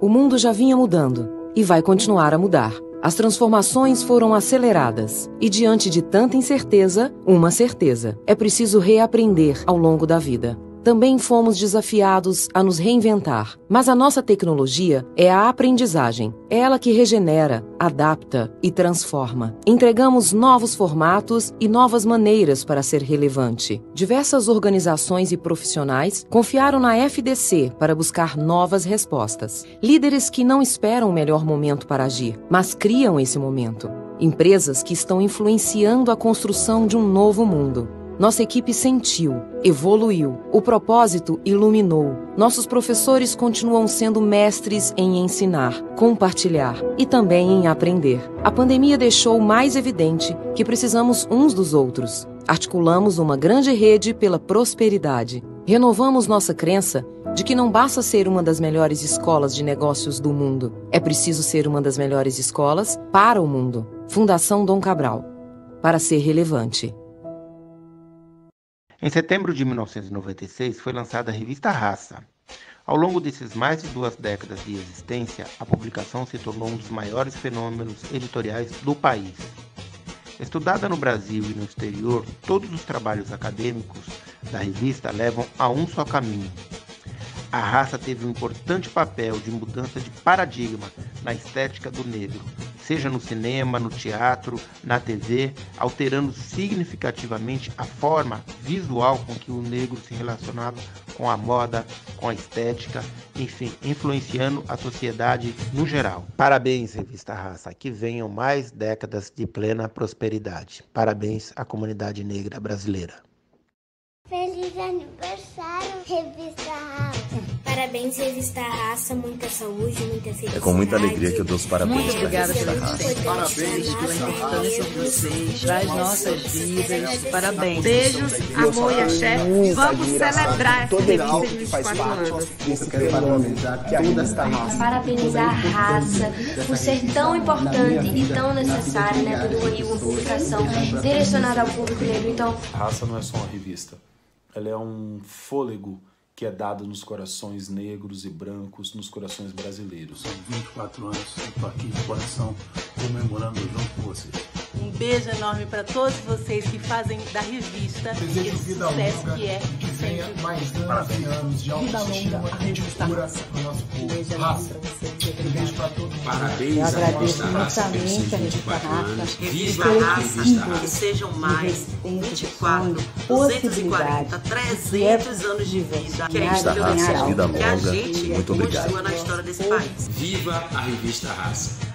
O mundo já vinha mudando e vai continuar a mudar. As transformações foram aceleradas e, diante de tanta incerteza, uma certeza: é preciso reaprender ao longo da vida. Também fomos desafiados a nos reinventar, mas a nossa tecnologia é a aprendizagem. É ela que regenera, adapta e transforma. Entregamos novos formatos e novas maneiras para ser relevante. Diversas organizações e profissionais confiaram na FDC para buscar novas respostas. Líderes que não esperam o melhor momento para agir, mas criam esse momento. Empresas que estão influenciando a construção de um novo mundo. Nossa equipe sentiu, evoluiu, o propósito iluminou. Nossos professores continuam sendo mestres em ensinar, compartilhar e também em aprender. A pandemia deixou mais evidente que precisamos uns dos outros. Articulamos uma grande rede pela prosperidade. Renovamos nossa crença de que não basta ser uma das melhores escolas de negócios do mundo. É preciso ser uma das melhores escolas para o mundo. Fundação Dom Cabral. Para ser relevante. Em setembro de 1996 foi lançada a revista Raça. Ao longo desses mais de 2 décadas de existência, a publicação se tornou um dos maiores fenômenos editoriais do país. Estudada no Brasil e no exterior, todos os trabalhos acadêmicos da revista levam a um só caminho. A Raça teve um importante papel de mudança de paradigma na estética do negro, seja no cinema, no teatro, na TV, alterando significativamente a forma visual com que o negro se relacionava com a moda, com a estética, enfim, influenciando a sociedade no geral. Parabéns, Revista Raça, que venham mais décadas de plena prosperidade. Parabéns à comunidade negra brasileira. Feliz aniversário, Revista Raça. Parabéns, Revista Raça. Muita saúde, muita felicidade. É com muita alegria que eu dou os parabéns. Muito obrigada pela Raça. Parabéns pela importância de vocês para as nossas vidas. Parabéns. Beijos, amor e axé. Vamos celebrar essa revista de 24 anos. Isso eu quero parabenizar toda esta raça. Parabenizar a raça por ser tão importante e tão necessária, né? Por uma publicação direcionada ao público negro. Então, a Raça não é só uma revista. Ela é um fôlego que é dado nos corações negros e brancos, nos corações brasileiros. São 24 anos, eu estou aqui de coração comemorando junto com vocês. Um beijo enorme para todos vocês que fazem da revista esse sucesso que é. Que venha mais anos e anos de autoestima e de cura para o nosso povo. Raça, um beijo para todo mundo. Parabéns à Revista Raça por seus 24 anos. Viva a Revista Raça. Que sejam mais 24, 240, 300 anos de vida. Que a Revista Raça, vida longa. Muito obrigado. Continua na história desse país. Viva a Revista Raça.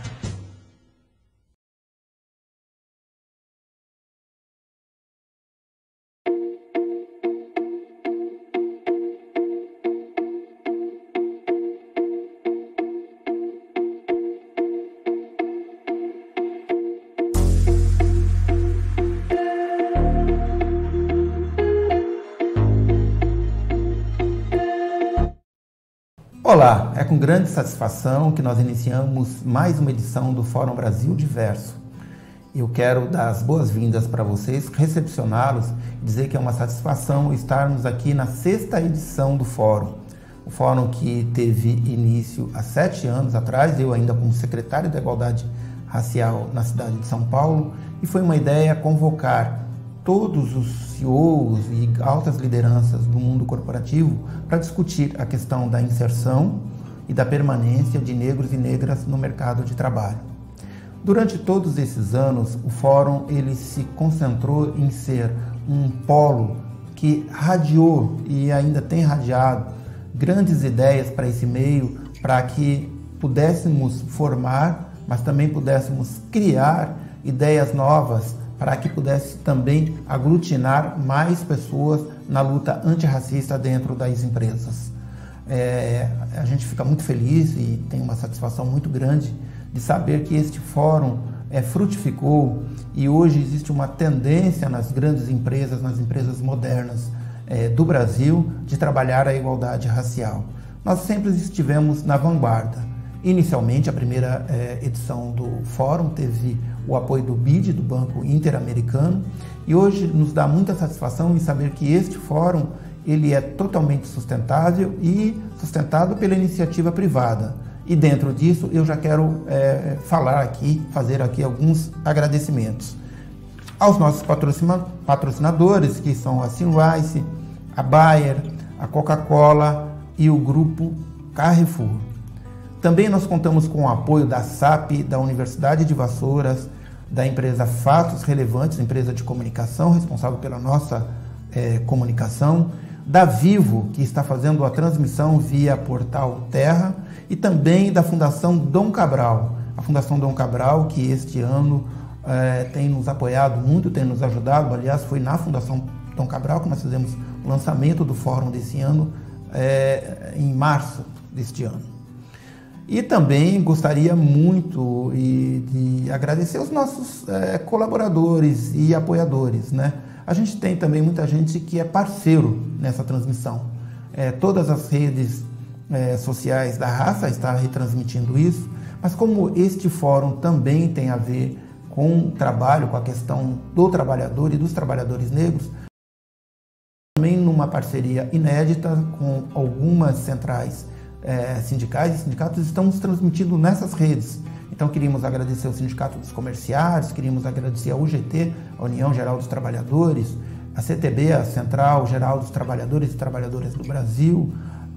Olá, é com grande satisfação que nós iniciamos mais uma edição do Fórum Brasil Diverso. Eu quero dar as boas-vindas para vocês, recepcioná-los e dizer que é uma satisfação estarmos aqui na 6ª edição do Fórum. O Fórum que teve início há 7 anos atrás, eu ainda como secretário da Igualdade Racial na cidade de São Paulo, e foi uma ideia convocar todos os CEOs e altas lideranças do mundo corporativo para discutir a questão da inserção e da permanência de negros e negras no mercado de trabalho. Durante todos esses anos, o Fórum ele se concentrou em ser um polo que radiou e ainda tem radiado grandes ideias para esse meio, para que pudéssemos formar, mas também pudéssemos criar ideias novas para que pudesse também aglutinar mais pessoas na luta antirracista dentro das empresas. A gente fica muito feliz e tem uma satisfação muito grande de saber que este fórum frutificou e hoje existe uma tendência nas grandes empresas, nas empresas modernas do Brasil, de trabalhar a igualdade racial. Nós sempre estivemos na vanguarda. Inicialmente, a primeira edição do fórum teve o apoio do BID, do Banco Interamericano, e hoje nos dá muita satisfação em saber que este fórum ele é totalmente sustentável e sustentado pela iniciativa privada. E dentro disso eu já quero fazer aqui alguns agradecimentos aos nossos patrocinadores, que são a Sunrise, a Bayer, a Coca-Cola e o Grupo Carrefour. Também nós contamos com o apoio da SAP, da Universidade de Vassouras, da empresa Fatos Relevantes, empresa de comunicação responsável pela nossa comunicação, da Vivo, que está fazendo a transmissão via Portal Terra, e também da Fundação Dom Cabral. A Fundação Dom Cabral, que este ano tem nos apoiado muito, tem nos ajudado. Aliás, foi na Fundação Dom Cabral que nós fizemos o lançamento do fórum desse ano, em março deste ano. E também gostaria muito de agradecer os nossos colaboradores e apoiadores, né? A gente tem também muita gente que é parceiro nessa transmissão. Todas as redes sociais da Raça estão retransmitindo isso, mas como este fórum também tem a ver com o trabalho, com a questão do trabalhador e dos trabalhadores negros, também numa parceria inédita com algumas centrais sindicais e sindicatos, estamos transmitindo nessas redes. Então queríamos agradecer ao Sindicato dos Comerciários, queríamos agradecer a UGT, a União Geral dos Trabalhadores, a CTB, a Central Geral dos Trabalhadores e Trabalhadoras do Brasil,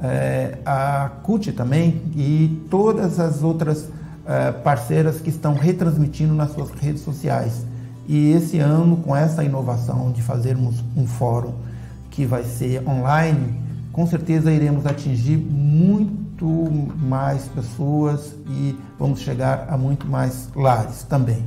a CUT também e todas as outras parceiras que estão retransmitindo nas suas redes sociais. E esse ano, com essa inovação de fazermos um fórum que vai ser online, com certeza iremos atingir muito mais pessoas e vamos chegar a muito mais lares também.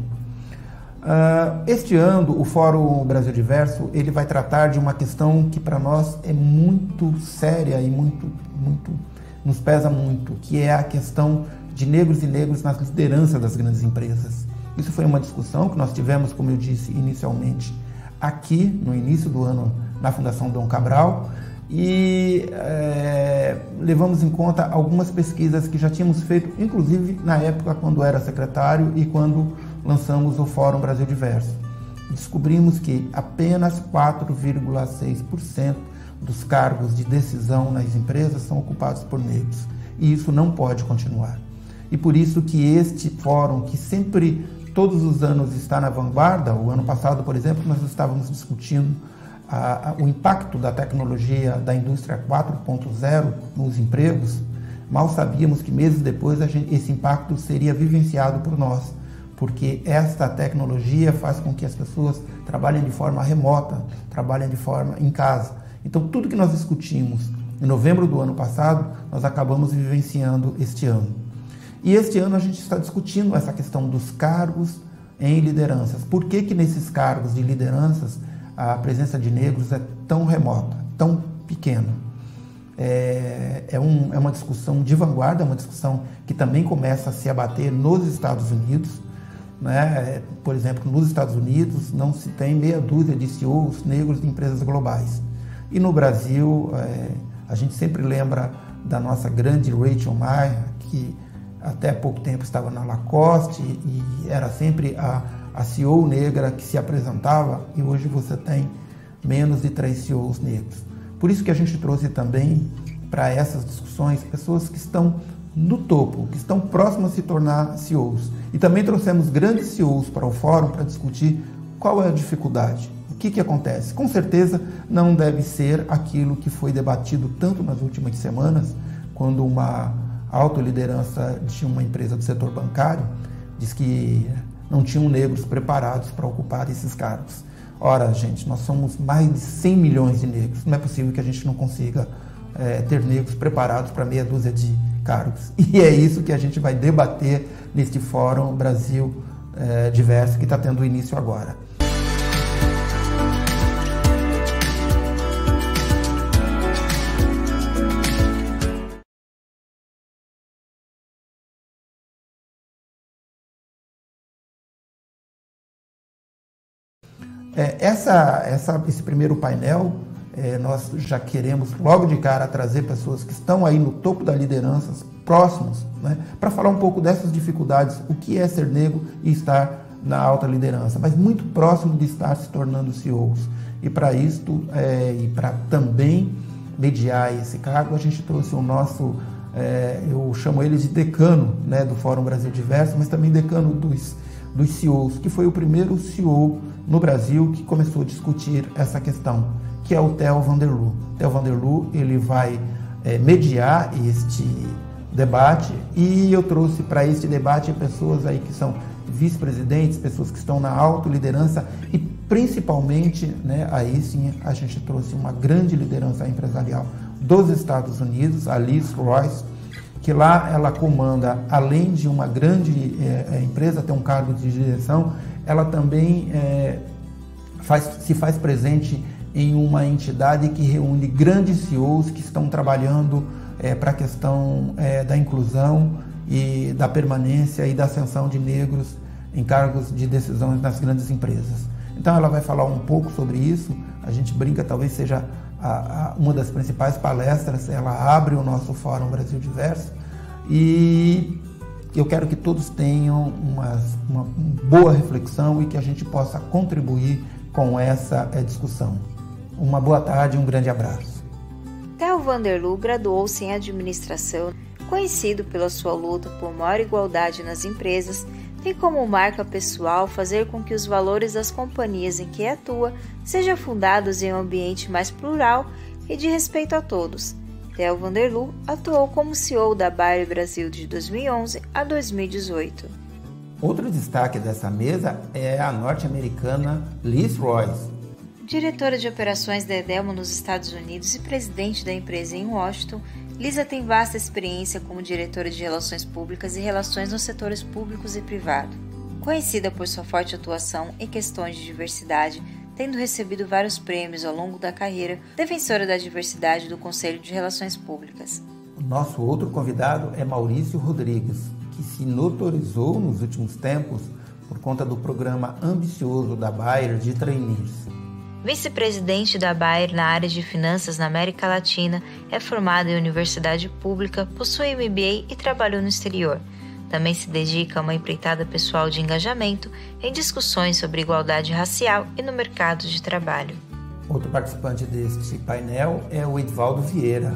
Este ano, o Fórum Brasil Diverso, ele vai tratar de uma questão que para nós é muito séria e muito nos pesa muito, que é a questão de negros e negros nas lideranças das grandes empresas. Isso foi uma discussão que nós tivemos, como eu disse inicialmente, aqui no início do ano na Fundação Dom Cabral, e levamos em conta algumas pesquisas que já tínhamos feito, inclusive na época quando era secretário e quando lançamos o Fórum Brasil Diverso. Descobrimos que apenas 4,6% dos cargos de decisão nas empresas são ocupados por negros, e isso não pode continuar. E por isso que este fórum, que sempre, todos os anos está na vanguarda, o ano passado, por exemplo, nós estávamos discutindo o impacto da tecnologia da indústria 4.0 nos empregos. Mal sabíamos que meses depois esse impacto seria vivenciado por nós, porque esta tecnologia faz com que as pessoas trabalhem de forma remota, trabalhem de forma em casa. Então tudo que nós discutimos em novembro do ano passado, nós acabamos vivenciando este ano. E este ano a gente está discutindo essa questão dos cargos em lideranças. Por que nesses cargos de lideranças a presença de negros é tão remota, tão pequena? É uma discussão de vanguarda, é uma discussão que também começa a se abater nos Estados Unidos, né? Por exemplo, nos Estados Unidos não se tem meia dúzia de CEOs negros de empresas globais. E no Brasil, a gente sempre lembra da nossa grande Rachel Maia, que até pouco tempo estava na Lacoste e era sempre a CEO negra que se apresentava, e hoje você tem menos de 3 CEOs negros. Por isso que a gente trouxe também para essas discussões pessoas que estão no topo, que estão próximas a se tornar CEOs. E também trouxemos grandes CEOs para o fórum para discutir qual é a dificuldade, o que acontece. Com certeza não deve ser aquilo que foi debatido tanto nas últimas semanas, quando uma alta liderança de uma empresa do setor bancário diz que não tinham negros preparados para ocupar esses cargos. Ora, gente, nós somos mais de 100 milhões de negros. Não é possível que a gente não consiga ter negros preparados para meia dúzia de cargos. E é isso que a gente vai debater neste Fórum Brasil Diverso, que está tendo início agora. Esse primeiro painel, nós já queremos logo de cara trazer pessoas que estão aí no topo da liderança, próximos, né, para falar um pouco dessas dificuldades, o que é ser negro e estar na alta liderança, mas muito próximo de estar se tornando CEOs. E para isto, e para também mediar esse cargo, a gente trouxe o nosso eu chamo ele de decano, né, do Fórum Brasil Diverso, mas também decano dos CEOs, que foi o primeiro CEO no Brasil que começou a discutir essa questão, que é o Theo van der Loo. Theo van der Loo, ele vai mediar este debate, e eu trouxe para este debate pessoas aí que são vice-presidentes, pessoas que estão na autoliderança e principalmente, né, aí sim a gente trouxe uma grande liderança empresarial dos Estados Unidos, a Liz Royce, que lá ela comanda, além de uma grande empresa, tem um cargo de direção, ela também se faz presente em uma entidade que reúne grandes CEOs que estão trabalhando para a questão da inclusão e da permanência e da ascensão de negros em cargos de decisão nas grandes empresas. Então ela vai falar um pouco sobre isso, a gente brinca, talvez seja uma das principais palestras, ela abre o nosso Fórum Brasil Diverso, e eu quero que todos tenham uma boa reflexão e que a gente possa contribuir com essa discussão. Uma boa tarde e um grande abraço. Theo van der Loo graduou-se em administração, conhecido pela sua luta por maior igualdade nas empresas, tem como marca pessoal fazer com que os valores das companhias em que atua sejam fundados em um ambiente mais plural e de respeito a todos. Theo van der Loo atuou como CEO da Bayer Brasil de 2011 a 2018. Outro destaque dessa mesa é a norte-americana Liz Royce. Diretora de operações da Edelman nos Estados Unidos e presidente da empresa em Washington, Lisa tem vasta experiência como diretora de relações públicas e relações nos setores públicos e privado. Conhecida por sua forte atuação em questões de diversidade, tendo recebido vários prêmios ao longo da carreira, defensora da diversidade do Conselho de Relações Públicas. O nosso outro convidado é Maurício Rodrigues, que se notorizou nos últimos tempos por conta do programa ambicioso da Bayer de trainees. Vice-presidente da Bayer na área de finanças na América Latina, é formado em universidade pública, possui MBA e trabalhou no exterior. Também se dedica a uma empreitada pessoal de engajamento em discussões sobre igualdade racial e no mercado de trabalho. Outro participante deste painel é o Edvaldo Vieira,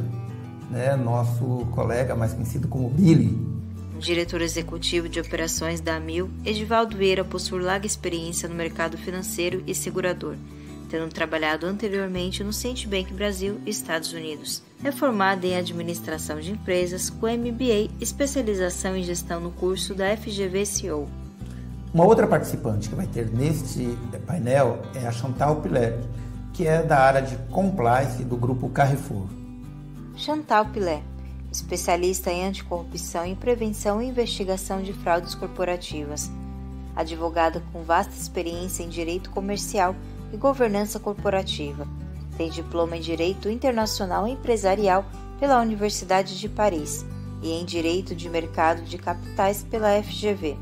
nosso colega mais conhecido como Billy. Diretor executivo de operações da Amil, Edvaldo Vieira possui larga experiência no mercado financeiro e segurador, tendo trabalhado anteriormente no Citibank Brasil e Estados Unidos. É formado em Administração de Empresas com MBA, especialização em Gestão no curso da FGV CEO. Uma outra participante que vai ter neste painel é a Chantal Pilet, que é da área de Compliance do Grupo Carrefour. Chantal Pilet, especialista em anticorrupção e prevenção e investigação de fraudes corporativas. Advogada com vasta experiência em direito comercial e governança corporativa. Tem diploma em Direito Internacional Empresarial pela Universidade de Paris e em Direito de Mercado de Capitais pela FGV.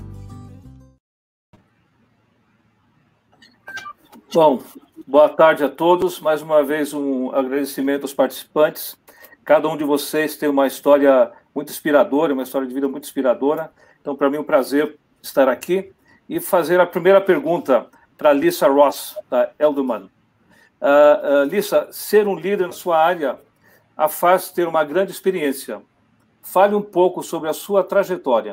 Bom, boa tarde a todos. Mais uma vez um agradecimento aos participantes. Cada um de vocês tem uma história muito inspiradora, uma história de vida muito inspiradora. Então, para mim é um prazer estar aqui e fazer a primeira pergunta para Lisa Ross, da Edelman. Lisa, ser um líder na sua área a faz ter uma grande experiência. Fale um pouco sobre a sua trajetória.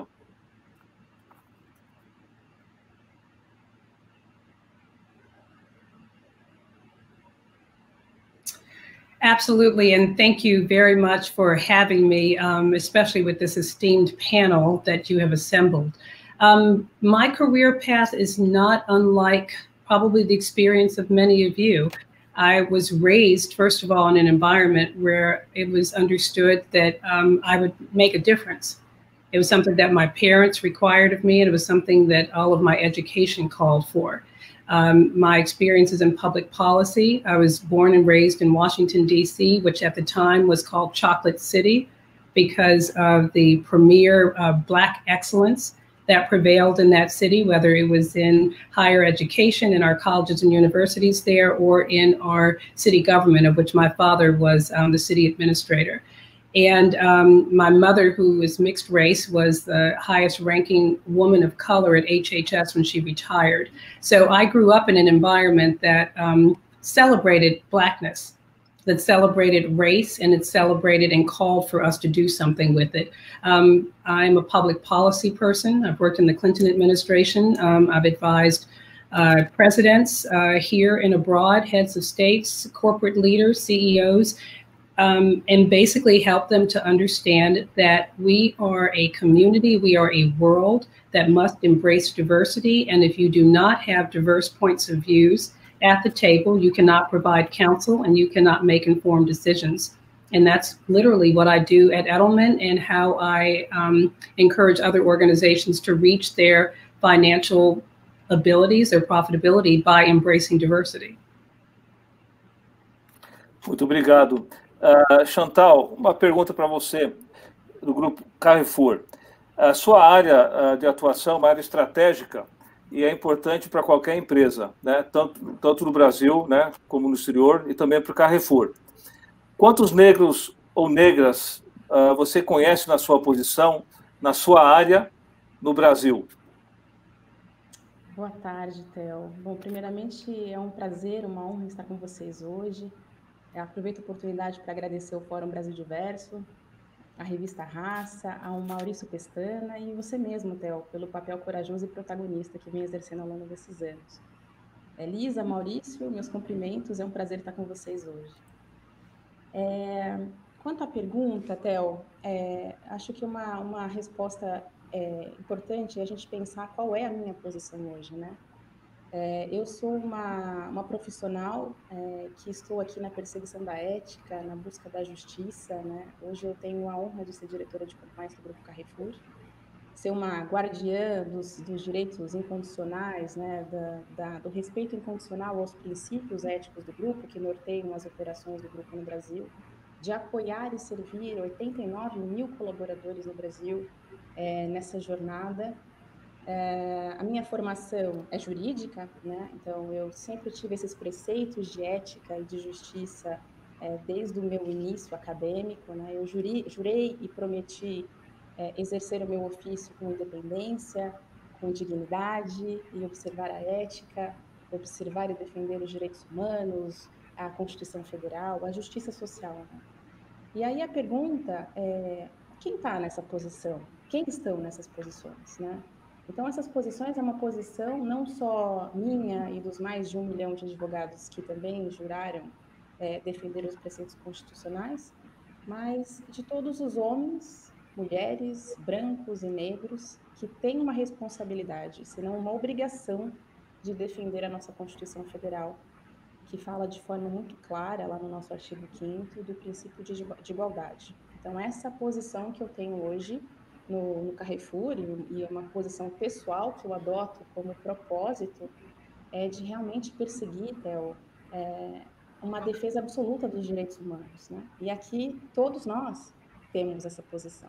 Absolutely, and thank you very much for having me, especially with this esteemed panel that you have assembled. My career path is not unlike probably the experience of many of you. I was raised, first of all, in an environment where it was understood that I would make a difference. It was something that my parents required of me, and it was something that all of my education called for. My experiences in public policy, I was born and raised in Washington, D.C., which at the time was called Chocolate City because of the premier Black excellence that prevailed in that city, whether it was in higher education, in our colleges and universities there, or in our city government, of which my father was the city administrator. And my mother, who was mixed race, was the highest ranking woman of color at HHS when she retired. So I grew up in an environment that celebrated Blackness. that celebrated race, and it celebrated and called for us to do something with it. I'm a public policy person. I've worked in the Clinton administration. I've advised presidents here and abroad, heads of states, corporate leaders, CEOs, and basically help them to understand that we are a community, we are a world that must embrace diversity. And if you do not have diverse points of views at the table, you cannot provide counsel and you cannot make informed decisions. And that's literally what I do at Edelman, and how I encourage other organizations to reach their financial abilities, their profitability, by embracing diversity. Muito obrigado. Chantal, uma pergunta para você, do grupo Carrefour. A sua área de atuação é uma área estratégica e é importante para qualquer empresa, né? Tanto no Brasil, né, como no exterior, e também para o Carrefour. Quantos negros ou negras você conhece na sua posição, na sua área, no Brasil? Boa tarde, Theo. Bom, primeiramente, é um prazer, uma honra estar com vocês hoje. Eu aproveito a oportunidade para agradecer ao Fórum Brasil Diverso, a revista Raça, ao Maurício Pestana e você mesmo, Theo, pelo papel corajoso e protagonista que vem exercendo ao longo desses anos. Lisa, Maurício, meus cumprimentos, é um prazer estar com vocês hoje. Quanto à pergunta, Theo, acho que uma resposta importante é a gente pensar qual é a minha posição hoje, né? Eu sou uma profissional que estou aqui na perseguição da ética, na busca da justiça, né? Hoje eu tenho a honra de ser diretora de compliance do Grupo Carrefour, ser uma guardiã dos direitos incondicionais, né? Do respeito incondicional aos princípios éticos do grupo, que norteiam as operações do grupo no Brasil, de apoiar e servir 89 mil colaboradores no Brasil nessa jornada. A minha formação é jurídica, né? Então eu sempre tive esses preceitos de ética e de justiça desde o meu início acadêmico, né? Eu jurei e prometi exercer o meu ofício com independência, com dignidade, e observar a ética, observar e defender os direitos humanos, a Constituição Federal, a justiça social, né? E aí a pergunta é: quem está nessa posição? Quem estão nessas posições, né? Então, essas posições é uma posição não só minha e dos mais de 1 milhão de advogados que também juraram defender os preceitos constitucionais, mas de todos os homens, mulheres, brancos e negros que têm uma responsabilidade, se não uma obrigação, de defender a nossa Constituição Federal, que fala de forma muito clara, lá no nosso artigo 5º, do princípio de igualdade. Então, essa posição que eu tenho hoje no Carrefour, e é uma posição pessoal que eu adoto como propósito, é de realmente perseguir, Theo, uma defesa absoluta dos direitos humanos, né? E aqui todos nós temos essa posição.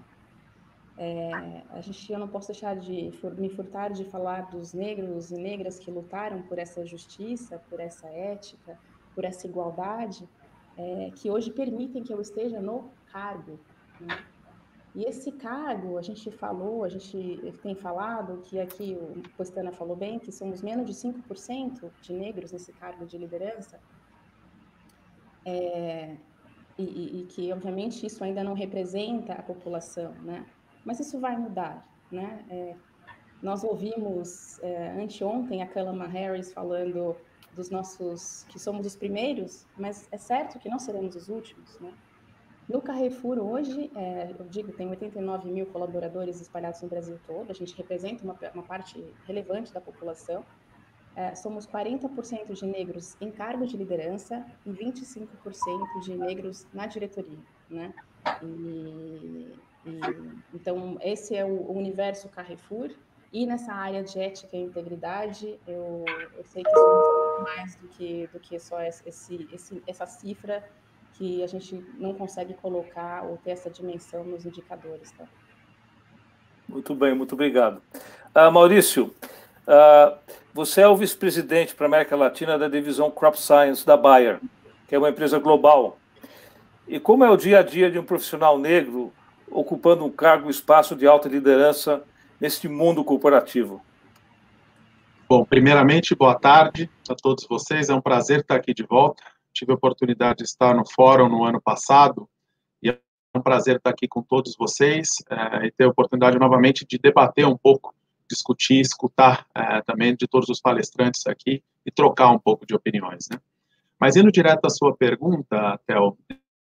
Eu não posso deixar de me furtar de falar dos negros e negras que lutaram por essa justiça, por essa ética, por essa igualdade, que hoje permitem que eu esteja no cargo, né? E esse cargo, a gente tem falado, que aqui o Pestana falou bem, que somos menos de 5% de negros nesse cargo de liderança, e que, obviamente, isso ainda não representa a população, né? Mas isso vai mudar, né? Nós ouvimos anteontem a Kamala Harris falando dos nossos, que somos os primeiros, mas é certo que não seremos os últimos, né? No Carrefour, hoje, eu digo, tem 89 mil colaboradores espalhados no Brasil todo, a gente representa uma parte relevante da população. Somos 40% de negros em cargos de liderança e 25% de negros na diretoria, né? Então, esse é o universo Carrefour, e nessa área de ética e integridade, eu sei que somos mais do que só essa cifra que a gente não consegue colocar ou ter essa dimensão nos indicadores, tá? Muito bem, muito obrigado. Maurício, você é o vice-presidente para a América Latina da divisão Crop Science da Bayer, que é uma empresa global. E como é o dia a dia de um profissional negro ocupando um cargo, um espaço de alta liderança neste mundo corporativo? Bom, primeiramente, boa tarde a todos vocês. É um prazer estar aqui de volta. tive a oportunidade de estar no fórum no ano passado, e é um prazer estar aqui com todos vocês e ter a oportunidade novamente de debater um pouco, discutir, escutar também de todos os palestrantes aqui e trocar um pouco de opiniões, né? Mas indo direto à sua pergunta, Theo,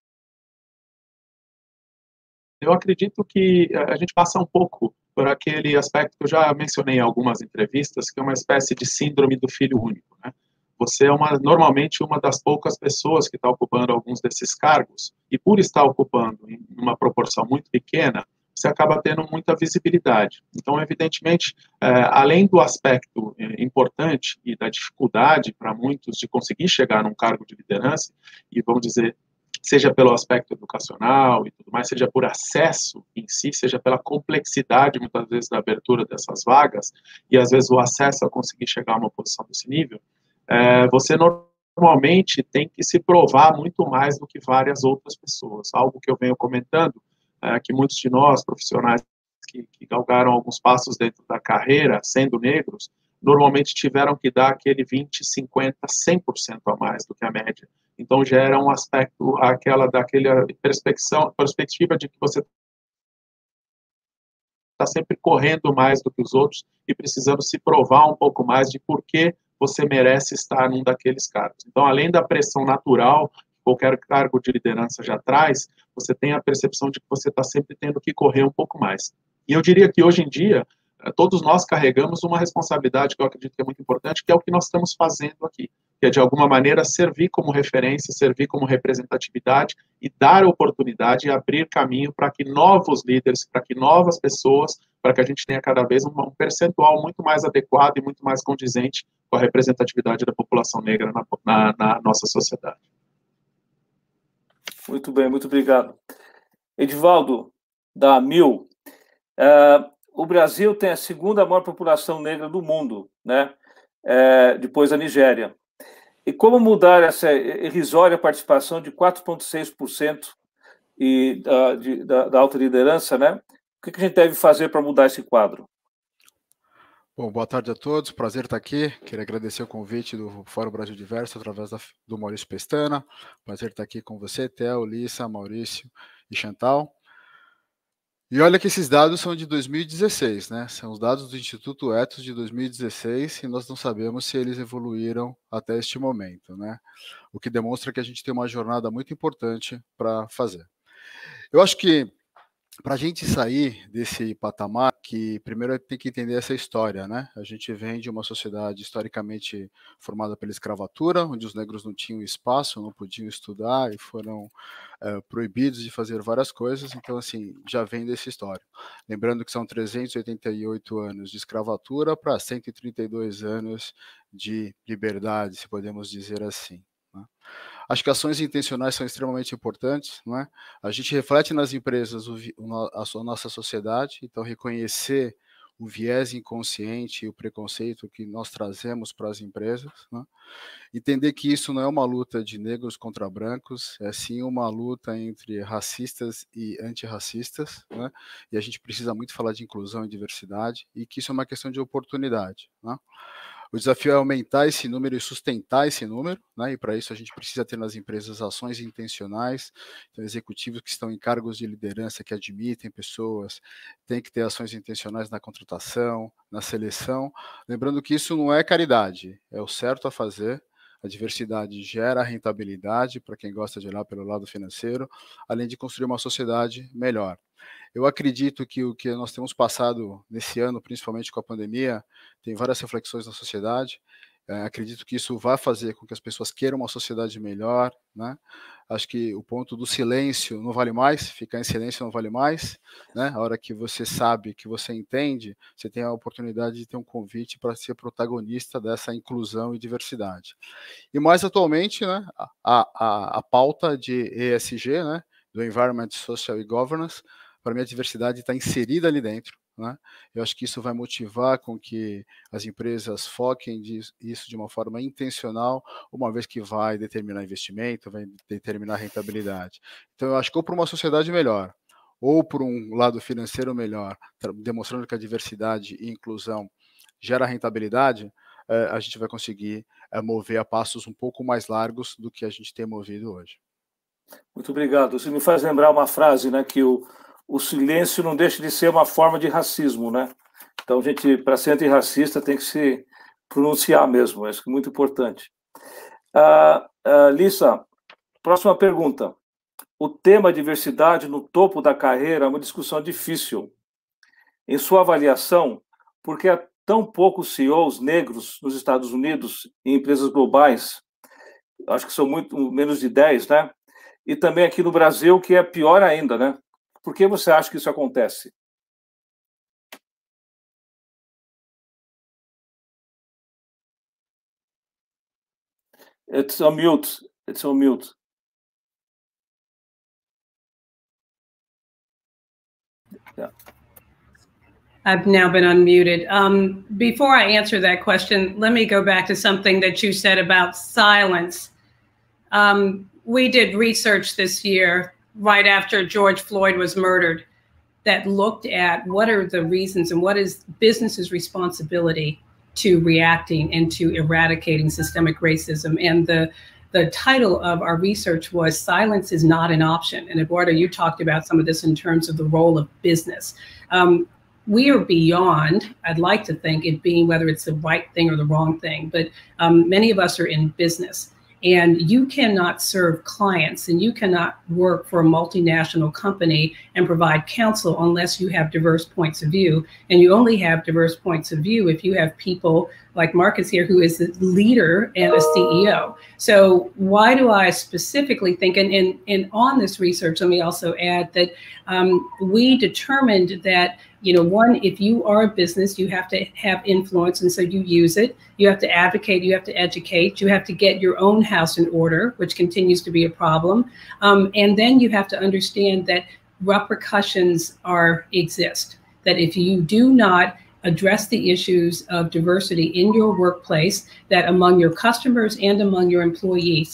eu acredito que a gente passa um pouco por aquele aspecto que eu já mencionei em algumas entrevistas, que é uma espécie de síndrome do filho único, né? Você é normalmente uma das poucas pessoas que está ocupando alguns desses cargos, e por estar ocupando em uma proporção muito pequena, você acaba tendo muita visibilidade. Então, evidentemente, além do aspecto importante e da dificuldade para muitos de conseguir chegar num cargo de liderança, e vamos dizer, seja pelo aspecto educacional e tudo mais, seja por acesso em si, seja pela complexidade, muitas vezes, da abertura dessas vagas, e às vezes o acesso a conseguir chegar a uma posição desse nível, você normalmente tem que se provar muito mais do que várias outras pessoas. Algo que eu venho comentando, que muitos de nós, profissionais que galgaram alguns passos dentro da carreira, sendo negros, normalmente tiveram que dar aquele 20, 50, 100% a mais do que a média. Então, gera um aspecto, daquela perspectiva de que você está sempre correndo mais do que os outros e precisando se provar um pouco mais de por que você merece estar num daqueles cargos. Então, além da pressão natural que qualquer cargo de liderança já traz, você tem a percepção de que você está sempre tendo que correr um pouco mais. E eu diria que, hoje em dia, todos nós carregamos uma responsabilidade que eu acredito que é muito importante, que é o que nós estamos fazendo aqui, que é, de alguma maneira, servir como referência, servir como representatividade e dar oportunidade e abrir caminho para que novos líderes, para que novas pessoas, para que a gente tenha cada vez um percentual muito mais adequado e muito mais condizente com a representatividade da população negra na nossa sociedade. Muito bem, muito obrigado. Edivaldo, da AMIL, o Brasil tem a segunda maior população negra do mundo, né? Depois da Nigéria. E como mudar essa irrisória participação de 4,6% da alta liderança, né? O que a gente deve fazer para mudar esse quadro? Bom, boa tarde a todos, prazer estar aqui. Queria agradecer o convite do Fórum Brasil Diverso através do Maurício Pestana. Prazer estar aqui com você, Theo, Lissa, Maurício e Chantal. E olha que esses dados são de 2016, né? São os dados do Instituto Ethos de 2016 e nós não sabemos se eles evoluíram até este momento, né? O que demonstra que a gente tem uma jornada muito importante para fazer. Eu acho que para a gente sair desse patamar, que primeiro tem que entender essa história, né? A gente vem de uma sociedade historicamente formada pela escravatura, onde os negros não tinham espaço, não podiam estudar e foram proibidos de fazer várias coisas. Então, assim, já vem dessa história. Lembrando que são 388 anos de escravatura para 132 anos de liberdade, se podemos dizer assim. Acho que ações intencionais são extremamente importantes, não é? A gente reflete nas empresas a nossa sociedade, então reconhecer o viés inconsciente e o preconceito que nós trazemos para as empresas, né? Entender que isso não é uma luta de negros contra brancos, é sim uma luta entre racistas e antirracistas, né? E a gente precisa muito falar de inclusão e diversidade, e que isso é uma questão de oportunidade, né? O desafio é aumentar esse número e sustentar esse número, né? E para isso a gente precisa ter nas empresas ações intencionais, então, executivos que estão em cargos de liderança, que admitem pessoas, tem que ter ações intencionais na contratação, na seleção, lembrando que isso não é caridade, é o certo a fazer. A diversidade gera rentabilidade para quem gosta de olhar pelo lado financeiro, além de construir uma sociedade melhor. Eu acredito que o que nós temos passado nesse ano, principalmente com a pandemia, tem várias reflexões na sociedade. Acredito que isso vai fazer com que as pessoas queiram uma sociedade melhor, né? Acho que o ponto do silêncio não vale mais, ficar em silêncio não vale mais, né? A hora que você sabe, que você entende, você tem a oportunidade de ter um convite para ser protagonista dessa inclusão e diversidade. E mais atualmente, né, a pauta de ESG, né, do Environment, Social e Governance, para mim a diversidade está inserida ali dentro, né? Eu acho que isso vai motivar com que as empresas foquem isso de uma forma intencional, uma vez que vai determinar investimento, vai determinar rentabilidade. Então eu acho que ou para uma sociedade melhor, ou por um lado financeiro melhor, demonstrando que a diversidade e inclusão gera rentabilidade, a gente vai conseguir mover a passos um pouco mais largos do que a gente tem movido hoje. Muito obrigado. Você me faz lembrar uma frase, né, que o silêncio não deixa de ser uma forma de racismo, né? Então, a gente, para ser antirracista, tem que se pronunciar mesmo, acho que é muito importante. Lisa, próxima pergunta. O tema diversidade no topo da carreira é uma discussão difícil. Em sua avaliação, por que há tão poucos CEOs negros nos Estados Unidos em empresas globais? Acho que são muito menos de 10, né? E também aqui no Brasil, que é pior ainda, né? Por que você acha que isso acontece? It's on mute. It's on mute. Yeah. I've now been unmuted. Before I answer that question, let me go back to something that you said about silence. We did research this year, right after George Floyd was murdered, that looked at what are the reasons and what is business's responsibility to reacting and to eradicating systemic racism. And the title of our research was Silence is Not an Option. And Eduardo, you talked about some of this in terms of the role of business. We are beyond, I'd like to think, it being whether it's the right thing or the wrong thing, but many of us are in business. And you cannot serve clients and you cannot work for a multinational company and provide counsel unless you have diverse points of view. And you only have diverse points of view if you have people like Marcus here, who is the leader and a CEO. So why do I specifically think, and on this research, let me also add that we determined that, you know, one, if you are a business, you have to have influence, and so you use it. You have to advocate, you have to educate, you have to get your own house in order, which continues to be a problem. And then you have to understand that repercussions exist, that if you do not address the issues of diversity in your workplace, that among your customers and among your employees,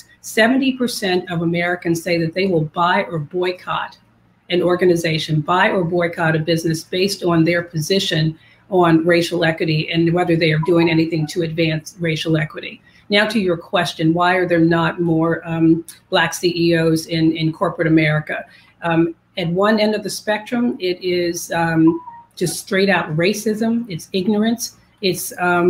70% of Americans say that they will buy or boycott an organization, buy or boycott a business based on their position on racial equity and whether they are doing anything to advance racial equity. Now to your question, why are there not more Black CEOs in corporate America? At one end of the spectrum, it is just straight out racism, it's ignorance, it's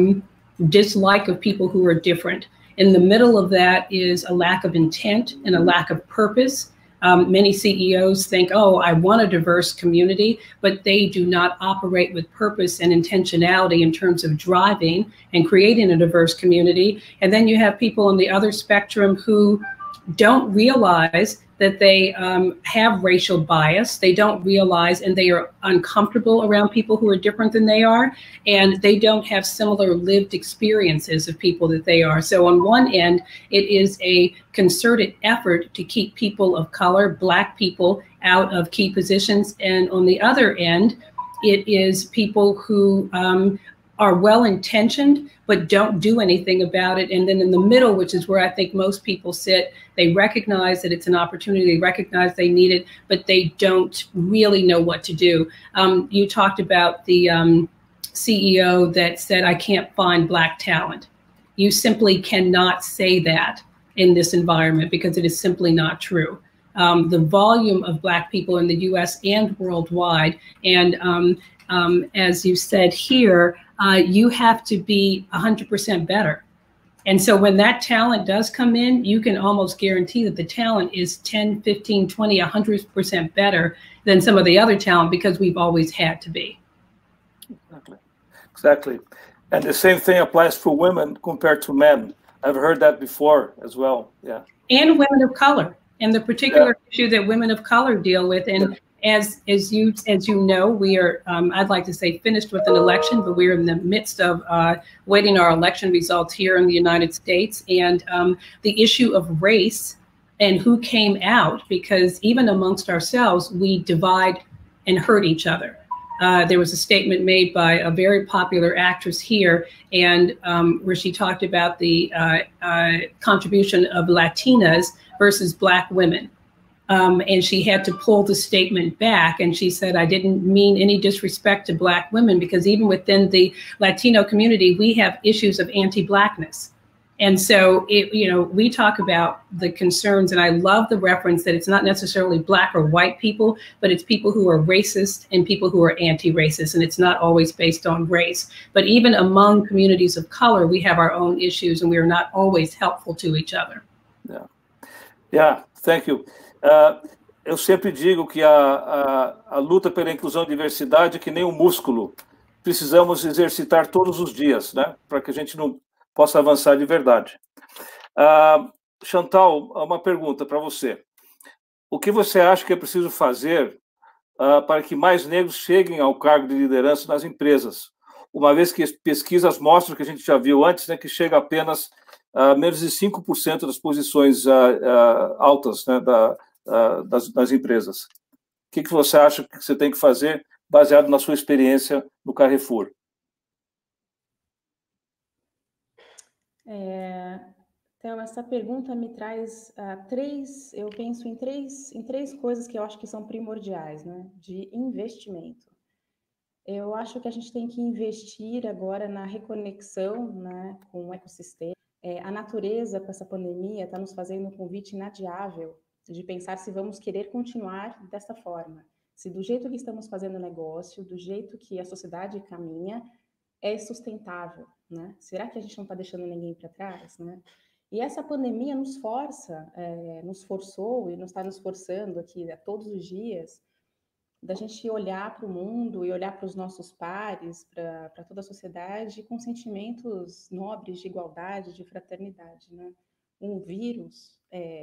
dislike of people who are different. In the middle of that is a lack of intent and a lack of purpose. Many CEOs think, oh, I want a diverse community, but they do not operate with purpose and intentionality in terms of driving and creating a diverse community. And then you have people on the other spectrum who don't realize that they have racial bias. They don't realize, and they are uncomfortable around people who are different than they are, and they don't have similar lived experiences of people that they are. So on one end, it is a concerted effort to keep people of color, Black people, out of key positions. And on the other end, it is people who are well-intentioned, but don't do anything about it. And then in the middle, which is where I think most people sit, they recognize that it's an opportunity, they recognize they need it, but they don't really know what to do. You talked about the CEO that said, I can't find Black talent. You simply cannot say that in this environment because it is simply not true. The volume of Black people in the US and worldwide, and as you said here, you have to be 100% better. And so when that talent does come in, you can almost guarantee that the talent is 10, 15, 20, 100% better than some of the other talent because we've always had to be. Exactly. And the same thing applies for women compared to men. I've heard that before as well. Yeah. And women of color, and the particular issue that women of color deal with. And as you know, we are, I'd like to say, finished with an election, but we're in the midst of waiting our election results here in the United States. And the issue of race and who came out, because even amongst ourselves, we divide and hurt each other. There was a statement made by a very popular actress here, and where she talked about the contribution of Latinas versus Black women. And she had to pull the statement back. And she said, I didn't mean any disrespect to Black women, because even within the Latino community, we have issues of anti-Blackness. And so, we talk about the concerns, and I love the reference that it's not necessarily Black or white people, but it's people who are racist and people who are anti-racist, and it's not always based on race. But even among communities of color, we have our own issues, and we are not always helpful to each other. Yeah, thank you. Eu sempre digo que a luta pela inclusão e diversidade é que nem um músculo. Precisamos exercitar todos os dias, né, para que a gente não possa avançar de verdade. Chantal, uma pergunta para você. O que você acha que é preciso fazer para que mais negros cheguem ao cargo de liderança nas empresas? Uma vez que pesquisas mostram, que a gente já viu antes, né, que chega apenas a menos de 5% das posições altas, né, das empresas. O que você acha que você tem que fazer, baseado na sua experiência no Carrefour? Então, essa pergunta me traz eu penso em três coisas que eu acho que são primordiais, né, de investimento. Eu acho que a gente tem que investir agora na reconexão, né, com o ecossistema. A natureza, com essa pandemia, está nos fazendo um convite inadiável de pensar se vamos querer continuar dessa forma. Se do jeito que estamos fazendo negócio, do jeito que a sociedade caminha, é sustentável, né? Será que a gente não está deixando ninguém para trás, né? E essa pandemia nos forçou e nos está nos forçando aqui a todos os dias da gente olhar para o mundo e olhar para os nossos pares, para toda a sociedade com sentimentos nobres de igualdade, de fraternidade, né? O vírus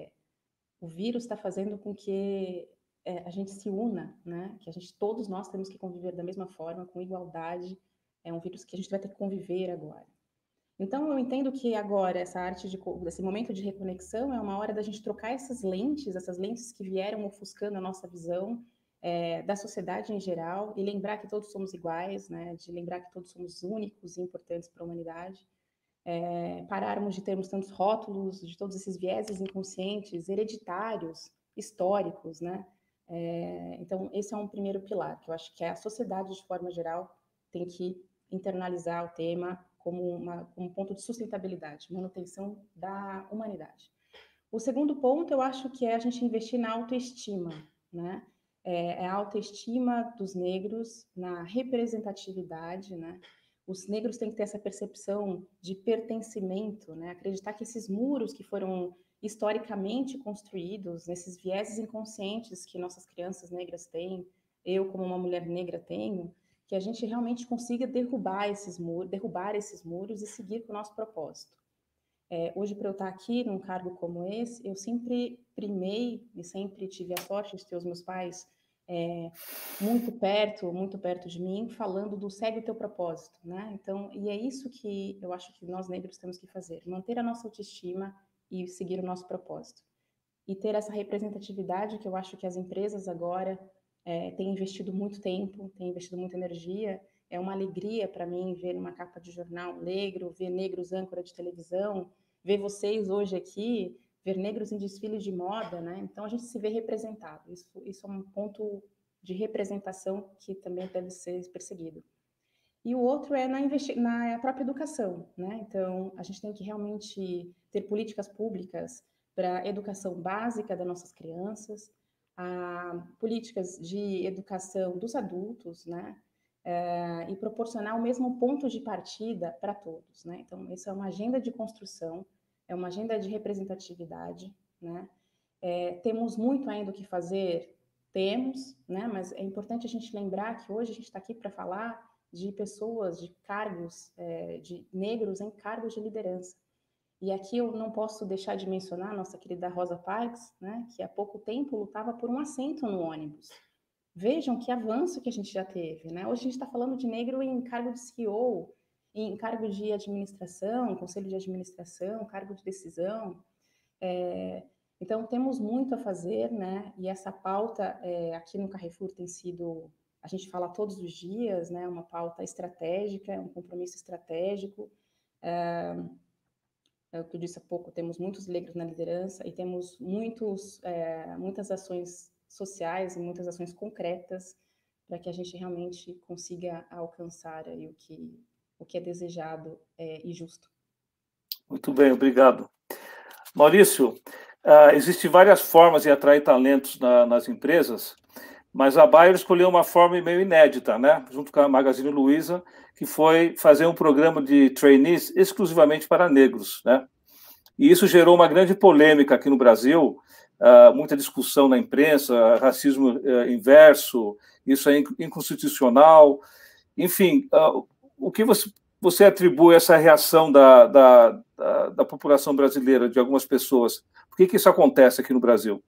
está fazendo com que a gente se una, né? Que todos nós temos que conviver da mesma forma, com igualdade. É um vírus que a gente vai ter que conviver agora. Então, eu entendo que agora esse momento de reconexão é uma hora da gente trocar essas lentes que vieram ofuscando a nossa visão da sociedade em geral, e lembrar que todos somos iguais, né? De lembrar que todos somos únicos e importantes para a humanidade. Pararmos de termos tantos rótulos, de todos esses vieses inconscientes, hereditários, históricos, né? Então, esse é um primeiro pilar, que eu acho que a sociedade, de forma geral, tem que internalizar o tema como um ponto de sustentabilidade, manutenção da humanidade. O segundo ponto, eu acho que é a gente investir na autoestima, né? A autoestima dos negros, na representatividade, né? Os negros têm que ter essa percepção de pertencimento, né? Acreditar que esses muros que foram historicamente construídos, nesses vieses inconscientes que nossas crianças negras têm, eu como uma mulher negra tenho, que a gente realmente consiga derrubar esses muros e seguir com o nosso propósito. Hoje, para eu estar aqui num cargo como esse, eu sempre primei e sempre tive a sorte de ter os meus pais muito perto de mim, falando do segue o teu propósito, né? Então, e é isso que eu acho que nós negros temos que fazer, manter a nossa autoestima e seguir o nosso propósito. E ter essa representatividade que eu acho que as empresas agora têm investido muito tempo, têm investido muita energia. É uma alegria para mim ver numa capa de jornal negro, ver negros âncora de televisão, ver vocês hoje aqui, ver negros em desfiles de moda, né? Então a gente se vê representado. Isso é um ponto de representação que também deve ser perseguido. E o outro é na própria educação, né? Então a gente tem que realmente ter políticas públicas para a educação básica das nossas crianças, políticas de educação dos adultos, né? E proporcionar o mesmo ponto de partida para todos, né? Então, essa é uma agenda de construção, é uma agenda de representatividade, né? Temos muito ainda o que fazer, né? Mas é importante a gente lembrar que hoje a gente está aqui para falar de pessoas, de cargos, de negros em cargos de liderança. E aqui eu não posso deixar de mencionar a nossa querida Rosa Parks, né? Que há pouco tempo lutava por um assento no ônibus. Vejam que avanço que a gente já teve, né? Hoje a gente está falando de negro em cargo de CEO, em cargo de administração, conselho de administração, cargo de decisão. Então, temos muito a fazer, né? E essa pauta aqui no Carrefour tem sido, a gente fala todos os dias, né? Uma pauta estratégica, um compromisso estratégico. o que eu disse há pouco, temos muitos negros na liderança e temos muitas ações sociais e muitas ações concretas para que a gente realmente consiga alcançar aí o que é desejado e justo. Muito bem, obrigado. Maurício, existem várias formas de atrair talentos nas empresas, mas a Bayer escolheu uma forma meio inédita, né? Junto com a Magazine Luiza, que foi fazer um programa de trainees exclusivamente para negros, né? E isso gerou uma grande polêmica aqui no Brasil, muita discussão na imprensa, racismo inverso, isso é inconstitucional, enfim, o que você atribui a essa reação da população brasileira, de algumas pessoas? Por que isso acontece aqui no Brasil?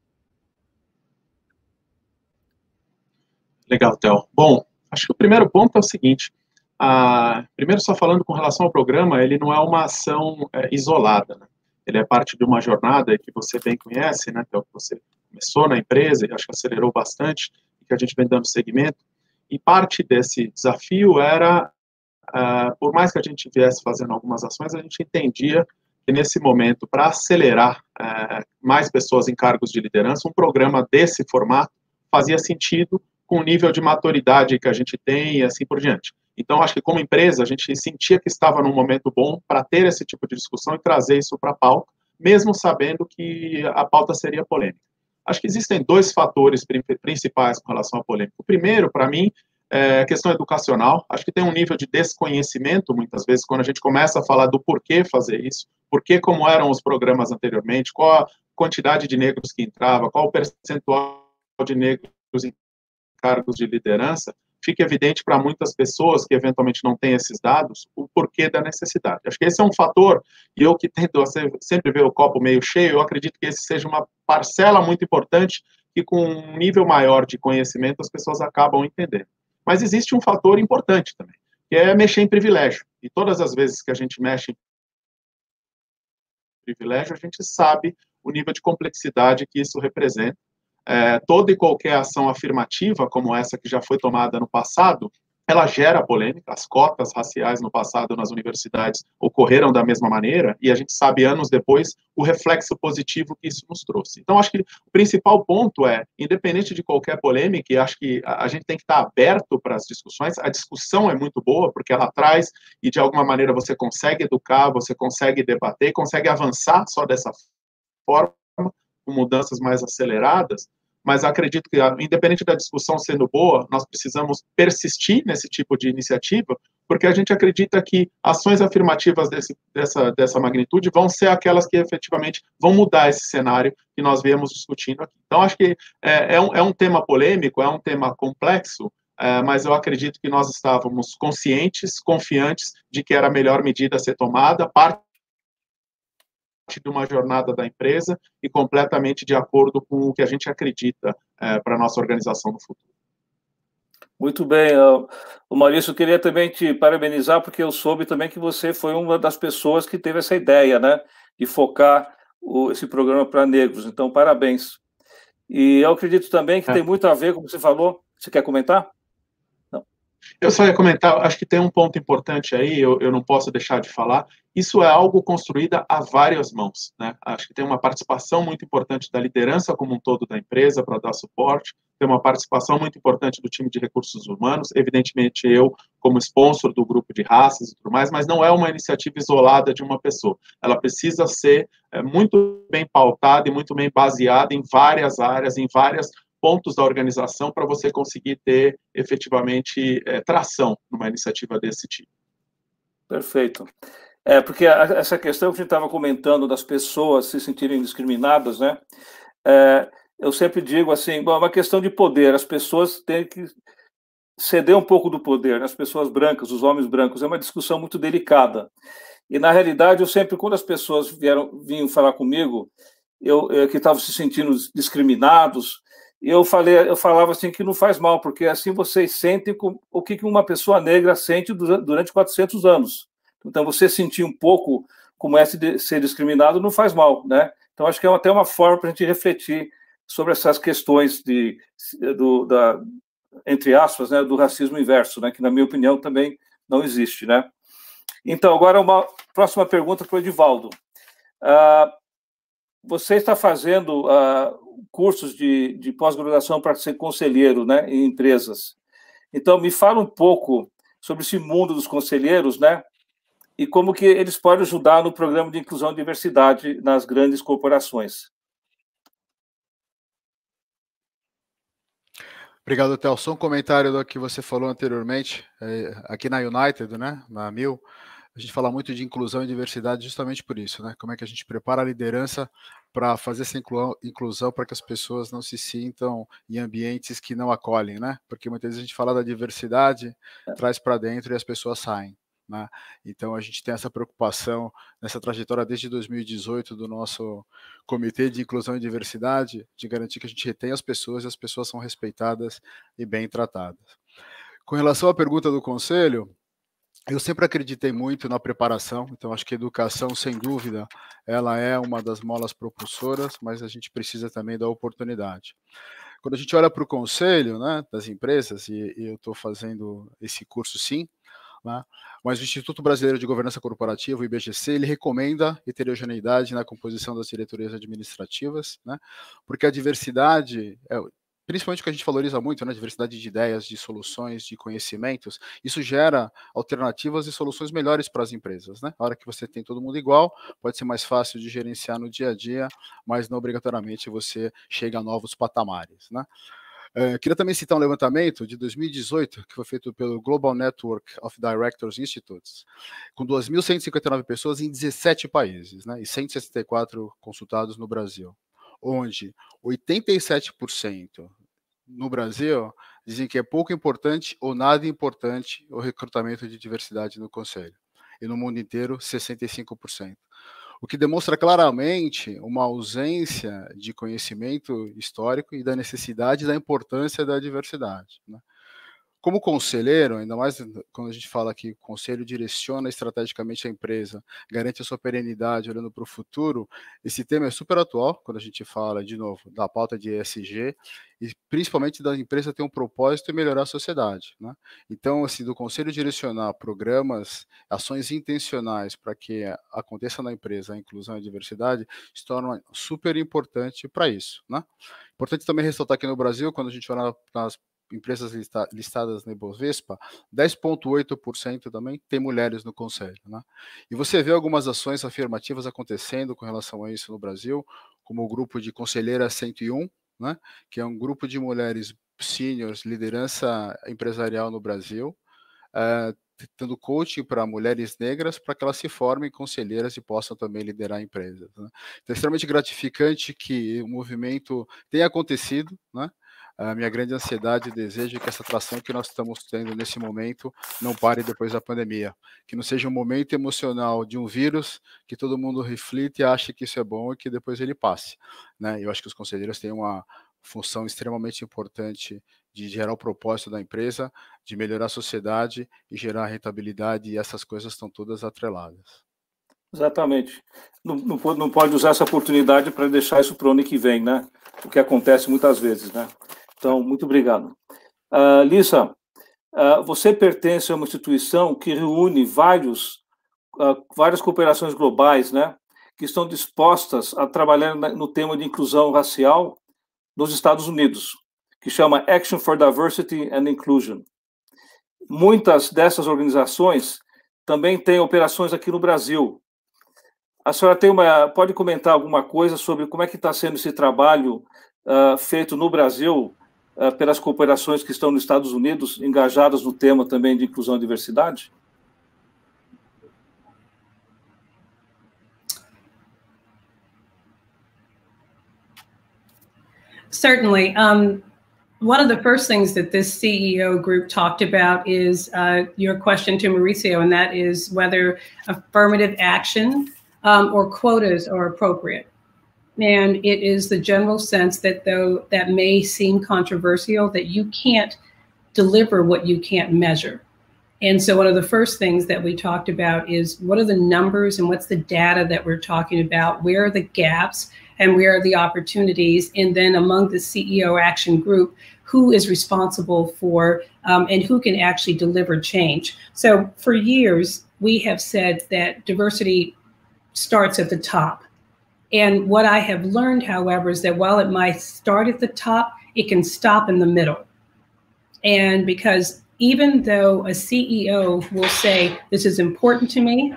Legal, Theo. Bom, acho que o primeiro ponto é o seguinte, primeiro só falando com relação ao programa, ele não é uma ação isolada, né? Ele é parte de uma jornada que você bem conhece, né, Theo, que você começou na empresa e acho que acelerou bastante, e que a gente vem dando seguimento, e parte desse desafio era, por mais que a gente viesse fazendo algumas ações, a gente entendia que nesse momento, para acelerar mais pessoas em cargos de liderança, um programa desse formato fazia sentido com o nível de maturidade que a gente tem e assim por diante. Então, acho que como empresa, a gente sentia que estava num momento bom para ter esse tipo de discussão e trazer isso para a pauta, mesmo sabendo que a pauta seria polêmica. Acho que existem dois fatores principais com relação à polêmica. O primeiro, para mim, é a questão educacional. Acho que tem um nível de desconhecimento, muitas vezes, quando a gente começa a falar do porquê fazer isso, porquê como eram os programas anteriormente, qual a quantidade de negros que entrava, qual o percentual de negros em cargos de liderança, fica evidente para muitas pessoas que eventualmente não têm esses dados, o porquê da necessidade. Acho que esse é um fator, e eu que tento sempre ver o copo meio cheio, eu acredito que esse seja uma parcela muito importante que com um nível maior de conhecimento as pessoas acabam entendendo. Mas existe um fator importante também, que é mexer em privilégio. E todas as vezes que a gente mexe em privilégio, a gente sabe o nível de complexidade que isso representa. Toda e qualquer ação afirmativa, como essa que já foi tomada no passado, ela gera polêmica. As cotas raciais no passado nas universidades ocorreram da mesma maneira, e a gente sabe, anos depois, o reflexo positivo que isso nos trouxe. Então, acho que o principal ponto é, independente de qualquer polêmica, e acho que a gente tem que estar aberto para as discussões. A discussão é muito boa, porque ela traz, e de alguma maneira você consegue educar, você consegue debater, consegue avançar só dessa forma, com mudanças mais aceleradas, mas acredito que, independente da discussão sendo boa, nós precisamos persistir nesse tipo de iniciativa, porque a gente acredita que ações afirmativas dessa magnitude vão ser aquelas que efetivamente vão mudar esse cenário que nós viemos discutindo aqui. Então, acho que é um tema polêmico, é um tema complexo, mas eu acredito que nós estávamos conscientes, confiantes de que era a melhor medida a ser tomada, parte de uma jornada da empresa e completamente de acordo com o que a gente acredita para a nossa organização no futuro. Muito bem. O Maurício, eu queria também te parabenizar, porque eu soube também que você foi uma das pessoas que teve essa ideia, né, de focar esse programa para negros. Então, parabéns. E eu acredito também que tem muito a ver, como você falou. Você quer comentar? Eu só ia comentar, acho que tem um ponto importante aí, eu não posso deixar de falar, isso é algo construído a várias mãos, né? Acho que tem uma participação muito importante da liderança como um todo da empresa para dar suporte, tem uma participação muito importante do time de recursos humanos, evidentemente eu como sponsor do grupo de raças e tudo mais, mas não é uma iniciativa isolada de uma pessoa, ela precisa ser muito bem pautada e muito bem baseada em várias áreas, em várias pontos da organização para você conseguir ter efetivamente tração numa iniciativa desse tipo. Perfeito. Porque essa questão que a gente estava comentando das pessoas se sentirem discriminadas, né? Eu sempre digo assim, bom, é uma questão de poder, as pessoas têm que ceder um pouco do poder, né? As pessoas brancas, os homens brancos, é uma discussão muito delicada. E, na realidade, eu sempre, quando as pessoas vinham falar comigo, que estavam se sentindo discriminados, eu falava assim que não faz mal, porque assim vocês sentem o que uma pessoa negra sente durante 400 anos. Então, você sentir um pouco como é ser discriminado não faz mal, né? Então, acho que é até uma forma para a gente refletir sobre essas questões entre aspas, né, do racismo inverso, né, que, na minha opinião, também não existe, né? Então, agora uma próxima pergunta para o Edivaldo. Você está fazendo cursos de pós-graduação para ser conselheiro, né, em empresas. Então, me fala um pouco sobre esse mundo dos conselheiros, né, e como que eles podem ajudar no programa de inclusão e diversidade nas grandes corporações. Obrigado, Theo. Só um comentário do que você falou anteriormente. Aqui na United, né, na Mil, a gente fala muito de inclusão e diversidade justamente por isso, né? Como é que a gente prepara a liderança para fazer essa inclusão para que as pessoas não se sintam em ambientes que não acolhem, né? Porque muitas vezes a gente fala da diversidade, traz para dentro e as pessoas saem, né? Então a gente tem essa preocupação nessa trajetória desde 2018 do nosso Comitê de Inclusão e Diversidade, de garantir que a gente retém as pessoas e as pessoas são respeitadas e bem tratadas. Com relação à pergunta do Conselho, eu sempre acreditei muito na preparação, então acho que a educação, sem dúvida, ela é uma das molas propulsoras, mas a gente precisa também da oportunidade. Quando a gente olha para o conselho, né, das empresas, e eu estou fazendo esse curso sim, né, mas o Instituto Brasileiro de Governança Corporativa, o IBGC, ele recomenda heterogeneidade na composição das diretorias administrativas, né, porque a diversidade principalmente o que a gente valoriza muito, né, diversidade de ideias, de soluções, de conhecimentos, isso gera alternativas e soluções melhores para as empresas, né? A hora que você tem todo mundo igual, pode ser mais fácil de gerenciar no dia a dia, mas não obrigatoriamente você chega a novos patamares, né? Queria também citar um levantamento de 2018, que foi feito pelo Global Network of Directors Institutes, com 2.159 pessoas em 17 países, né, e 164 consultados no Brasil, onde 87% no Brasil dizem que é pouco importante ou nada importante o recrutamento de diversidade no Conselho. E no mundo inteiro, 65%. O que demonstra claramente uma ausência de conhecimento histórico e da necessidade e da importância da diversidade, né? Como conselheiro, ainda mais quando a gente fala que o conselho direciona estrategicamente a empresa, garante a sua perenidade olhando para o futuro, esse tema é super atual quando a gente fala, de novo, da pauta de ESG e principalmente da empresa ter um propósito e melhorar a sociedade, né? Então, assim, do conselho direcionar programas, ações intencionais para que aconteça na empresa a inclusão e a diversidade, se torna super importante para isso, né? Importante também ressaltar que no Brasil, quando a gente olha nas empresas listadas na Ibovespa, 10,8% também tem mulheres no conselho, né? E você vê algumas ações afirmativas acontecendo com relação a isso no Brasil, como o grupo de Conselheira 101, né, que é um grupo de mulheres seniors, liderança empresarial no Brasil, dando coaching para mulheres negras para que elas se formem conselheiras e possam também liderar empresas, né? Então é extremamente gratificante que o movimento tenha acontecido, né? A minha grande ansiedade e desejo é que essa atração que nós estamos tendo nesse momento não pare depois da pandemia. Que não seja um momento emocional de um vírus que todo mundo reflita e ache que isso é bom e que depois ele passe, né? Eu acho que os conselheiros têm uma função extremamente importante de gerar o propósito da empresa, de melhorar a sociedade e gerar rentabilidade, e essas coisas estão todas atreladas. Exatamente. Não pode usar essa oportunidade para deixar isso para o ano que vem, né? O que acontece muitas vezes, né? Então, muito obrigado. Lisa, você pertence a uma instituição que reúne várias cooperações globais, né, que estão dispostas a trabalhar no tema de inclusão racial nos Estados Unidos, que chama Action for Diversity and Inclusion. Muitas dessas organizações também têm operações aqui no Brasil. A senhora pode comentar alguma coisa sobre como é que está sendo esse trabalho feito no Brasil pelas cooperações que estão nos Estados Unidos, engajadas no tema também de inclusão e diversidade? Certainly. One of the first things that this CEO group talked about is your question to Mauricio, and that is whether affirmative action or quotas are appropriate. And it is the general sense that though that may seem controversial, that you can't deliver what you can't measure. And so one of the first things that we talked about is what are the numbers and what's the data that we're talking about? Where are the gaps and where are the opportunities? And then among the CEO action group, who is responsible for and who can actually deliver change. So for years, we have said that diversity starts at the top. And what I have learned, however, is that while it might start at the top, it can stop in the middle. And because even though a CEO will say, this is important to me,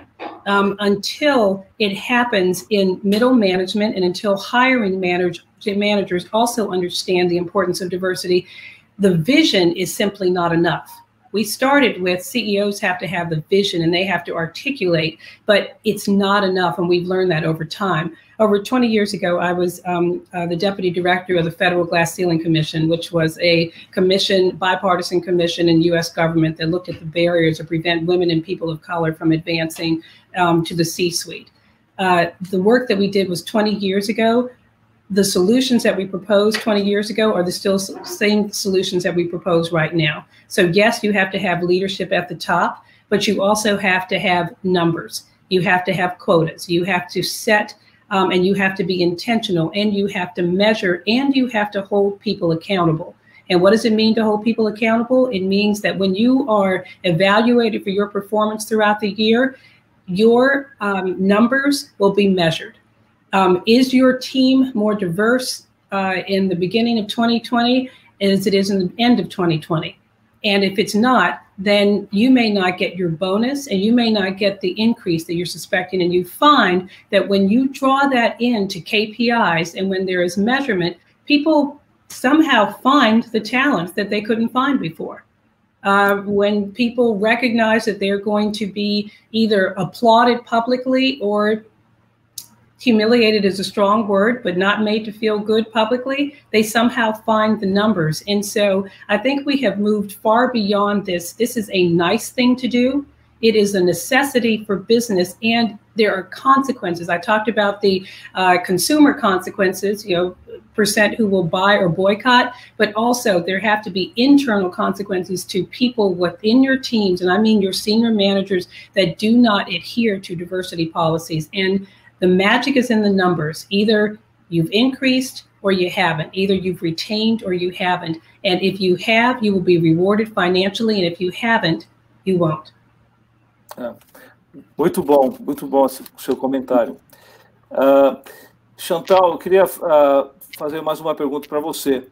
until it happens in middle management and until hiring managers also understand the importance of diversity, the vision is simply not enough. We started with CEOs have to have the vision and they have to articulate, but it's not enough. And we've learned that over time. Over 20 years ago, I was the deputy director of the Federal Glass Ceiling Commission, which was a commission, bipartisan commission in U.S. government that looked at the barriers to prevent women and people of color from advancing to the C-suite. The work that we did was 20 years ago. The solutions that we proposed 20 years ago are the still same solutions that we propose right now. So yes, you have to have leadership at the top, but you also have to have numbers. You have to have quotas. You have to set and you have to be intentional, and you have to measure, and you have to hold people accountable. And what does it mean to hold people accountable? It means that when you are evaluated for your performance throughout the year, your numbers will be measured. Is your team more diverse in the beginning of 2020 as it is in the end of 2020? And if it's not, then you may not get your bonus and you may not get the increase that you're suspecting. And you find that when you draw that into KPIs and when there is measurement, people somehow find the talents that they couldn't find before. When people recognize that they're going to be either applauded publicly or humiliated is a strong word, but not made to feel good publicly, they somehow find the numbers. And so I think we have moved far beyond this. This is a nice thing to do. It is a necessity for business, and there are consequences. I talked about the consumer consequences, percent who will buy or boycott, but also there have to be internal consequences to people within your teams, and I mean your senior managers that do not adhere to diversity policies. And the magic is in the numbers. Either you've increased or you haven't. Either you've retained or you haven't. And if you have, you will be rewarded financially. And if you haven't, you won't. Muito bom o seu comentário. Chantal, eu queria fazer mais uma pergunta para você.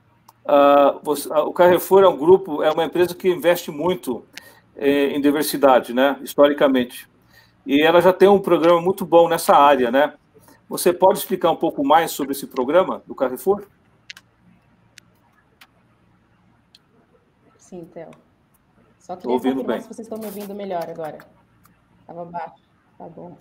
O Carrefour é um grupo, é uma empresa que investe muito em diversidade, né, historicamente. E ela já tem um programa muito bom nessa área, né? Você pode explicar um pouco mais sobre esse programa do Carrefour? Sim, Theo. Só queria confirmar se vocês estão me ouvindo melhor agora. Estava baixo. Tá bom.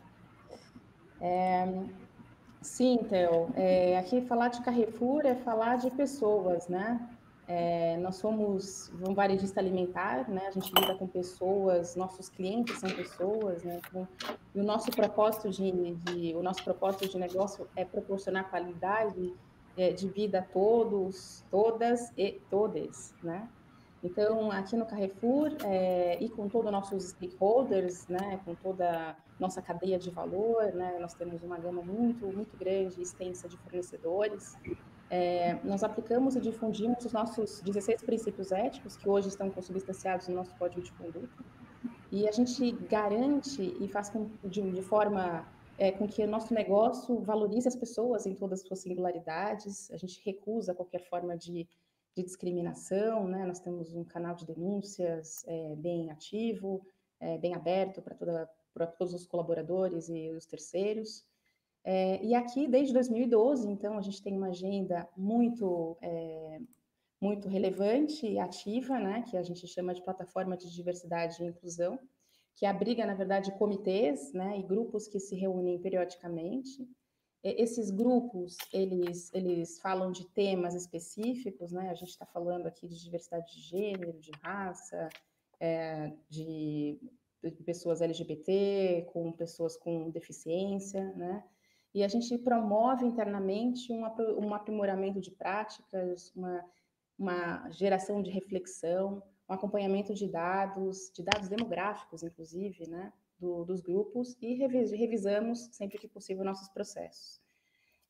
Sim, Theo. Aqui falar de Carrefour é falar de pessoas, né? Nós somos um varejista alimentar, né? A gente lida com pessoas, nossos clientes são pessoas, né? E o nosso propósito de negócio é proporcionar qualidade de vida a todos, todas e todes, né? Então, aqui no Carrefour e com todos os nossos stakeholders, né? Com toda a nossa cadeia de valor, né? Nós temos uma gama muito, muito grande e extensa de fornecedores. Nós aplicamos e difundimos os nossos 16 princípios éticos, que hoje estão consubstanciados no nosso código de conduta, e a gente garante e faz de forma com que o nosso negócio valorize as pessoas em todas as suas singularidades. A gente recusa qualquer forma de discriminação, né? Nós temos um canal de denúncias bem ativo, bem aberto para todos os colaboradores e os terceiros. E aqui, desde 2012, então, a gente tem uma agenda muito relevante e ativa, né, que a gente chama de Plataforma de Diversidade e Inclusão, que abriga, na verdade, comitês, né, e grupos que se reúnem periodicamente. Esses grupos, eles falam de temas específicos, né, a gente está falando aqui de diversidade de gênero, de raça, de pessoas LGBT, com pessoas com deficiência, né, e a gente promove internamente um aprimoramento de práticas, uma geração de reflexão, um acompanhamento de dados demográficos, inclusive, né, dos grupos, e revisamos, sempre que possível, nossos processos.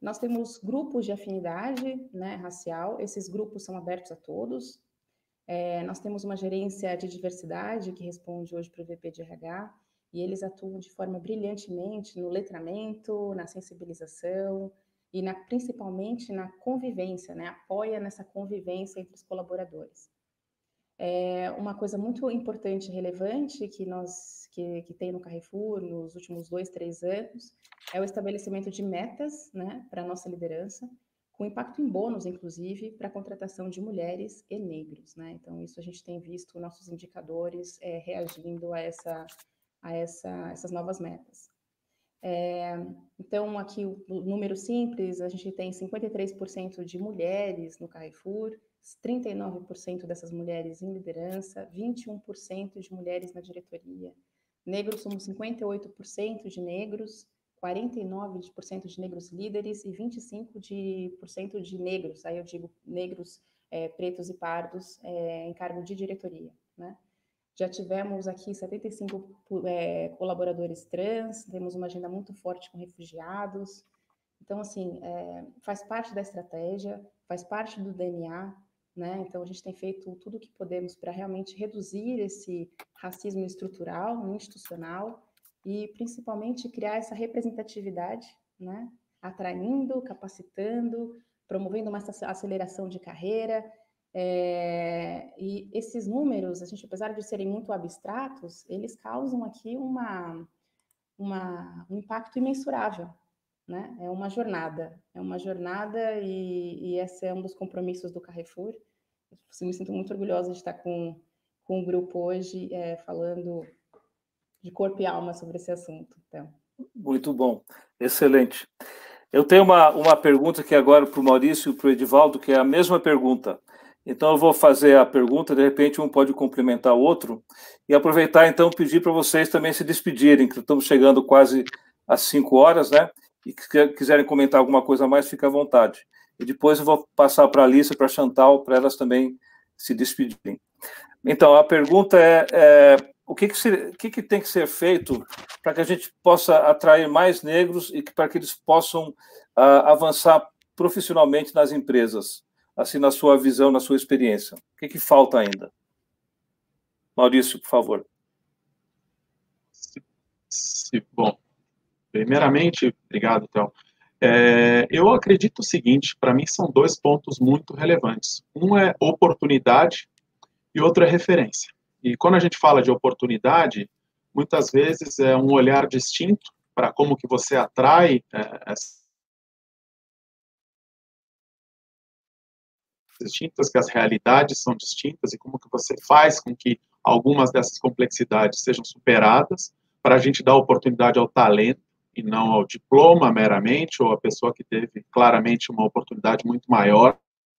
Nós temos grupos de afinidade, né, racial, esses grupos são abertos a todos. Nós temos uma gerência de diversidade que responde hoje para o VP de RH, e eles atuam de forma brilhantemente no letramento, na sensibilização e principalmente na convivência, né, apoia nessa convivência entre os colaboradores. Uma coisa muito importante e relevante que tem no Carrefour nos últimos 2, 3 anos é o estabelecimento de metas, né, para a nossa liderança, com impacto em bônus, inclusive, para a contratação de mulheres e negros, né? Então, isso a gente tem visto nossos indicadores reagindo a essas novas metas. Então, aqui o número simples, a gente tem 53% de mulheres no Carrefour, 39% dessas mulheres em liderança, 21% de mulheres na diretoria. Negros somos 58% de negros, 49% de negros líderes e 25% de negros, aí eu digo negros, pretos e pardos, em cargo de diretoria, né? Já tivemos aqui 75 colaboradores trans, temos uma agenda muito forte com refugiados. Então, assim, faz parte da estratégia, faz parte do DNA, né? Então, a gente tem feito tudo o que podemos para realmente reduzir esse racismo estrutural, institucional, e principalmente criar essa representatividade, né? Atraindo, capacitando, promovendo uma aceleração de carreira. E esses números, a gente, apesar de serem muito abstratos, eles causam aqui um impacto imensurável, né? É uma jornada e esse é um dos compromissos do Carrefour. Eu me sinto muito orgulhosa de estar com o grupo hoje falando de corpo e alma sobre esse assunto. Então. Muito bom, excelente. Eu tenho uma pergunta aqui agora para o Maurício e para o Edivaldo, que é a mesma pergunta. Então, eu vou fazer a pergunta, de repente um pode complementar o outro, e aproveitar, então, pedir para vocês também se despedirem, que estamos chegando quase às 5 horas, né? E que quiserem comentar alguma coisa a mais, fica à vontade. E depois eu vou passar para a Alice, para a Chantal, para elas também se despedirem. Então, a pergunta o que tem que ser feito para que a gente possa atrair mais negros e para que eles possam avançar profissionalmente nas empresas, assim, na sua visão, na sua experiência? O que falta ainda? Maurício, por favor. Bom, primeiramente, obrigado, Théo. Eu acredito o seguinte, para mim são 2 pontos muito relevantes. Um é oportunidade e outro é referência. E quando a gente fala de oportunidade, muitas vezes é um olhar distinto para como que você atrai distintas, que as realidades são distintas e como que você faz com que algumas dessas complexidades sejam superadas para a gente dar oportunidade ao talento e não ao diploma meramente, ou a pessoa que teve claramente uma oportunidade muito maior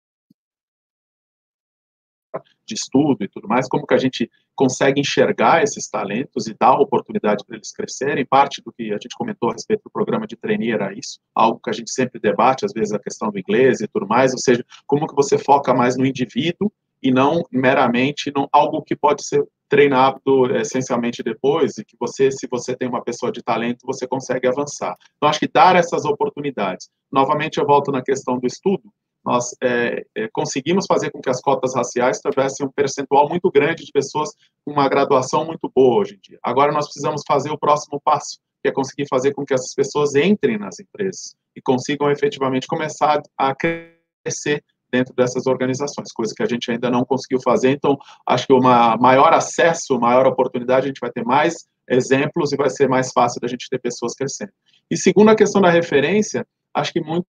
de estudo e tudo mais, como que a gente consegue enxergar esses talentos e dar oportunidade para eles crescerem. Parte do que a gente comentou a respeito do programa de trainee era isso, algo que a gente sempre debate, às vezes a questão do inglês e tudo mais, ou seja, como que você foca mais no indivíduo e não meramente em algo que pode ser treinado essencialmente depois, e que você, se você tem uma pessoa de talento, você consegue avançar. Então, acho que dar essas oportunidades. Novamente, eu volto na questão do estudo. Nós conseguimos fazer com que as cotas raciais tivessem um percentual muito grande de pessoas com uma graduação muito boa hoje em dia. Agora nós precisamos fazer o próximo passo, que é conseguir fazer com que essas pessoas entrem nas empresas e consigam efetivamente começar a crescer dentro dessas organizações, coisa que a gente ainda não conseguiu fazer. Então, acho que uma maior acesso, maior oportunidade, a gente vai ter mais exemplos e vai ser mais fácil da gente ter pessoas crescendo. E segundo a questão da referência, acho que muitos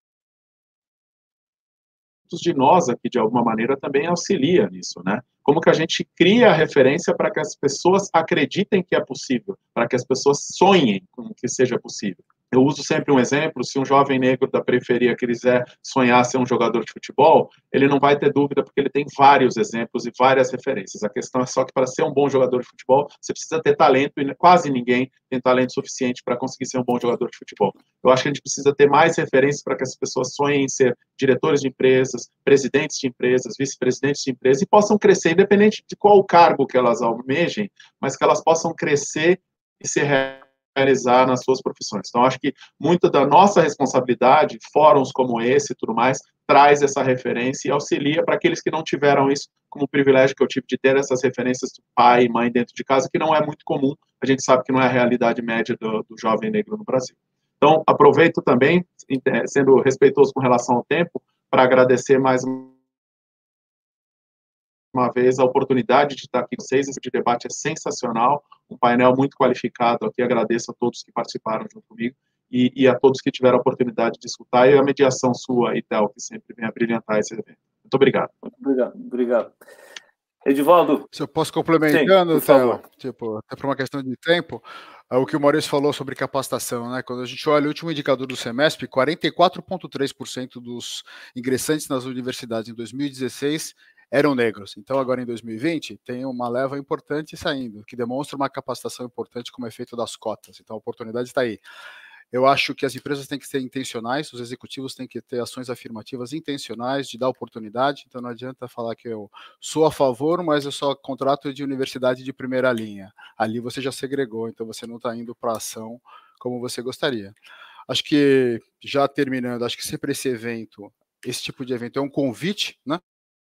de nós aqui, de alguma maneira, também auxilia nisso, né? Como que a gente cria a referência para que as pessoas acreditem que é possível, para que as pessoas sonhem com que seja possível. Eu uso sempre um exemplo, se um jovem negro da periferia quiser sonhar ser um jogador de futebol, ele não vai ter dúvida, porque ele tem vários exemplos e várias referências. A questão é só que para ser um bom jogador de futebol, você precisa ter talento, e quase ninguém tem talento suficiente para conseguir ser um bom jogador de futebol. Eu acho que a gente precisa ter mais referências para que as pessoas sonhem em ser diretores de empresas, presidentes de empresas, vice-presidentes de empresas, e possam crescer, independente de qual cargo que elas almejem, mas que elas possam crescer e ser realizar nas suas profissões. Então, acho que muita da nossa responsabilidade, fóruns como esse e tudo mais, traz essa referência e auxilia para aqueles que não tiveram isso, como o privilégio que eu tive de ter essas referências do pai e mãe dentro de casa, que não é muito comum, a gente sabe que não é a realidade média do jovem negro no Brasil. Então, aproveito também, sendo respeitoso com relação ao tempo, para agradecer mais uma vez a oportunidade de estar aqui com vocês. Esse debate é sensacional, um painel muito qualificado aqui. Agradeço a todos que participaram junto comigo e a todos que tiveram a oportunidade de escutar, e a mediação sua, Tel, que sempre vem a brilhantar esse evento. Muito obrigado. Obrigado. Edivaldo. Se eu posso complementando, Tel, tipo, até por uma questão de tempo, o que o Maurício falou sobre capacitação, né? Quando a gente olha o último indicador do Semesp, 44,3% dos ingressantes nas universidades em 2016 eram negros. Então, agora em 2020, tem uma leva importante saindo, que demonstra uma capacitação importante como efeito das cotas. Então, a oportunidade está aí. Eu acho que as empresas têm que ser intencionais, os executivos têm que ter ações afirmativas intencionais de dar oportunidade. Então, não adianta falar que eu sou a favor, mas eu só contrato de universidade de primeira linha. Ali você já segregou, então você não está indo para a ação como você gostaria. Acho que, já terminando, acho que sempre esse tipo de evento é um convite, né?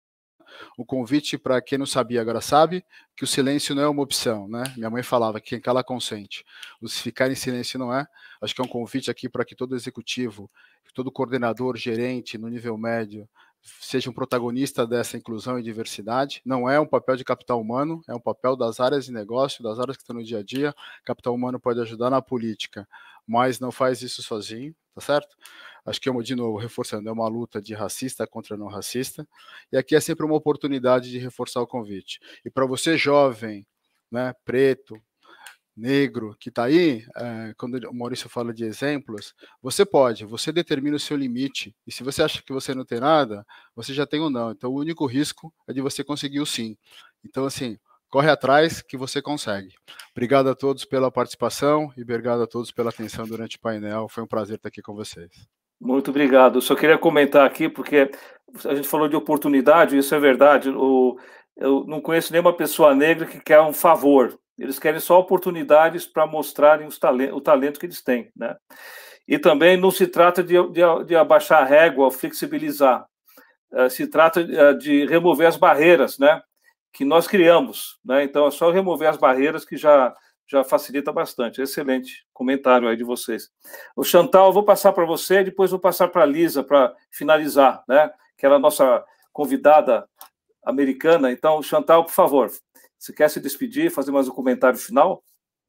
Um convite para quem não sabia, agora sabe, que o silêncio não é uma opção, né? Minha mãe falava que quem cala consente. Se ficar em silêncio não é. Acho que é um convite aqui para que todo executivo, todo coordenador, gerente no nível médio, seja um protagonista dessa inclusão e diversidade. Não é um papel de capital humano, é um papel das áreas de negócio, das áreas que estão no dia a dia. Capital humano pode ajudar na política, mas não faz isso sozinho, tá certo? Acho que, de novo, reforçando, é uma luta de racista contra não racista, e aqui é sempre uma oportunidade de reforçar o convite. E para você jovem, né, preto, negro, que está aí, quando o Maurício fala de exemplos, você determina o seu limite, e se você acha que você não tem nada, você já tem um não. Então, o único risco é de você conseguir o sim. Então, assim, corre atrás que você consegue. Obrigado a todos pela participação e obrigado a todos pela atenção durante o painel. Foi um prazer estar aqui com vocês. Muito obrigado. Eu só queria comentar aqui, porque a gente falou de oportunidade, isso é verdade. Eu não conheço nenhuma pessoa negra que quer um favor. Eles querem só oportunidades para mostrarem o talento que eles têm, né? E também não se trata de abaixar a régua ou flexibilizar. Se trata de remover as barreiras, né, que nós criamos, né? Então, é só remover as barreiras que já facilita bastante. Excelente comentário aí de vocês. O Chantal, eu vou passar para você, depois vou passar para a Lisa para finalizar, né? Que ela é a nossa convidada americana. Então, Chantal, por favor, você quer se despedir, fazer mais um comentário final?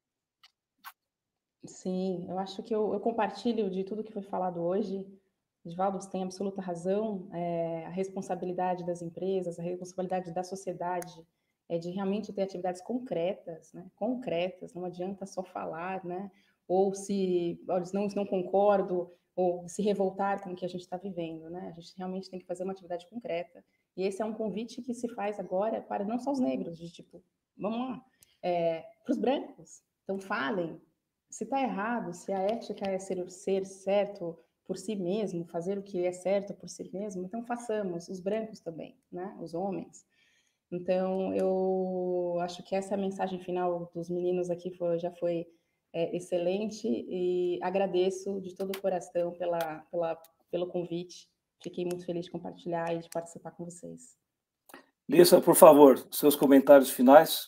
Sim, eu acho que eu compartilho de tudo que foi falado hoje. Edivaldo, você tem absoluta razão. A responsabilidade das empresas, a responsabilidade da sociedade é de realmente ter atividades concretas, né? Concretas, não adianta só falar, né? Ou se não concordo, ou se revoltar com o que a gente está vivendo, né? A gente realmente tem que fazer uma atividade concreta. E esse é um convite que se faz agora para não só os negros, de tipo, vamos lá, para os brancos. Então falem, se está errado, se a ética é ser certo por si mesmo, fazer o que é certo por si mesmo, então façamos, os brancos também, né? Os homens. Então, eu acho que essa mensagem final dos meninos aqui já foi excelente e agradeço de todo o coração pelo convite. Fiquei muito feliz de compartilhar e de participar com vocês. Lisa, por favor, seus comentários finais.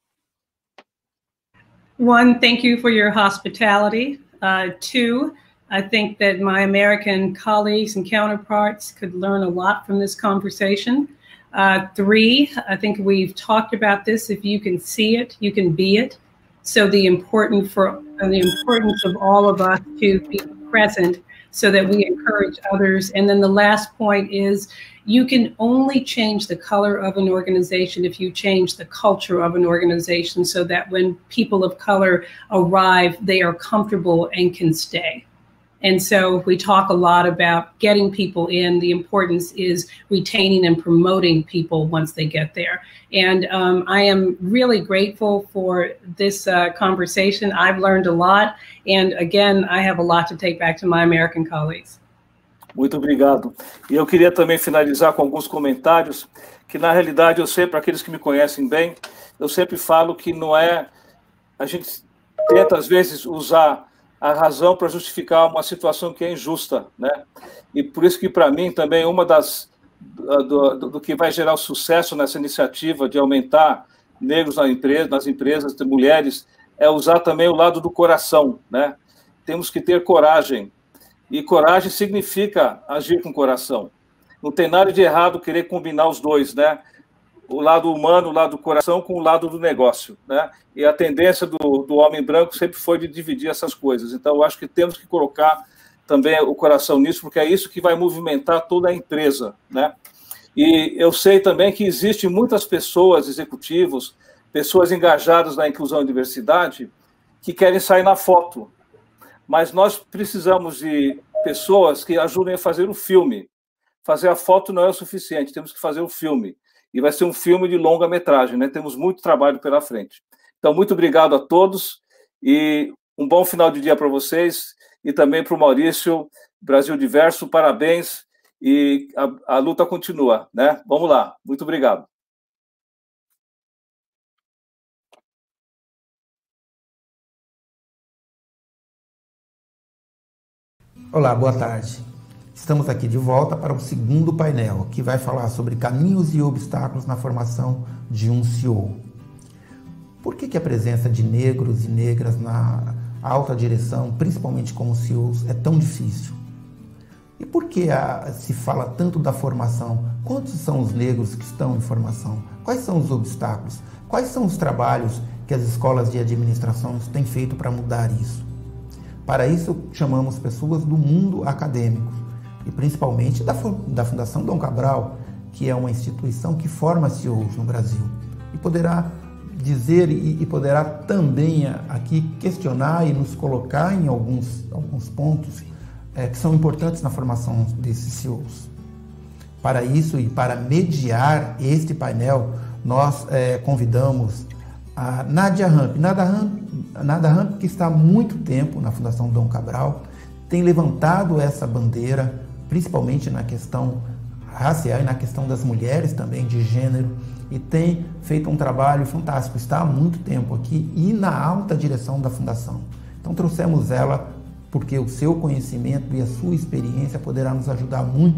One, thank you for your hospitality. Two, I think that my American colleagues and counterparts could learn a lot from this conversation. Three, I think we've talked about this. If you can see it, you can be it. So the importance of all of us to be present so that we encourage others. And then the last point is you can only change the color of an organization if you change the culture of an organization so that when people of color arrive, they are comfortable and can stay. And so we talk a lot about getting people in. The importance is retaining and promoting people once they get there. And I am really grateful for this conversation. I've learned a lot. And again, I have a lot to take back to my American colleagues. Muito obrigado. E eu queria também finalizar com alguns comentários, que na realidade eu sempre, para aqueles que me conhecem bem, eu sempre falo que não é... A gente tenta, às vezes, usar a razão para justificar uma situação que é injusta, né? E por isso que, para mim, também, uma das... do que vai gerar o sucesso nessa iniciativa de aumentar negros nas empresas, mulheres, é usar também o lado do coração, né? Temos que ter coragem. E coragem significa agir com o coração. Não tem nada de errado querer combinar os dois, né? O lado humano, o lado do coração com o lado do negócio, né? E a tendência do homem branco sempre foi de dividir essas coisas. Então, eu acho que temos que colocar também o coração nisso, porque é isso que vai movimentar toda a empresa, né? E eu sei também que existem muitas pessoas, executivos, pessoas engajadas na inclusão e diversidade, que querem sair na foto. Mas nós precisamos de pessoas que ajudem a fazer o filme. Fazer a foto não é o suficiente, temos que fazer o filme. E vai ser um filme de longa-metragem, né? Temos muito trabalho pela frente. Então, muito obrigado a todos e um bom final de dia para vocês e também para o Maurício, Brasil Diverso, parabéns e a luta continua, né? Vamos lá, muito obrigado. Olá, boa tarde. Estamos aqui de volta para o segundo painel, que vai falar sobre caminhos e obstáculos na formação de um CEO. Por que a presença de negros e negras na alta direção, principalmente como CEOs, é tão difícil? E por que se fala tanto da formação? Quantos são os negros que estão em formação? Quais são os obstáculos? Quais são os trabalhos que as escolas de administração têm feito para mudar isso? Para isso, chamamos pessoas do mundo acadêmico, e principalmente da Fundação Dom Cabral, que é uma instituição que forma CEOs no Brasil. E poderá dizer e poderá também aqui questionar e nos colocar em alguns pontos que são importantes na formação desses CEOs. Para isso e para mediar este painel, nós convidamos a Nadia Ramp. Nadia Ramp, que está há muito tempo na Fundação Dom Cabral, tem levantado essa bandeira, principalmente na questão racial e na questão das mulheres também, de gênero, e tem feito um trabalho fantástico. Está há muito tempo aqui e na alta direção da Fundação. Então trouxemos ela porque o seu conhecimento e a sua experiência poderá nos ajudar muito,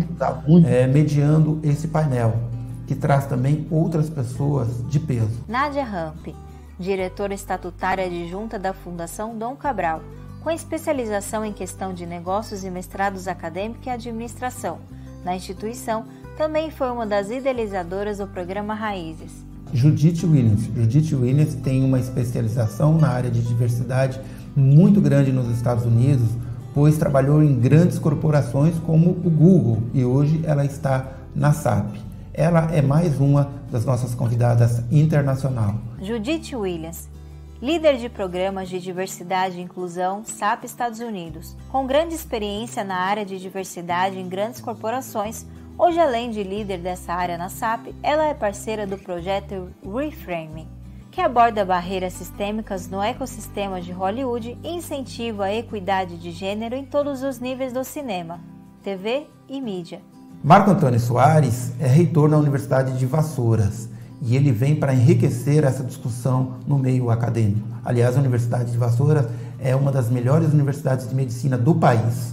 mediando esse painel, que traz também outras pessoas de peso. Nadia Ramp, diretora estatutária adjunta da Fundação Dom Cabral, com especialização em questão de negócios e mestrados acadêmicos e administração. Na instituição, também foi uma das idealizadoras do programa Raízes. Judith Williams tem uma especialização na área de diversidade muito grande nos Estados Unidos, pois trabalhou em grandes corporações como o Google e hoje ela está na SAP. Ela é mais uma das nossas convidadas internacional. Judith Williams, líder de programas de diversidade e inclusão SAP Estados Unidos, com grande experiência na área de diversidade em grandes corporações. Hoje, além de líder dessa área na SAP, ela é parceira do projeto Reframing, que aborda barreiras sistêmicas no ecossistema de Hollywood e incentiva a equidade de gênero em todos os níveis do cinema, TV e mídia. Marco Antônio Soares é reitor da Universidade de Vassouras e ele vem para enriquecer essa discussão no meio acadêmico. Aliás, a Universidade de Vassouras é uma das melhores universidades de medicina do país.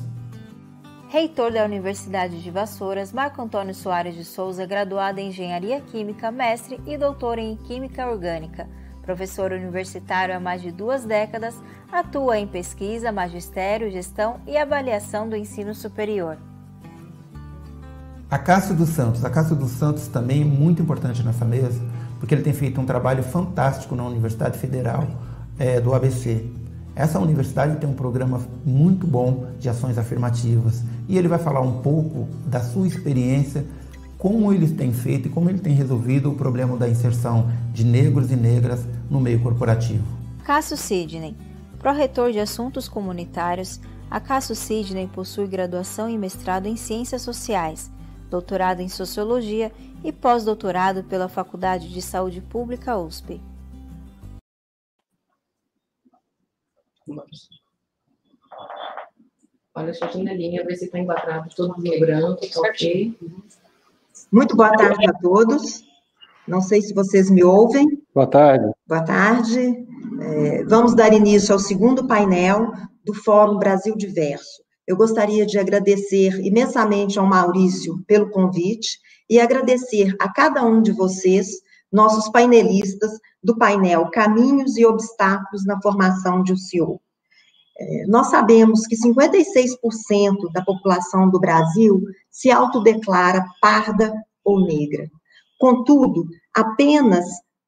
Reitor da Universidade de Vassouras, Marco Antônio Soares de Souza, graduado em Engenharia Química, mestre e doutor em Química Orgânica. Professor universitário há mais de 2 décadas, atua em pesquisa, magistério, gestão e avaliação do ensino superior. Acácio dos Santos também é muito importante nessa mesa, porque ele tem feito um trabalho fantástico na Universidade Federal do ABC. Essa universidade tem um programa muito bom de ações afirmativas e ele vai falar um pouco da sua experiência, como eles têm feito e como ele tem resolvido o problema da inserção de negros e negras no meio corporativo. Cássio Sidney, pró-reitor de Assuntos Comunitários, a Cássio Sidney possui graduação e mestrado em Ciências Sociais, doutorado em Sociologia e pós-doutorado pela Faculdade de Saúde Pública USP. Olha a sua janelinha, ver se está enquadrado todo no branco, tá ok. Muito boa tarde a todos. Não sei se vocês me ouvem. Boa tarde. Boa tarde. Vamos dar início ao segundo painel do Fórum Brasil Diverso. Eu gostaria de agradecer imensamente ao Maurício pelo convite e agradecer a cada um de vocês, nossos painelistas do painel Caminhos e Obstáculos na Formação de um CEO. Nós sabemos que 56% da população do Brasil se autodeclara parda ou negra. Contudo, apenas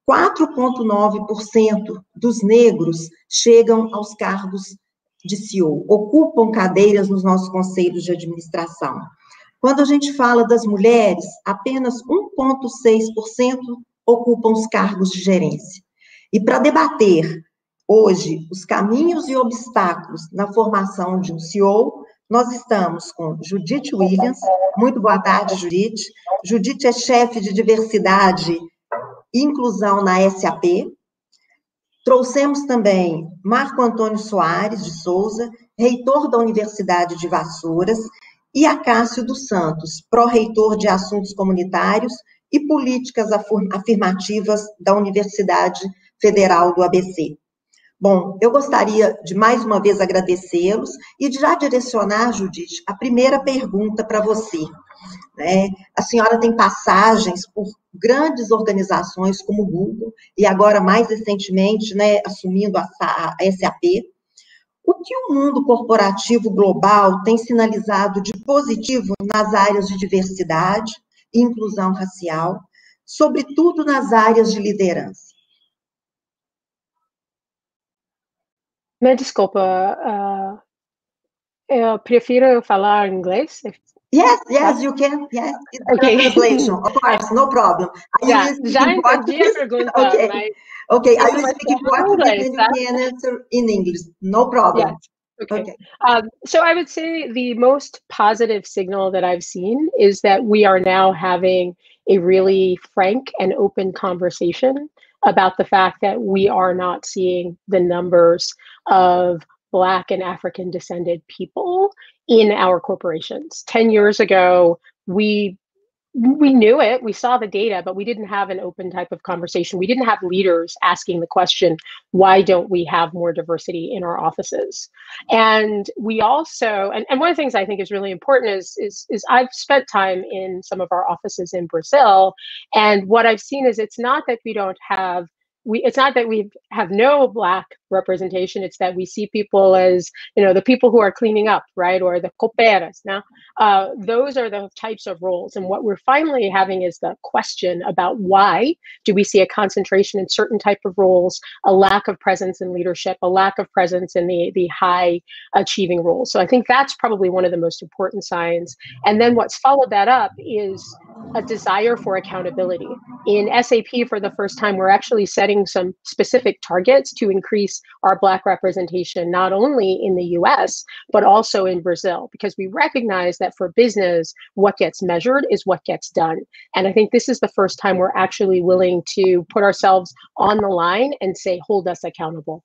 4,9% dos negros chegam aos cargos de CEO, ocupam cadeiras nos nossos conselhos de administração. Quando a gente fala das mulheres, apenas 1,6% ocupam os cargos de gerência. E para debater hoje os caminhos e obstáculos na formação de um CEO, nós estamos com Judith Williams. Muito boa tarde, Judith. Judith é chefe de diversidade e inclusão na SAP. Trouxemos também Marco Antônio Soares de Souza, reitor da Universidade de Vassouras, e Acácio dos Santos, pró-reitor de Assuntos Comunitários e Políticas Afirmativas da Universidade Federal do ABC. Bom, eu gostaria de mais uma vez agradecê-los e de já direcionar, Judith, a primeira pergunta para você. A senhora tem passagens por grandes organizações como o Google e agora, mais recentemente, assumindo a SAP. O que o mundo corporativo global tem sinalizado de positivo nas áreas de diversidade e inclusão racial, sobretudo nas áreas de liderança? Me desculpa, eu prefiro falar inglês? Yes, you can. Yes, it's translation. Of course, no problem. Já entendi a pergunta. Okay, I will speak in Portuguese and you can answer in English. No problem. Yes. Okay. So I would say the most positive signal that I've seen is that we are now having a really frank and open conversation about the fact that we are not seeing the numbers of Black and African descended people in our corporations. 10 years ago, we knew it, we saw the data, but we didn't have an open type of conversation. We didn't have leaders asking the question, why don't we have more diversity in our offices? And we also, and one of the things I think is really important is I've spent time in some of our offices in Brazil, and what I've seen is it's not that we don't have it's not that we have no Black representation, it's that we see people as, the people who are cleaning up, right? Or the cooperas. Now, those are the types of roles. And what we're finally having is the question about why do we see a concentration in certain type of roles, a lack of presence in leadership, a lack of presence in the high achieving roles. So I think that's probably one of the most important signs. And then what's followed that up is a desire for accountability. In SAP, for the first time, we're actually setting some specific targets to increase our Black representation, not only in the US, but also in Brazil, because we recognize that for business, what gets measured is what gets done. And I think this is the first time we're actually willing to put ourselves on the line and say, hold us accountable.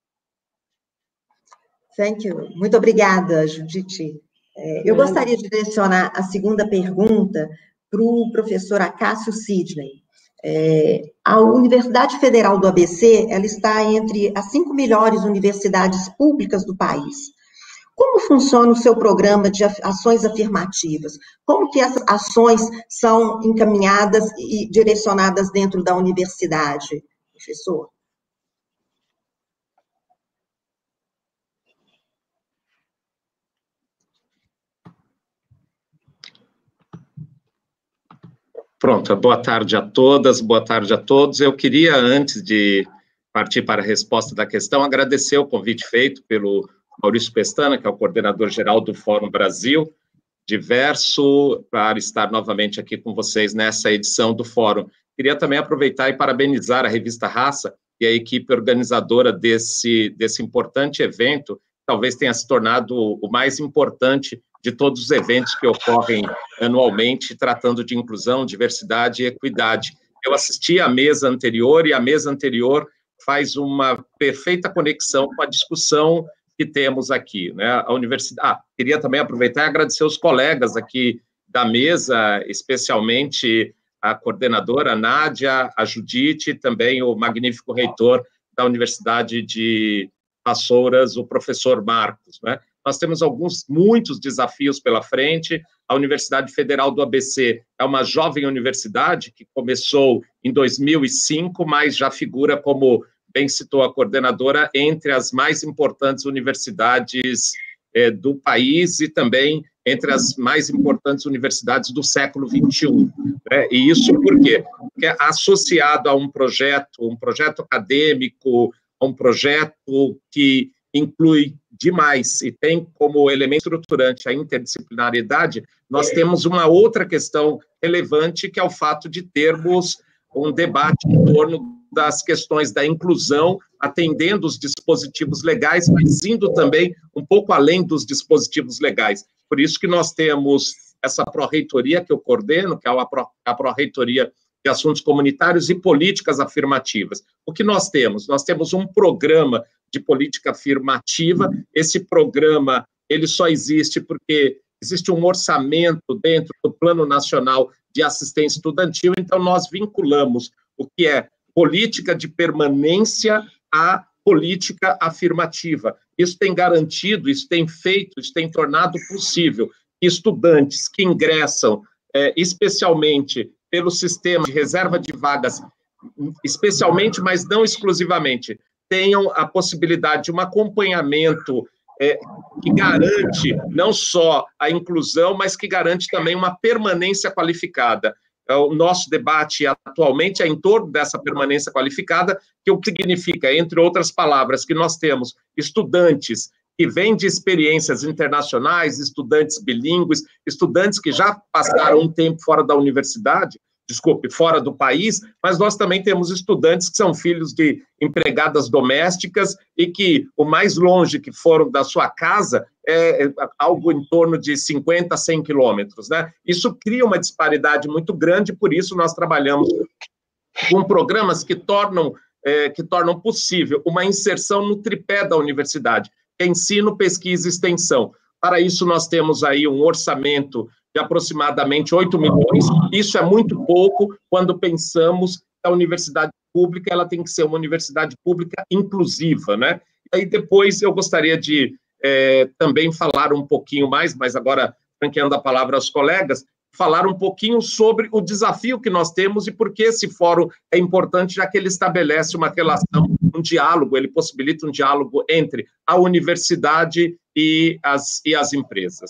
Thank you. Muito obrigada, Judith. Eu gostaria de direcionar a segunda pergunta para o professor Acácio Sidney. A Universidade Federal do ABC, ela está entre as 5 melhores universidades públicas do país. Como funciona o seu programa de ações afirmativas? Como que essas ações são encaminhadas e direcionadas dentro da universidade, professor? Pronto, boa tarde a todas, boa tarde a todos. Eu queria, antes de partir para a resposta da questão, agradecer o convite feito pelo Maurício Pestana, que é o coordenador-geral do Fórum Brasil Diverso, para estar novamente aqui com vocês nessa edição do Fórum. Queria também aproveitar e parabenizar a revista Raça e a equipe organizadora desse importante evento, talvez tenha se tornado o mais importante de todos os eventos que ocorrem anualmente, tratando de inclusão, diversidade e equidade. Eu assisti à mesa anterior, e a mesa anterior faz uma perfeita conexão com a discussão que temos aqui, né? A universidade. Queria também aproveitar e agradecer os colegas aqui da mesa, especialmente a coordenadora, a Nádia, a Judite, e também o magnífico reitor da Universidade de Vassouras, o professor Marcos, né? Nós temos muitos desafios pela frente. A Universidade Federal do ABC é uma jovem universidade que começou em 2005, mas já figura, como bem citou a coordenadora, entre as mais importantes universidades do país e também entre as mais importantes universidades do século XXI. Né? E isso por quê? Porque é associado a um projeto acadêmico, a um projeto que inclui demais e tem como elemento estruturante a interdisciplinariedade, nós temos uma outra questão relevante, que é o fato de termos um debate em torno das questões da inclusão, atendendo os dispositivos legais, mas indo também um pouco além dos dispositivos legais. Por isso que nós temos essa pró-reitoria que eu coordeno, que é a pró-reitoria de Assuntos Comunitários e Políticas Afirmativas. O que nós temos? Nós temos um programa de política afirmativa. Esse programa, ele só existe porque existe um orçamento dentro do Plano Nacional de Assistência Estudantil, então nós vinculamos o que é política de permanência à política afirmativa. Isso tem garantido, isso tem feito, isso tem tornado possível que estudantes que ingressam, especialmente pelo sistema de reserva de vagas, especialmente, mas não exclusivamente, tenham a possibilidade de um acompanhamento que garante não só a inclusão, mas que garante também uma permanência qualificada. O nosso debate atualmente é em torno dessa permanência qualificada, que o que significa, entre outras palavras, que nós temos estudantes que vêm de experiências internacionais, estudantes bilíngues, estudantes que já passaram um tempo fora da universidade, fora do país, mas nós também temos estudantes que são filhos de empregadas domésticas e que o mais longe que foram da sua casa é algo em torno de 50, 100 quilômetros, né? Isso cria uma disparidade muito grande, por isso nós trabalhamos com programas que tornam possível uma inserção no tripé da universidade, que é ensino, pesquisa e extensão. Para isso, nós temos aí um orçamento de aproximadamente 8 milhões. Isso é muito pouco quando pensamos que a universidade pública ela tem que ser uma universidade pública inclusiva, né? E aí depois eu gostaria de também falar um pouquinho mais, mas agora franqueando a palavra aos colegas, falar um pouquinho sobre o desafio que nós temos e por que esse fórum é importante, já que ele estabelece uma relação, um diálogo, ele possibilita um diálogo entre a universidade e as empresas.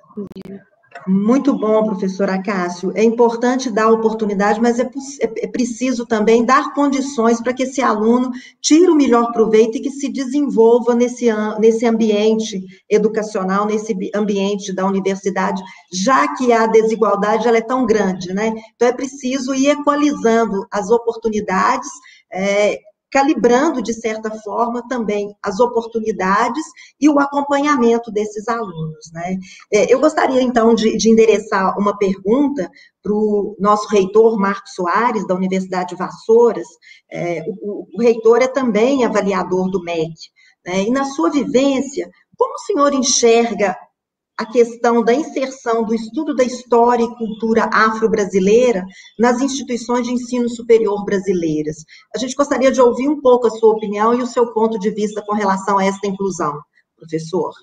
Muito bom, professor Acácio. É importante dar oportunidade, mas é preciso também dar condições para que esse aluno tire o melhor proveito e que se desenvolva nesse ambiente educacional, nesse ambiente da universidade, já que a desigualdade ela é tão grande, né? Então, é preciso ir equalizando as oportunidades, calibrando, de certa forma, também as oportunidades e o acompanhamento desses alunos, né? Eu gostaria, então, de endereçar uma pergunta para o nosso reitor, Marcos Soares, da Universidade de Vassouras. O reitor é também avaliador do MEC, né? E, na sua vivência, como o senhor enxerga a questão da inserção do estudo da história e cultura afro-brasileira nas instituições de ensino superior brasileiras? A gente gostaria de ouvir um pouco a sua opinião e o seu ponto de vista com relação a esta inclusão, professor.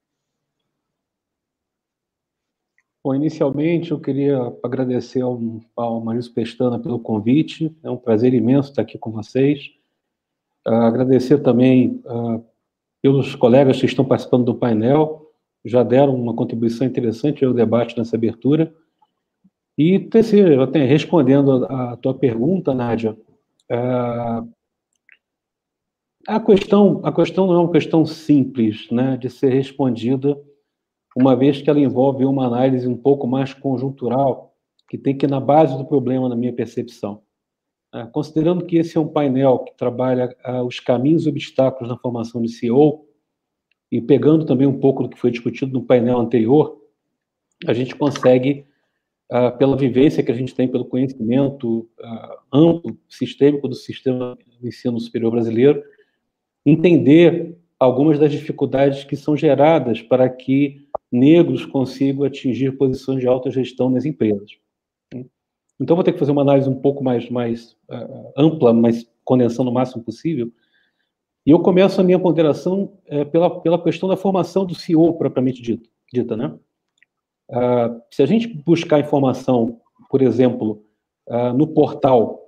Bom, inicialmente eu queria agradecer ao Maurício Pestana pelo convite, é um prazer imenso estar aqui com vocês. Agradecer também pelos colegas que estão participando do painel, já deram uma contribuição interessante ao debate nessa abertura. E, respondendo a tua pergunta, Nádia, a questão não é uma questão simples, né, de ser respondida, uma vez que ela envolve uma análise um pouco mais conjuntural, que tem que ir na base do problema, na minha percepção. Considerando que esse é um painel que trabalha os caminhos e obstáculos na formação de CEO, e pegando também um pouco do que foi discutido no painel anterior, a gente consegue, pela vivência que a gente tem, pelo conhecimento amplo, sistêmico do sistema do ensino superior brasileiro, entender algumas das dificuldades que são geradas para que negros consigam atingir posições de alta gestão nas empresas. Então, vou ter que fazer uma análise um pouco mais ampla, mas condensando o máximo possível. E eu começo a minha ponderação pela questão da formação do CEO, propriamente dita, né? Se a gente buscar informação, por exemplo, no portal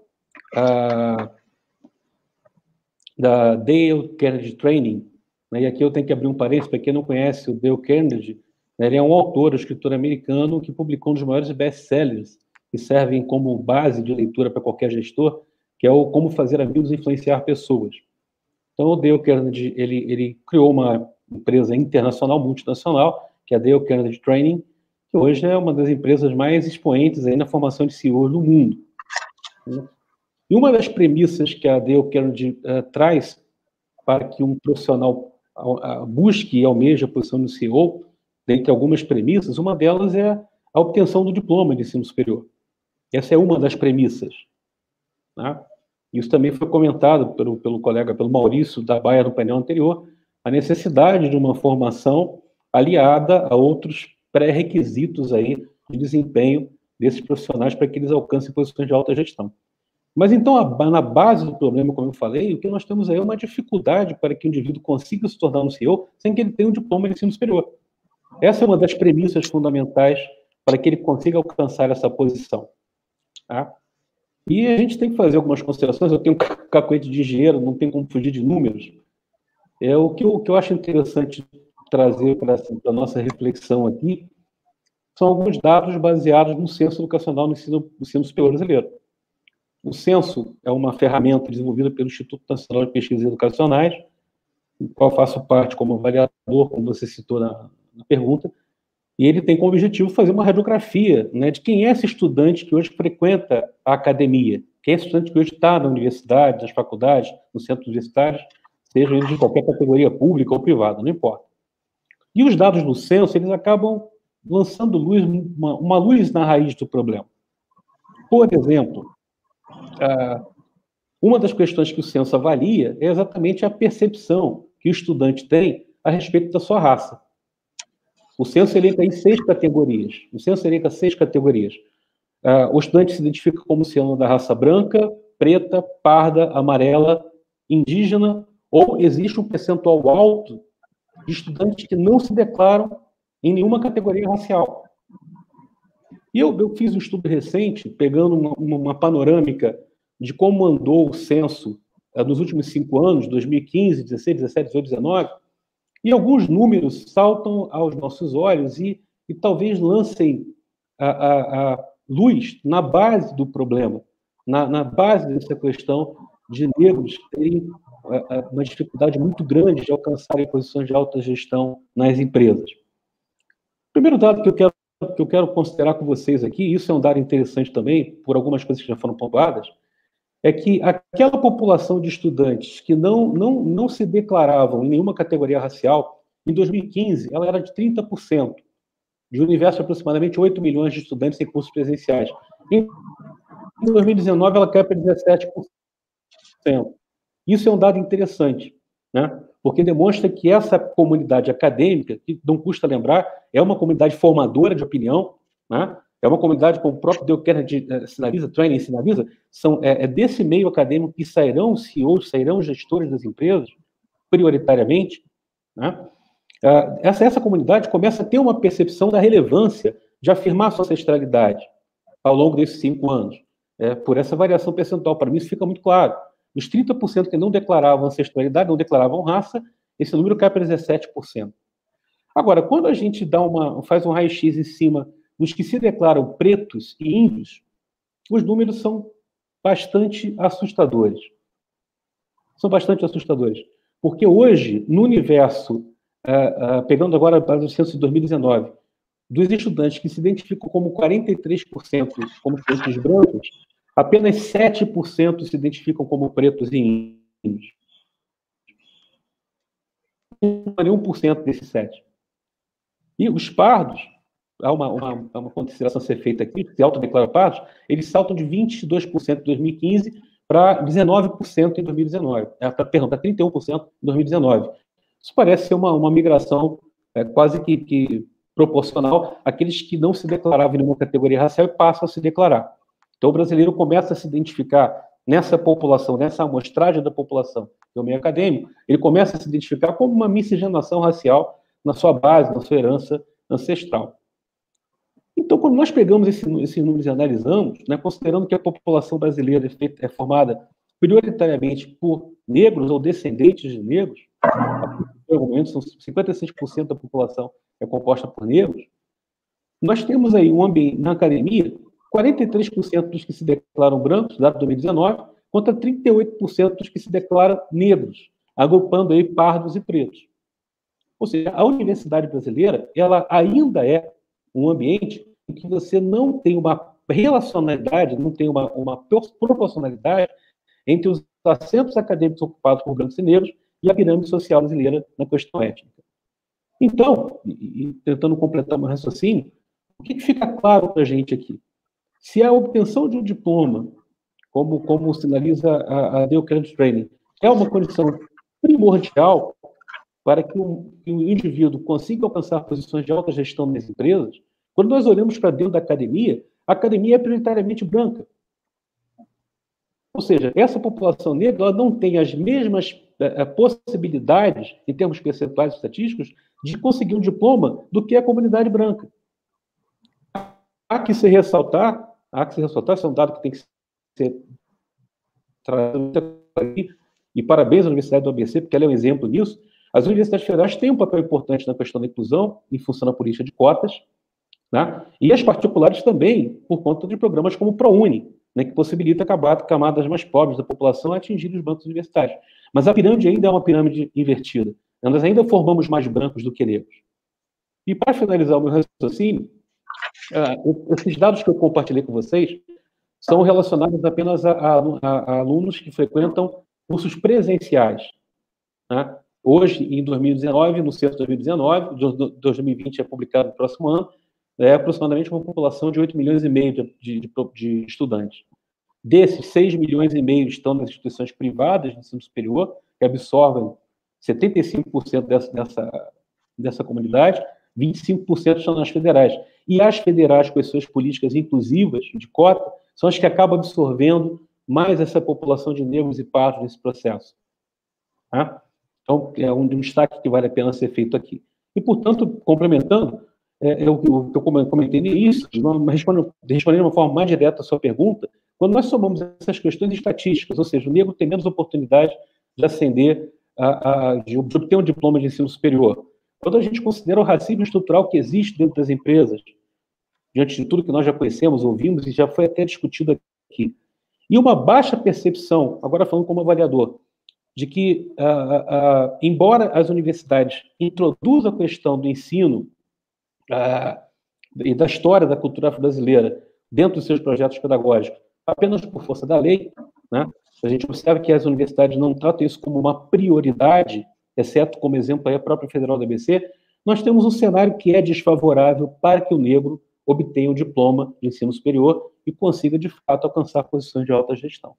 da Dale Carnegie Training, né, e aqui eu tenho que abrir um parênteses, para quem não conhece o Dale Carnegie, né, ele é um autor, escritor americano, que publicou um dos maiores best-sellers, que servem como base de leitura para qualquer gestor, que é o Como Fazer Amigos e Influenciar Pessoas. Então, o Dale Carnegie, ele criou uma empresa internacional, multinacional, que é a Dale Carnegie Training, que hoje é uma das empresas mais expoentes aí na formação de CEOs no mundo. E uma das premissas que a Dale Carnegie traz para que um profissional busque e almeje a posição de CEO, dentre algumas premissas, uma delas é a obtenção do diploma de ensino superior. Essa é uma das premissas. Tá? Isso também foi comentado pelo colega, pelo Maurício da Baia no painel anterior, a necessidade de uma formação aliada a outros pré-requisitos aí de desempenho desses profissionais para que eles alcancem posições de alta gestão. Mas então, na base do problema, como eu falei, o que nós temos aí é uma dificuldade para que o indivíduo consiga se tornar um CEO sem que ele tenha um diploma de ensino superior. Essa é uma das premissas fundamentais para que ele consiga alcançar essa posição. Tá? E a gente tem que fazer algumas considerações. Eu tenho um cacoete de engenheiro, não tem como fugir de números. O que eu acho interessante trazer para a nossa reflexão aqui são alguns dados baseados no Censo Educacional no ensino superior brasileiro. O Censo é uma ferramenta desenvolvida pelo Instituto Nacional de Pesquisas Educacionais, do qual faço parte como avaliador, como você citou na pergunta, e ele tem como objetivo fazer uma radiografia, né, de quem é esse estudante que hoje frequenta a academia, quem é esse estudante que hoje está na universidade, nas faculdades, nos centros universitários, seja eles de qualquer categoria pública ou privada, não importa. E os dados do censo, eles acabam lançando luz, uma luz na raiz do problema. Por exemplo, uma das questões que o censo avalia é exatamente a percepção que o estudante tem a respeito da sua raça. O censo elenca aí 6 categorias. O estudante se identifica como sendo da raça branca, preta, parda, amarela, indígena, ou existe um percentual alto de estudantes que não se declaram em nenhuma categoria racial. E eu fiz um estudo recente, pegando uma panorâmica de como andou o censo nos últimos 5 anos, 2015, 16, 17, 18, 19, e alguns números saltam aos nossos olhos e talvez lancem a luz na base do problema, na base dessa questão de negros terem uma dificuldade muito grande de alcançarem posições de alta gestão nas empresas. O primeiro dado que eu quero considerar com vocês aqui, isso é um dado interessante também, por algumas coisas que já foram pontuadas, é que aquela população de estudantes que não se declaravam em nenhuma categoria racial, em 2015, ela era de 30%, de um universo de aproximadamente 8 milhões de estudantes em cursos presenciais. Em 2019, ela cai para 17%. Isso é um dado interessante, né? Porque demonstra que essa comunidade acadêmica, que não custa lembrar, é uma comunidade formadora de opinião, né? É uma comunidade, como o próprio Dale Carnegie sinaliza, Training sinaliza, é desse meio acadêmico que sairão CEOs, sairão gestores das empresas, prioritariamente, né? Essa comunidade começa a ter uma percepção da relevância de afirmar sua ancestralidade ao longo desses 5 anos. Por essa variação percentual, para mim isso fica muito claro. Os 30% que não declaravam ancestralidade, não declaravam raça, esse número cai para 17%. Agora, quando a gente faz um raio-x em cima dos que se declaram pretos e índios, os números são bastante assustadores. Porque hoje, no universo, pegando agora para o censo de 2019, dos estudantes que se identificam como 43% como estudantes brancos, apenas 7% se identificam como pretos e índios. 1% desses 7%. E os pardos, há uma consideração a ser feita aqui, que se autodeclaram pardos, eles saltam de 22% em 2015 para 19% em 2019. Perdão, para 31% em 2019. Isso parece ser uma migração quase que proporcional àqueles que não se declaravam em nenhuma categoria racial e passam a se declarar. Então, o brasileiro começa a se identificar nessa população, nessa amostragem da população, que é o meio acadêmico, ele começa a se identificar como uma miscigenação racial na sua base, na sua herança ancestral. Então, quando nós pegamos esses números e analisamos, né, considerando que a população brasileira é formada prioritariamente por negros ou descendentes de negros, no momento são 56% da população é composta por negros, nós temos aí um ambiente na academia, 43% dos que se declaram brancos, dado 2019, contra 38% dos que se declaram negros, agrupando aí pardos e pretos. Ou seja, a universidade brasileira, ela ainda é um ambiente em que você não tem uma relacionalidade, não tem uma proporcionalidade entre os assentos acadêmicos ocupados por brancos e negros e a pirâmide social brasileira na questão étnica. Então, tentando completar meu raciocínio, o que fica claro para a gente aqui? Se a obtenção de um diploma, como sinaliza a The Credit Training, é uma condição primordial para que o indivíduo consiga alcançar posições de alta gestão nas empresas, quando nós olhamos para dentro da academia, a academia é prioritariamente branca. Ou seja, essa população negra ela não tem as mesmas possibilidades, em termos percentuais e estatísticos, de conseguir um diploma do que a comunidade branca. Há que se ressaltar, isso é um dado que tem que ser trazido aqui, e parabéns à Universidade do ABC, porque ela é um exemplo disso. As universidades federais têm um papel importante na questão da inclusão, em função da política de cotas, né? E as particulares também, por conta de programas como o ProUni, né, que possibilita camadas mais pobres da população a atingir os bancos universitários. Mas a pirâmide ainda é uma pirâmide invertida. Nós ainda formamos mais brancos do que negros. E para finalizar o meu raciocínio, esses dados que eu compartilhei com vocês são relacionados apenas a alunos que frequentam cursos presenciais. Né? Hoje, em 2019, no censo de 2019, 2020 é publicado no próximo ano, é aproximadamente uma população de 8 milhões e meio de estudantes. Desses, 6 milhões e meio estão nas instituições privadas de ensino superior, que absorvem 75% dessa comunidade, 25% estão nas federais. E as federais, com as suas políticas inclusivas de cota, são as que acabam absorvendo mais essa população de negros e pardos nesse processo. Tá? Então, é um destaque que vale a pena ser feito aqui. E, portanto, complementando, eu comentei nisso, respondendo de uma forma mais direta a sua pergunta, quando nós somamos essas questões estatísticas, ou seja, o negro tem menos oportunidade de ascender, de obter um diploma de ensino superior, quando a gente considera o racismo estrutural que existe dentro das empresas, diante de tudo que nós já conhecemos, ouvimos e já foi até discutido aqui, e uma baixa percepção, agora falando como avaliador, de que, embora as universidades introduzam a questão do ensino e da história da cultura afro-brasileira dentro dos seus projetos pedagógicos, apenas por força da lei, né? A gente observa que as universidades não tratam isso como uma prioridade, exceto como exemplo aí a própria Federal do ABC, nós temos um cenário que é desfavorável para que o negro obtenha o diploma de ensino superior e consiga, de fato, alcançar posições de alta gestão.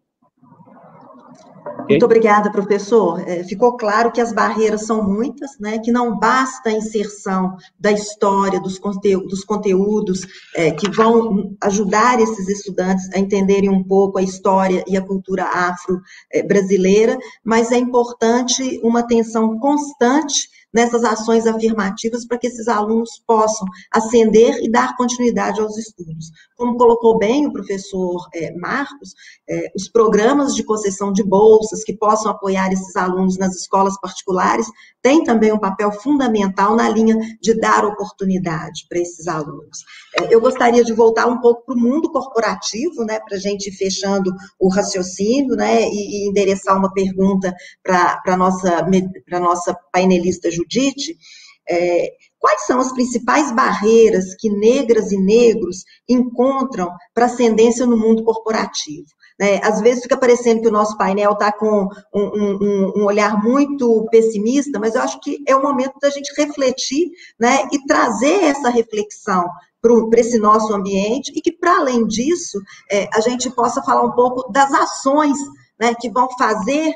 Muito obrigada, professor. Ficou claro que as barreiras são muitas, né? Que não basta a inserção da história, dos conteúdos que vão ajudar esses estudantes a entenderem um pouco a história e a cultura afro-brasileira, mas é importante uma atenção constante nessas ações afirmativas para que esses alunos possam ascender e dar continuidade aos estudos. Como colocou bem o professor Marcos, os programas de concessão de bolsas que possam apoiar esses alunos nas escolas particulares têm também um papel fundamental na linha de dar oportunidade para esses alunos. Eu gostaria de voltar um pouco para o mundo corporativo, né, para a gente ir fechando o raciocínio, né, e endereçar uma pergunta para a nossa painelista Judite. Quais são as principais barreiras que negras e negros encontram para ascendência no mundo corporativo? Às vezes fica parecendo que o nosso painel está com um olhar muito pessimista, mas eu acho que é o momento da gente refletir, né, e trazer essa reflexão para esse nosso ambiente e que, para além disso, a gente possa falar um pouco das ações, né, que vão fazer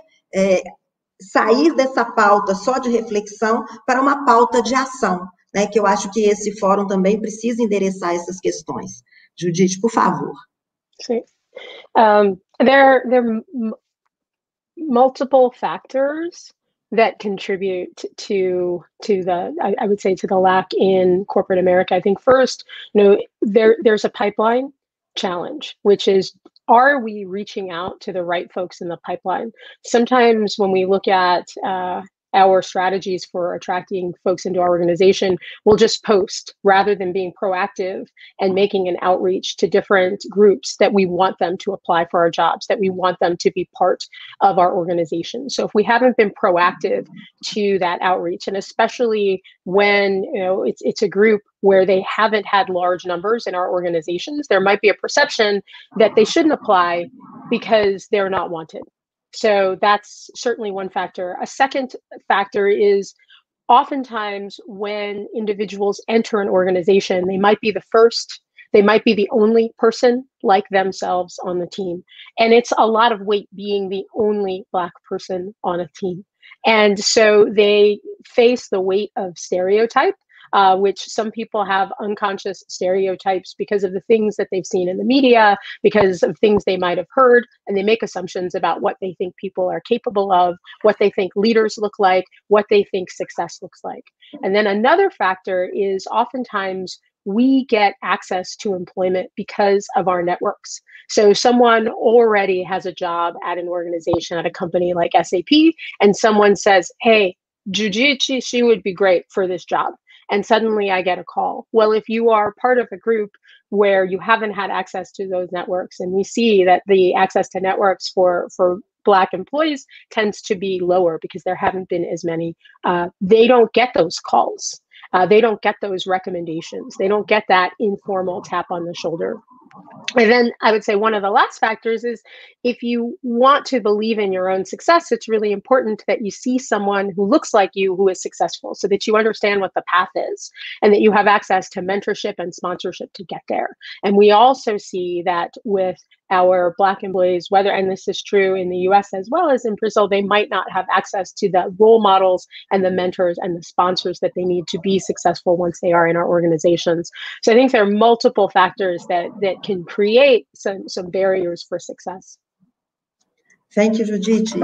sair dessa pauta só de reflexão para uma pauta de ação, né, que eu acho que esse fórum também precisa endereçar essas questões. Judite, por favor. See, there are multiple factors that contribute to the, I would say, to the lack in corporate America. I think first, there's a pipeline challenge, which is, are we reaching out to the right folks in the pipeline? Sometimes when we look at our strategies for attracting folks into our organization, we'll just post rather than being proactive and making an outreach to different groups that we want them to apply for our jobs, that we want them to be part of our organization. So if we haven't been proactive to that outreach, and especially when it's a group where they haven't had large numbers in our organizations, there might be a perception that they shouldn't apply because they're not wanted. So that's certainly one factor. A second factor is oftentimes when individuals enter an organization, they might be the first, they might be the only person like themselves on the team. And it's a lot of weight being the only Black person on a team. And so they face the weight of stereotype, which some people have unconscious stereotypes because of the things that they've seen in the media, because of things they might have heard, and they make assumptions about what they think people are capable of, what they think leaders look like, what they think success looks like. And then another factor is oftentimes we get access to employment because of our networks. So someone already has a job at an organization, at a company like SAP, and someone says, hey, Judici, she would be great for this job. And suddenly I get a call. Well, if you are part of a group where you haven't had access to those networks, and we see that the access to networks for Black employees tends to be lower because there haven't been as many, they don't get those calls. They don't get those recommendations. They don't get that informal tap on the shoulder. And then I would say one of the last factors is if you want to believe in your own success, it's really important that you see someone who looks like you who is successful so that you understand what the path is and that you have access to mentorship and sponsorship to get there. And we also see that with our Black employees, whether, and this is true in the US as well as in Brazil, they might not have access to the role models and the mentors and the sponsors that they need to be successful once they are in our organizations. So I think there are multiple factors that can create some barriers for success. Thank you, Judici.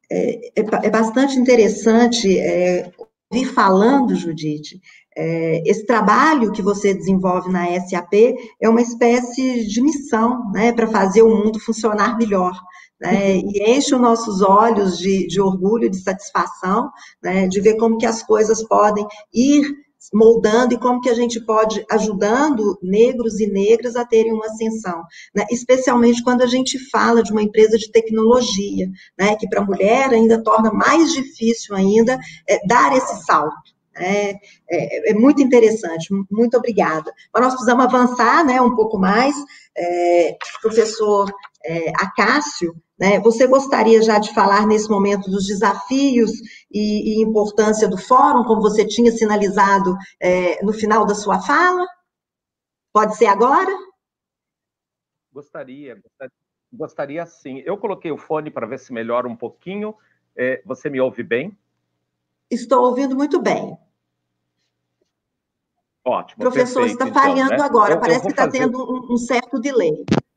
É bastante interessante ouvir falando, Judici. Esse trabalho que você desenvolve na SAP é uma espécie de missão, né, para fazer o mundo funcionar melhor, né, e enche os nossos olhos de orgulho, de satisfação, né, de ver como que as coisas podem ir moldando e como que a gente pode ajudando negros e negras a terem uma ascensão, né? Especialmente quando a gente fala de uma empresa de tecnologia, né, que para a mulher ainda torna mais difícil ainda dar esse salto. É muito interessante, muito obrigada. Mas nós precisamos avançar, né, um pouco mais. Professor Acácio, né, você gostaria já de falar nesse momento dos desafios e importância do fórum, como você tinha sinalizado no final da sua fala? Pode ser agora? Gostaria sim. Eu coloquei o fone para ver se melhora um pouquinho. Você me ouve bem? Estou ouvindo muito bem. Ótimo. Professor, perfeito, está falhando então, né? agora, parece que está tendo um certo delay.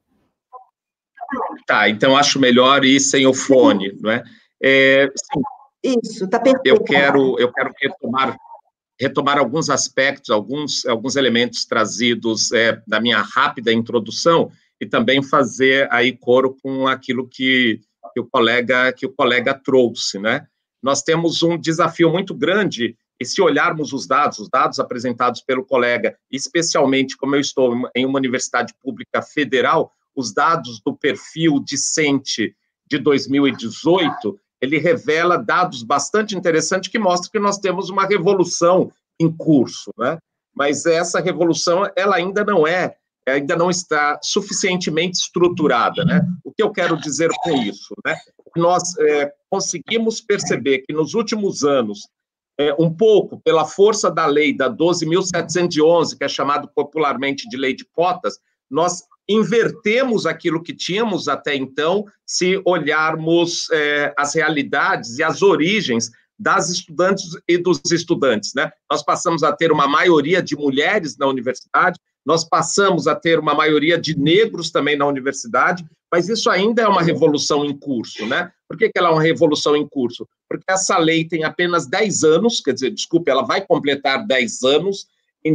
Tá, então acho melhor ir sem o fone, não é? Sim, isso, está perfeito. Eu quero retomar alguns aspectos, alguns elementos trazidos da minha rápida introdução e também fazer aí coro com aquilo que o colega trouxe, né? Nós temos um desafio muito grande. E se olharmos os dados apresentados pelo colega, especialmente como eu estou em uma universidade pública federal, os dados do perfil discente de 2018, ele revela dados bastante interessantes que mostram que nós temos uma revolução em curso, né? Mas essa revolução, ela ainda não está suficientemente estruturada, né? O que eu quero dizer com isso, né? Nós conseguimos perceber que nos últimos anos, um pouco pela força da lei da 12.711, que é chamado popularmente de lei de cotas, nós invertemos aquilo que tínhamos até então, se olharmos as realidades e as origens das estudantes e dos estudantes, né? Nós passamos a ter uma maioria de mulheres na universidade, nós passamos a ter uma maioria de negros também na universidade, mas isso ainda é uma revolução em curso, né? Por que ela é uma revolução em curso? Porque essa lei tem apenas 10 anos, quer dizer, desculpe, ela vai completar 10 anos em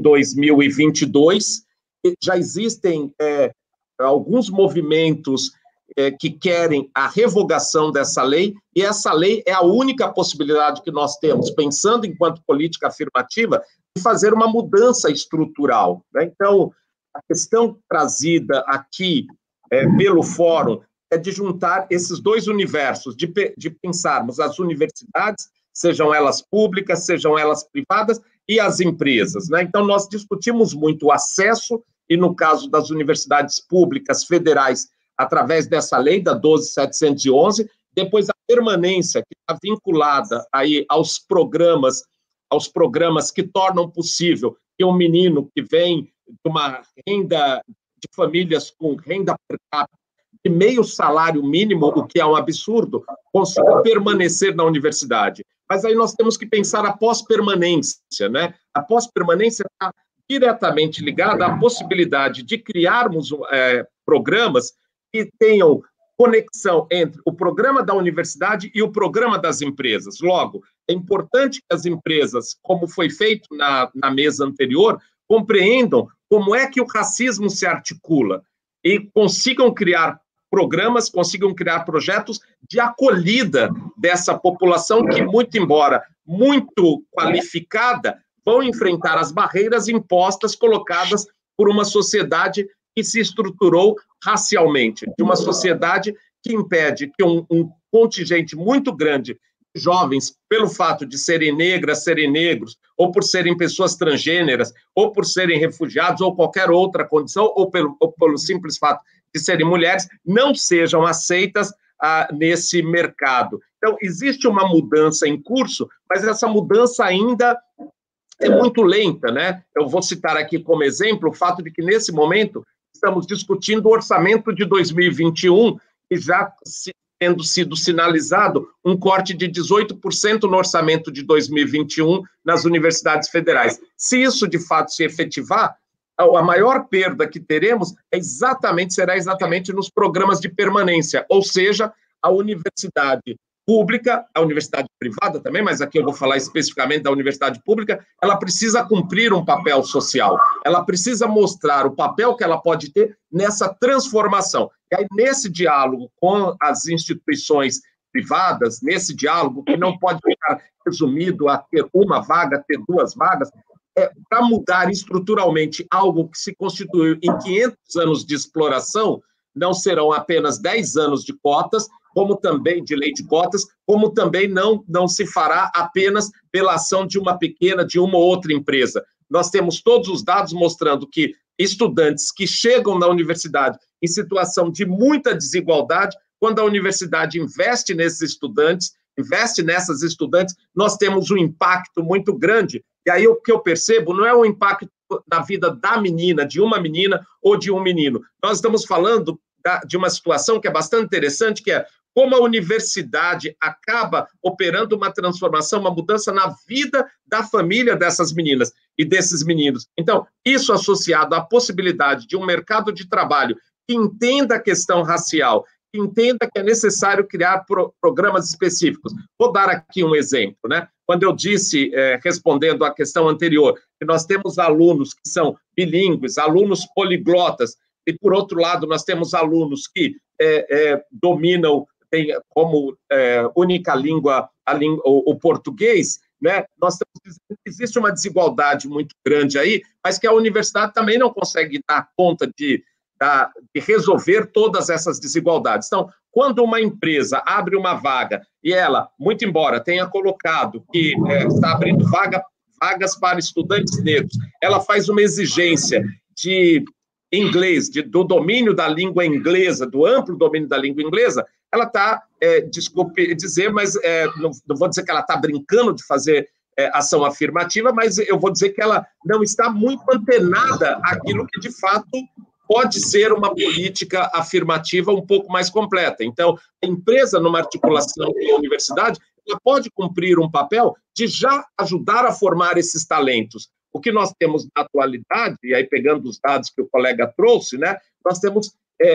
2022, e já existem alguns movimentos que querem a revogação dessa lei, e essa lei é a única possibilidade que nós temos, pensando enquanto política afirmativa, de fazer uma mudança estrutural, né? Então, a questão trazida aqui pelo Fórum é de juntar esses dois universos, de pensarmos as universidades, sejam elas públicas, sejam elas privadas, e as empresas, né? Então, nós discutimos muito o acesso, e no caso das universidades públicas federais, através dessa lei da 12.711, depois a permanência, que está vinculada aí aos programas que tornam possível que um menino que vem de uma renda, de famílias com renda per capita de meio salário mínimo, o que é um absurdo, consiga permanecer na universidade. Mas aí nós temos que pensar a pós-permanência, né? A pós-permanência está diretamente ligada à possibilidade de criarmos programas que tenham conexão entre o programa da universidade e o programa das empresas. Logo, é importante que as empresas, como foi feito na mesa anterior, compreendam como é que o racismo se articula e consigam criar programas, consigam criar projetos de acolhida dessa população que, muito embora muito qualificada, vão enfrentar as barreiras impostas, colocadas por uma sociedade que se estruturou racialmente, de uma sociedade que impede que um contingente muito grande de jovens, pelo fato de serem negras, serem negros, ou por serem pessoas transgêneras, ou por serem refugiados, ou qualquer outra condição, ou pelo simples fato de serem mulheres, não sejam aceitas nesse mercado. Então, existe uma mudança em curso, mas essa mudança ainda é muito lenta, né? Eu vou citar aqui como exemplo o fato de que, nesse momento, estamos discutindo o orçamento de 2021, e já tendo sido sinalizado um corte de 18% no orçamento de 2021 nas universidades federais. Se isso, de fato, se efetivar, a maior perda que teremos será exatamente nos programas de permanência, ou seja, a universidade pública, a universidade privada também, mas aqui eu vou falar especificamente da universidade pública, ela precisa cumprir um papel social, ela precisa mostrar o papel que ela pode ter nessa transformação. E aí, nesse diálogo com as instituições privadas, nesse diálogo que não pode ficar resumido a ter uma vaga, ter duas vagas, para mudar estruturalmente algo que se constituiu em 500 anos de exploração, não serão apenas 10 anos de cotas, como também de lei de cotas, como também não se fará apenas pela ação de uma ou outra empresa. Nós temos todos os dados mostrando que estudantes que chegam na universidade em situação de muita desigualdade, quando a universidade investe nesses estudantes, investe nessas estudantes, nós temos um impacto muito grande. E aí o que eu percebo não é um impacto na vida da menina, de uma menina ou de um menino. Nós estamos falando de uma situação que é bastante interessante, que é como a universidade acaba operando uma transformação, uma mudança na vida da família dessas meninas e desses meninos. Então, isso associado à possibilidade de um mercado de trabalho que entenda a questão racial, que entenda que é necessário criar programas específicos. Vou dar aqui um exemplo, né? Quando eu disse, respondendo à questão anterior, que nós temos alunos que são bilíngues, alunos poliglotas, e, por outro lado, nós temos alunos que dominam, tem como única língua o português, né? Nós estamos dizendo que existe uma desigualdade muito grande aí, mas que a universidade também não consegue dar conta de resolver todas essas desigualdades. Então, quando uma empresa abre uma vaga e ela, muito embora tenha colocado que está abrindo vagas para estudantes negros, ela faz uma exigência de inglês, do domínio da língua inglesa, do amplo domínio da língua inglesa, ela está, desculpe dizer, mas não vou dizer que ela está brincando de fazer ação afirmativa, mas eu vou dizer que ela não está muito antenada àquilo que, de fato, pode ser uma política afirmativa um pouco mais completa. Então, a empresa, numa articulação com a universidade, ela pode cumprir um papel de já ajudar a formar esses talentos. O que nós temos na atualidade, e aí pegando os dados que o colega trouxe, né, nós temos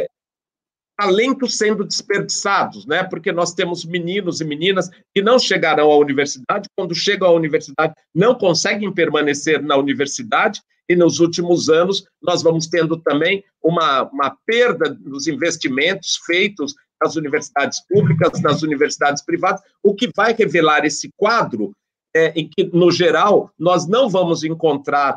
talentos sendo desperdiçados, né, porque nós temos meninos e meninas que não chegarão à universidade, quando chegam à universidade não conseguem permanecer na universidade, e nos últimos anos nós vamos tendo também uma perda dos investimentos feitos nas universidades públicas, nas universidades privadas, o que vai revelar esse quadro em que, no geral, nós não vamos encontrar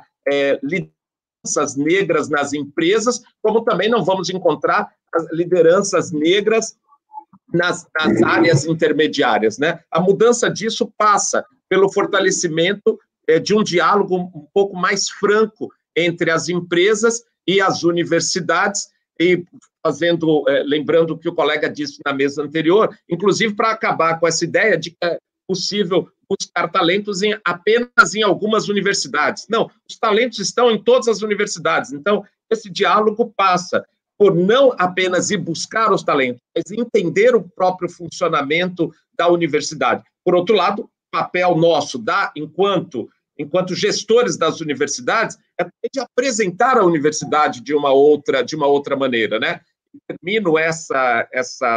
lideranças negras nas empresas, como também não vamos encontrar as lideranças negras nas áreas intermediárias, né? A mudança disso passa pelo fortalecimento de um diálogo um pouco mais franco entre as empresas e as universidades, e lembrando o que o colega disse na mesa anterior, inclusive para acabar com essa ideia de que é possível buscar talentos apenas em algumas universidades. Não, os talentos estão em todas as universidades. Então, esse diálogo passa por não apenas ir buscar os talentos, mas entender o próprio funcionamento da universidade. Por outro lado, o papel nosso, enquanto gestores das universidades, é de apresentar a universidade de uma outra maneira, né? Termino essa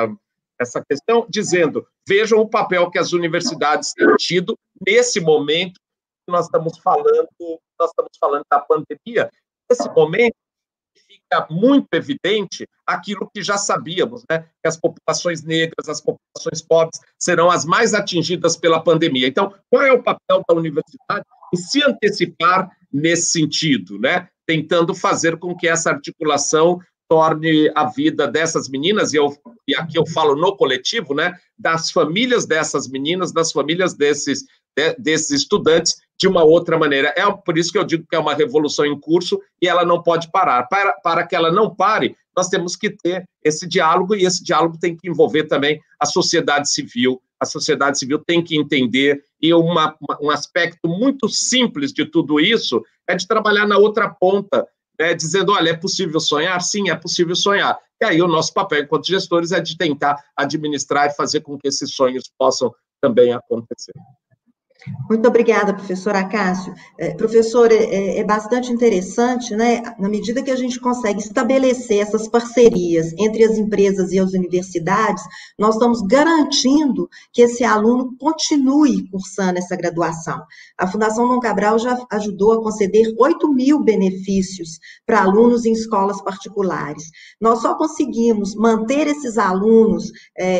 questão dizendo, vejam o papel que as universidades têm tido nesse momento que nós estamos falando da pandemia. Nesse momento fica muito evidente aquilo que já sabíamos, né? Que as populações negras, as populações pobres serão as mais atingidas pela pandemia. Então, qual é o papel da universidade em se antecipar nesse sentido, né? Tentando fazer com que essa articulação torne a vida dessas meninas, e aqui eu falo no coletivo, né, das famílias dessas meninas, das famílias desses estudantes, de uma outra maneira. É por isso que eu digo que é uma revolução em curso e ela não pode parar. Para que ela não pare, nós temos que ter esse diálogo, e esse diálogo tem que envolver também a sociedade civil. A sociedade civil tem que entender, e um aspecto muito simples de tudo isso é de trabalhar na outra ponta, dizendo, olha, é possível sonhar? Sim, é possível sonhar. E aí o nosso papel enquanto gestores é de tentar administrar e fazer com que esses sonhos possam também acontecer. Muito obrigada, professor Acácio. Professor, é bastante interessante, né? Na medida que a gente consegue estabelecer essas parcerias entre as empresas e as universidades, nós estamos garantindo que esse aluno continue cursando essa graduação. A Fundação Dom Cabral já ajudou a conceder 8.000 benefícios para alunos em escolas particulares. Nós só conseguimos manter esses alunos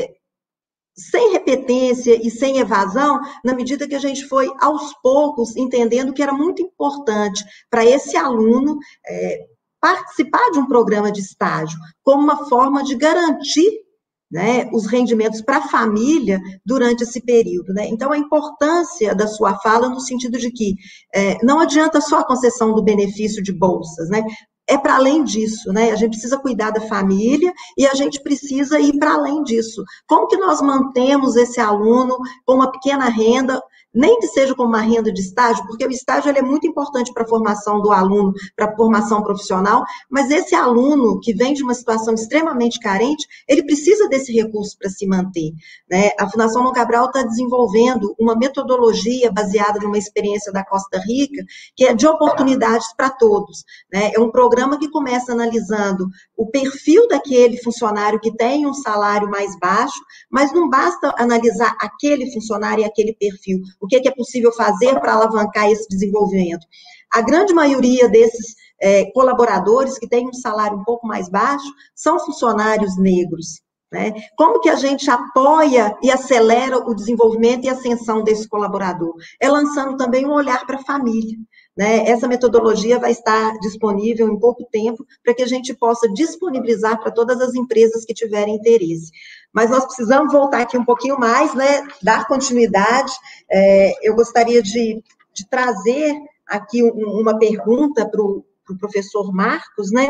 sem repetência e sem evasão, na medida que a gente foi, aos poucos, entendendo que era muito importante para esse aluno participar de um programa de estágio, como uma forma de garantir, né, os rendimentos para a família durante esse período, né? Então, a importância da sua fala no sentido de que não adianta só a concessão do benefício de bolsas, né? É para além disso, né? A gente precisa cuidar da família e a gente precisa ir para além disso. Como que nós mantemos esse aluno com uma pequena renda, nem que seja com uma renda de estágio, porque o estágio ele é muito importante para a formação do aluno, para a formação profissional, mas esse aluno que vem de uma situação extremamente carente, ele precisa desse recurso para se manter, né? A Fundação Dom Cabral está desenvolvendo uma metodologia baseada numa experiência da Costa Rica, que é de oportunidades para todos, né? É um programa que começa analisando o perfil daquele funcionário que tem um salário mais baixo, mas não basta analisar aquele funcionário e aquele perfil. O que é possível fazer para alavancar esse desenvolvimento? A grande maioria desses colaboradores que têm um salário um pouco mais baixo são funcionários negros, né? Como que a gente apoia e acelera o desenvolvimento e ascensão desse colaborador? É lançando também um olhar para a família, né? Essa metodologia vai estar disponível em pouco tempo para que a gente possa disponibilizar para todas as empresas que tiverem interesse. Mas nós precisamos voltar aqui um pouquinho mais, né? Dar continuidade. Eu gostaria de trazer aqui uma pergunta para o professor Marcos, né?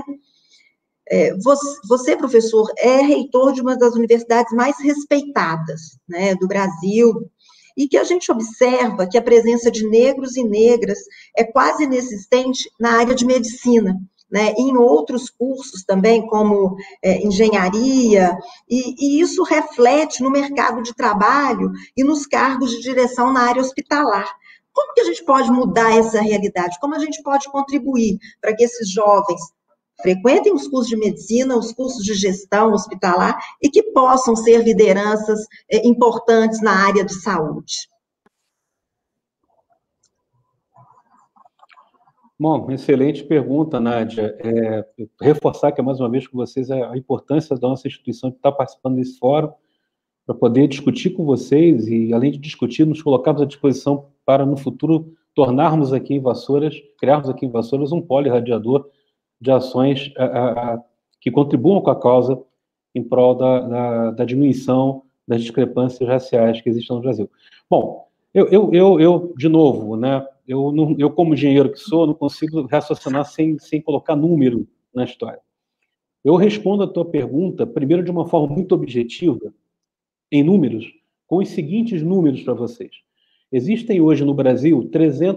Você, professor, é reitor de uma das universidades mais respeitadas, né, do Brasil, e que a gente observa que a presença de negros e negras é quase inexistente na área de medicina, né, e em outros cursos também, como engenharia, e isso reflete no mercado de trabalho e nos cargos de direção na área hospitalar. Como que a gente pode mudar essa realidade? Como a gente pode contribuir para que esses jovens frequentem os cursos de medicina, os cursos de gestão hospitalar e que possam ser lideranças importantes na área de saúde? Bom, excelente pergunta, Nádia. Reforçar que, mais uma vez, com vocês a importância da nossa instituição de estar participando desse fórum, para poder discutir com vocês e, além de discutir, nos colocarmos à disposição para, no futuro, tornarmos aqui em Vassouras, criarmos aqui em Vassouras um polo irradiador de ações que contribuam com a causa em prol da diminuição das discrepâncias raciais que existem no Brasil. Bom, eu de novo, né, eu como engenheiro que sou, não consigo raciocinar sem colocar número na história. Eu respondo a tua pergunta, primeiro, de uma forma muito objetiva, em números, com os seguintes números para vocês. Existem hoje no Brasil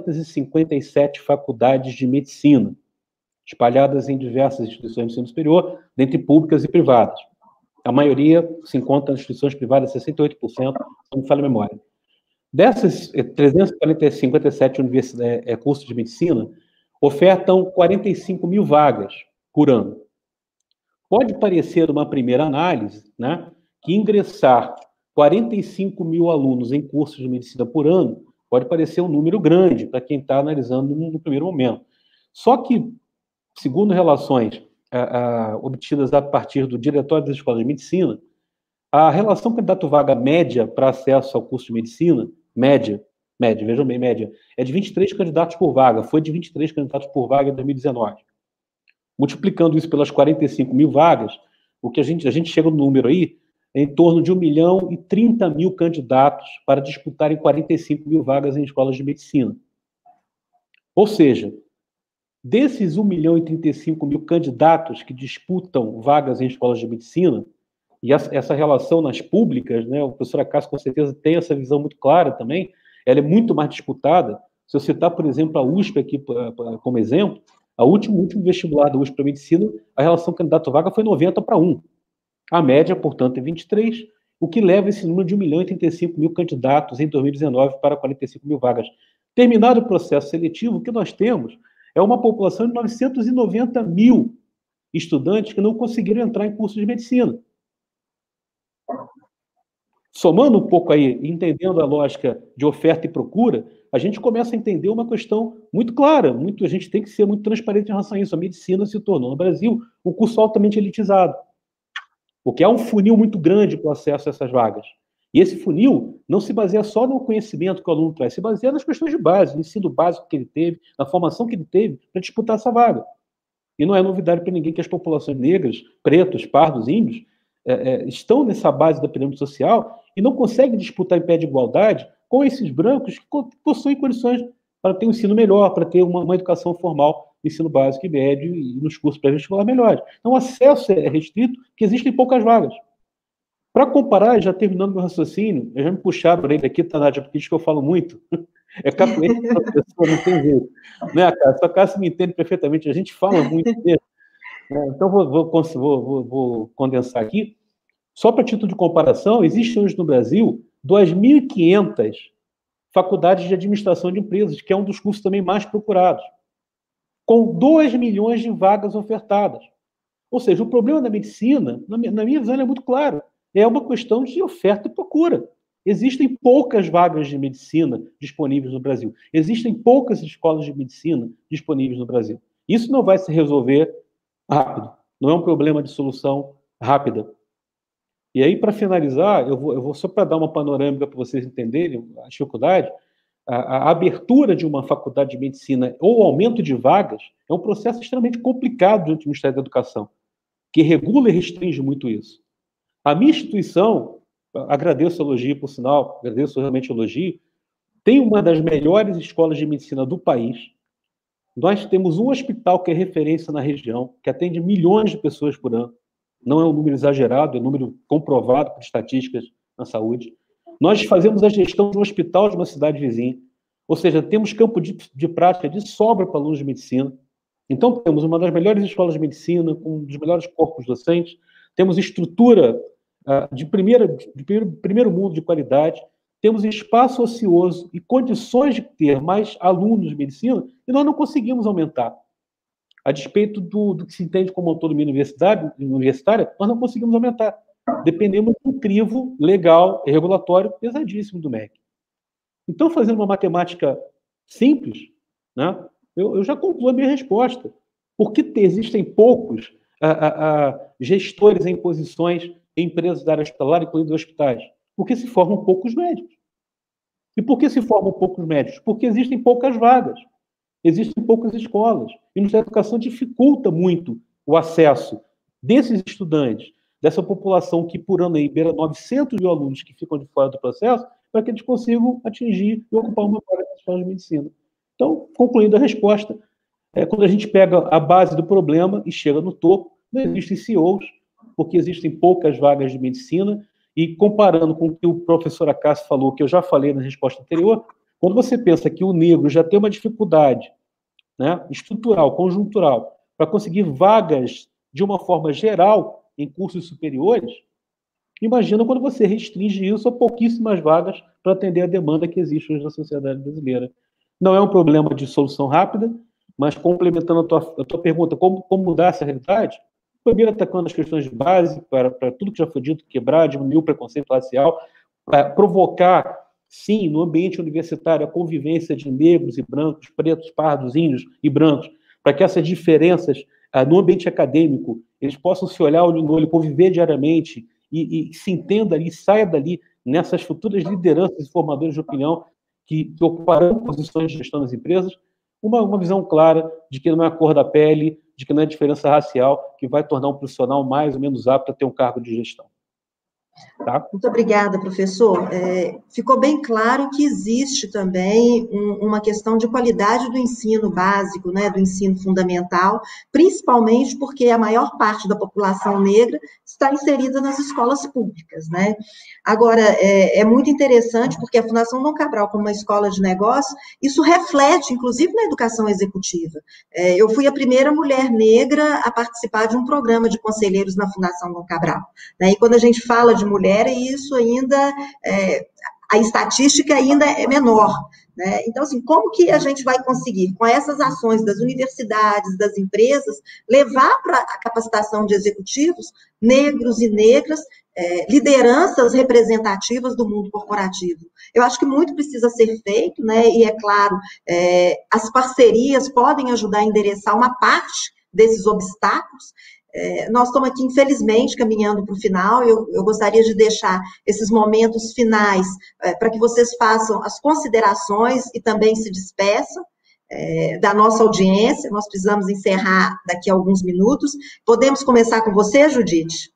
357 faculdades de medicina, espalhadas em diversas instituições de ensino superior, dentre públicas e privadas. A maioria se encontra nas instituições privadas, 68%, se não me falha a memória. Dessas 357 cursos de medicina, ofertam 45 mil vagas por ano. Pode parecer, uma primeira análise, né, que ingressar 45 mil alunos em cursos de medicina por ano pode parecer um número grande para quem está analisando no primeiro momento. Só que, segundo relações obtidas a partir do Diretório das Escolas de Medicina, a relação candidato-vaga média para acesso ao curso de medicina, média, vejam bem, média, é de 23 candidatos por vaga, foi de 23 candidatos por vaga em 2019. Multiplicando isso pelas 45 mil vagas, o que a gente chega no número aí, é em torno de 1.030.000 candidatos para disputarem 45 mil vagas em escolas de medicina. Ou seja, desses 1.035.000 candidatos que disputam vagas em escolas de medicina, e essa relação nas públicas, né, o professor Acácio com certeza tem essa visão muito clara também, ela é muito mais disputada. Se eu citar, por exemplo, a USP aqui como exemplo, o último vestibular da USP para medicina, a relação candidato-vaga foi 90-1. A média, portanto, é 23, o que leva esse número de 1.035.000 candidatos em 2019 para 45 mil vagas. Terminado o processo seletivo, o que nós temos é uma população de 990 mil estudantes que não conseguiram entrar em cursos de medicina. Somando um pouco aí, entendendo a lógica de oferta e procura, a gente começa a entender uma questão muito clara. A gente tem que ser muito transparente em relação a isso. A medicina se tornou, no Brasil, um curso altamente elitizado, porque há um funil muito grande para o acesso a essas vagas. E esse funil não se baseia só no conhecimento que o aluno traz, se baseia nas questões de base, no ensino básico que ele teve, na formação que ele teve para disputar essa vaga. E não é novidade para ninguém que as populações negras, pretos, pardos, índios, estão nessa base da pirâmide social e não conseguem disputar em pé de igualdade com esses brancos que possuem condições para ter um ensino melhor, para ter uma educação formal, ensino básico e médio e nos cursos pré-vestibular melhores. Então, o acesso é restrito, porque existem poucas vagas. Para comparar, já terminando meu raciocínio, já me puxaram para ele aqui, tá, Nádia, porque diz que eu falo muito. É capoeira, não tem jeito. Né, cara? Só que a Cássio me entende perfeitamente, a gente fala muito mesmo. Então, vou condensar aqui. Só para título de comparação, existem hoje no Brasil 2.500 faculdades de administração de empresas, que é um dos cursos também mais procurados, com 2 milhões de vagas ofertadas. Ou seja, o problema da medicina, na minha visão, é muito claro. É uma questão de oferta e procura. Existem poucas vagas de medicina disponíveis no Brasil. Existem poucas escolas de medicina disponíveis no Brasil. Isso não vai se resolver rápido. Não é um problema de solução rápida. E aí, para finalizar, eu vou só para dar uma panorâmica para vocês entenderem a dificuldade, a abertura de uma faculdade de medicina ou o aumento de vagas é um processo extremamente complicado diante do Ministério da Educação, que regula e restringe muito isso. A minha instituição, agradeço o elogio, por sinal, agradeço realmente o elogio, tem uma das melhores escolas de medicina do país. Nós temos um hospital que é referência na região, que atende milhões de pessoas por ano. Não é um número exagerado, é um número comprovado por estatísticas na saúde. Nós fazemos a gestão de um hospital de uma cidade vizinha, ou seja, temos campo de prática de sobra para alunos de medicina. Então, temos uma das melhores escolas de medicina, com um dos melhores corpos docentes, temos estrutura de primeiro mundo de qualidade, temos espaço ocioso e condições de ter mais alunos de medicina, e nós não conseguimos aumentar. A despeito do que se entende como autonomia universitária, nós não conseguimos aumentar. Dependemos de um crivo legal e regulatório pesadíssimo do MEC. Então, fazendo uma matemática simples, né, eu já concluo a minha resposta. Por que existem poucos gestores em posições em empresas da área hospitalar, incluindo hospitais? Porque se formam poucos médicos. E por que se formam poucos médicos? Porque existem poucas vagas, existem poucas escolas. E a educação dificulta muito o acesso desses estudantes, dessa população que por ano aí beira 900 mil alunos que ficam de fora do processo, para que eles consigam atingir e ocupar uma vaga nas escolas de medicina. Então, concluindo a resposta, quando a gente pega a base do problema e chega no topo, não existem CEOs, porque existem poucas vagas de medicina, e comparando com o que o professor Acácio falou, que eu já falei na resposta anterior, quando você pensa que o negro já tem uma dificuldade, né, estrutural, conjuntural, para conseguir vagas de uma forma geral em cursos superiores, imagina quando você restringe isso a pouquíssimas vagas para atender a demanda que existe hoje na sociedade brasileira. Não é um problema de solução rápida, mas complementando a tua pergunta, como mudar essa realidade? Primeiro, atacando as questões de base, para tudo que já foi dito, quebrar, diminuir o preconceito racial, provocar, sim, no ambiente universitário, a convivência de negros e brancos, pretos, pardos, índios e brancos, para que essas diferenças, no ambiente acadêmico, eles possam se olhar olho no olho, conviver diariamente e se entenda ali, saia dali, nessas futuras lideranças e formadores de opinião que ocuparão posições de gestão das empresas, uma visão clara de que não é a cor da pele, de que não é a diferença racial que vai tornar um profissional mais ou menos apto a ter um cargo de gestão. Tá? Muito obrigada, professor. Ficou bem claro que existe também uma questão de qualidade do ensino básico, né, do ensino fundamental, principalmente porque a maior parte da população negra está inserida nas escolas públicas, né? Agora, é muito interessante porque a Fundação Dom Cabral, como uma escola de negócio, isso reflete, inclusive, na educação executiva. Eu fui a primeira mulher negra a participar de um programa de conselheiros na Fundação Dom Cabral, né? E quando a gente fala de mulher, isso ainda, a estatística ainda é menor, né? Então, assim, como que a gente vai conseguir, com essas ações das universidades, das empresas, levar para a capacitação de executivos negros e negras, lideranças representativas do mundo corporativo? Eu acho que muito precisa ser feito, né? E, é claro, as parcerias podem ajudar a endereçar uma parte desses obstáculos. Nós estamos aqui, infelizmente, caminhando para o final. Eu gostaria de deixar esses momentos finais para que vocês façam as considerações e também se despeçam da nossa audiência. Nós precisamos encerrar daqui a alguns minutos. Podemos começar com você, Judite?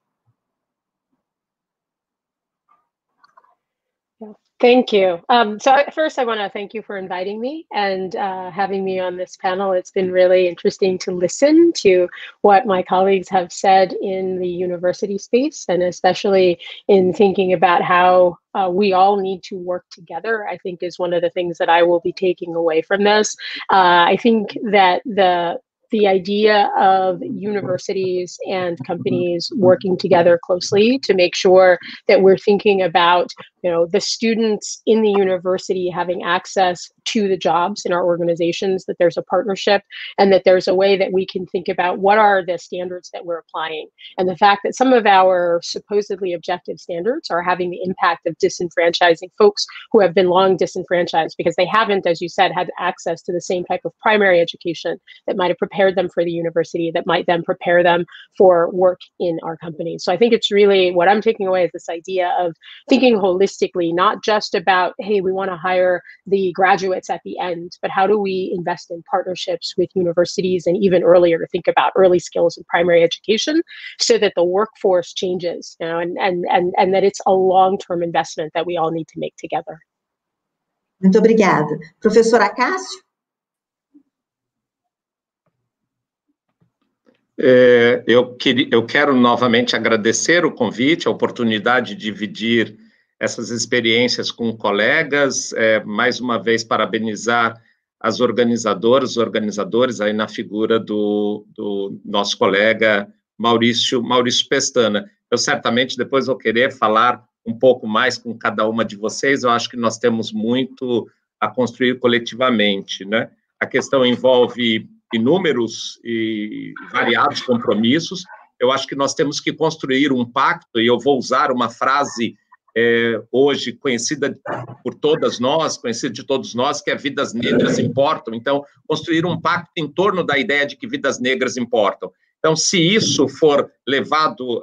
Thank you. So first, I want to thank you for inviting me and having me on this panel. It's been really interesting to listen to what my colleagues have said in the university space, and especially in thinking about how we all need to work together, I think is one of the things that I will be taking away from this. I think that the idea of universities and companies working together closely to make sure that we're thinking about, the students in the university having access to the jobs in our organizations, that there's a partnership and that there's a way that we can think about what are the standards that we're applying. And the fact that some of our supposedly objective standards are having the impact of disenfranchising folks who have been long disenfranchised because they haven't, as you said, had access to the same type of primary education that might have prepared them for the university, that might then prepare them for work in our companies. So I think it's really, what I'm taking away is this idea of thinking holistically, not just about, hey, we want to hire the graduates at the end, but how do we invest in partnerships with universities and even earlier to think about early skills in primary education so that the workforce changes, and that it's a long-term investment that we all need to make together. Muito obrigada. Professor Acácio? Eu quero novamente agradecer o convite, a oportunidade de dividir essas experiências com colegas, mais uma vez parabenizar as organizadoras, os organizadores, aí na figura do nosso colega Maurício Pestana. Eu certamente depois vou querer falar um pouco mais com cada uma de vocês. Eu acho que nós temos muito a construir coletivamente, né? A questão envolve inúmeros e variados compromissos. Eu acho que nós temos que construir um pacto, e eu vou usar uma frase hoje conhecida por todas nós, conhecida de todos nós, que é vidas negras importam. Então, construir um pacto em torno da ideia de que vidas negras importam. Então, se isso for levado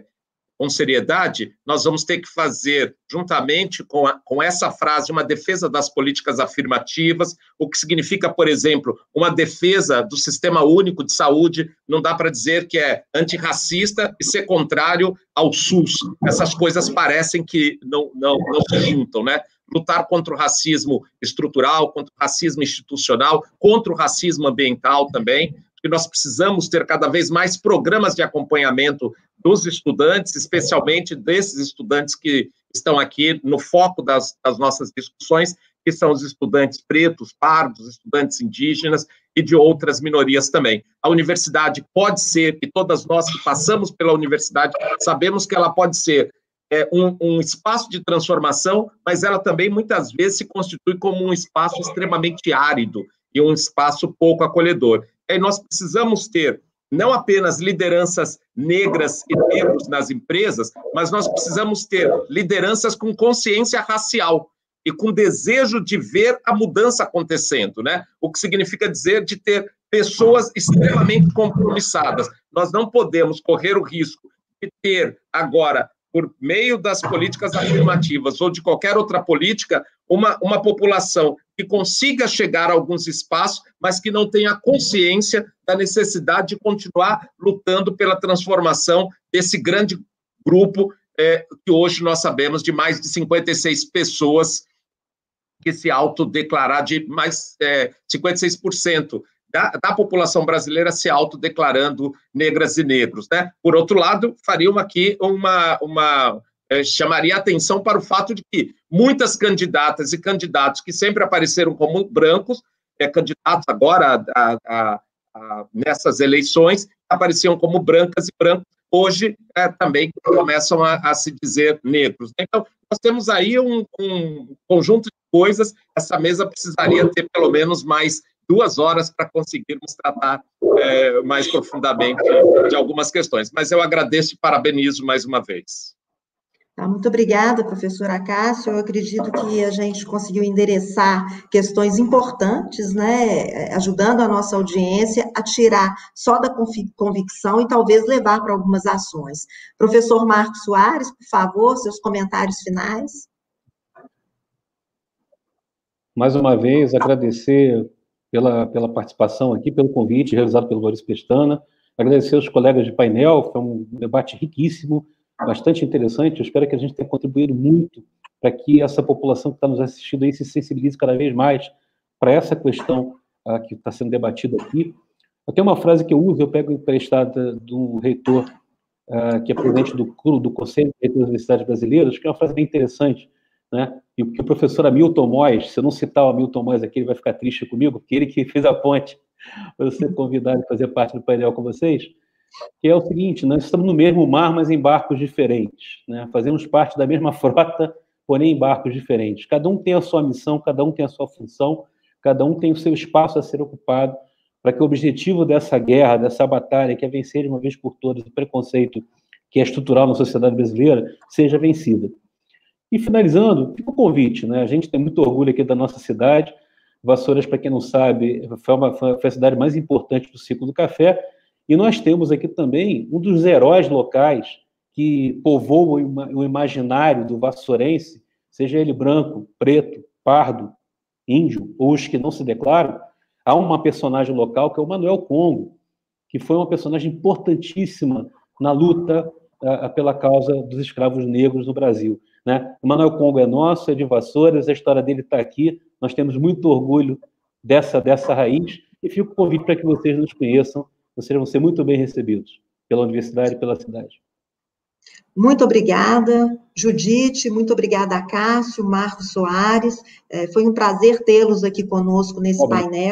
com seriedade, nós vamos ter que fazer, juntamente com essa frase, uma defesa das políticas afirmativas, o que significa, por exemplo, uma defesa do Sistema Único de Saúde. Não dá para dizer que é antirracista e ser contrário ao SUS. Essas coisas parecem que não se juntam, né? Lutar contra o racismo estrutural, contra o racismo institucional, contra o racismo ambiental também, porque nós precisamos ter cada vez mais programas de acompanhamento dos estudantes, especialmente desses estudantes que estão aqui no foco das nossas discussões, que são os estudantes pretos, pardos, estudantes indígenas e de outras minorias também. A universidade pode ser, e todas nós que passamos pela universidade sabemos que ela pode ser um espaço de transformação, mas ela também muitas vezes se constitui como um espaço extremamente árido e um espaço pouco acolhedor. E nós precisamos ter não apenas lideranças negras e negros nas empresas, mas nós precisamos ter lideranças com consciência racial e com desejo de ver a mudança acontecendo, né? O que significa dizer de ter pessoas extremamente compromissadas. Nós não podemos correr o risco de ter agora, por meio das políticas afirmativas ou de qualquer outra política, uma população que consiga chegar a alguns espaços, mas que não tenha consciência da necessidade de continuar lutando pela transformação desse grande grupo que hoje nós sabemos de mais de 56 pessoas que se autodeclarar, de mais 56% da população brasileira se autodeclarando negras e negros, né? Por outro lado, faria aqui chamaria atenção para o fato de que muitas candidatas e candidatos que sempre apareceram como brancos, candidatos agora nessas eleições, apareciam como brancas e brancos, hoje também começam a se dizer negros. Então, nós temos aí um conjunto de coisas. Essa mesa precisaria ter pelo menos mais 2 horas para conseguirmos tratar mais profundamente de algumas questões. Mas eu agradeço e parabenizo mais uma vez. Muito obrigada, professora Cássio. Eu acredito que a gente conseguiu endereçar questões importantes, né, ajudando a nossa audiência a tirar só da convicção e talvez levar para algumas ações. Professor Marcos Soares, por favor, seus comentários finais. Mais uma vez, agradecer pela participação aqui, pelo convite realizado pelo Maurício Pestana, agradecer aos colegas de painel, foi um debate riquíssimo, bastante interessante. Eu espero que a gente tenha contribuído muito para que essa população que está nos assistindo aí se sensibilize cada vez mais para essa questão que está sendo debatida aqui. Eu tenho uma frase que eu uso, eu pego emprestada do reitor, que é presidente do Conselho de Reitores das Universidades Brasileiras, que é uma frase bem interessante, né? E o professor Hamilton Mois, se eu não citar o Hamilton Mois aqui, ele vai ficar triste comigo, porque ele que fez a ponte para eu ser convidado a fazer parte do painel com vocês, que é o seguinte: nós estamos no mesmo mar, mas em barcos diferentes, né? Fazemos parte da mesma frota, porém em barcos diferentes. Cada um tem a sua missão, cada um tem a sua função, cada um tem o seu espaço a ser ocupado, para que o objetivo dessa guerra, dessa batalha, que é vencer de uma vez por todas o preconceito que é estrutural na sociedade brasileira, seja vencida. E finalizando, fica o convite, né? A gente tem muito orgulho aqui da nossa cidade. Vassouras, para quem não sabe, foi a cidade mais importante do ciclo do café. E nós temos aqui também um dos heróis locais que povoam o imaginário do vassourense, seja ele branco, preto, pardo, índio, ou os que não se declaram. Há uma personagem local que é o Manuel Congo, que foi uma personagem importantíssima na luta pela causa dos escravos negros no Brasil, né? O Manuel Congo é nosso, é de Vassouras, a história dele está aqui, nós temos muito orgulho dessa raiz, e fico o convite para que vocês nos conheçam. Vocês vão ser muito bem recebidos pela universidade e pela cidade. Muito obrigada, Judite, muito obrigada, Cássio, Marcos Soares. Foi um prazer tê-los aqui conosco nesse painel.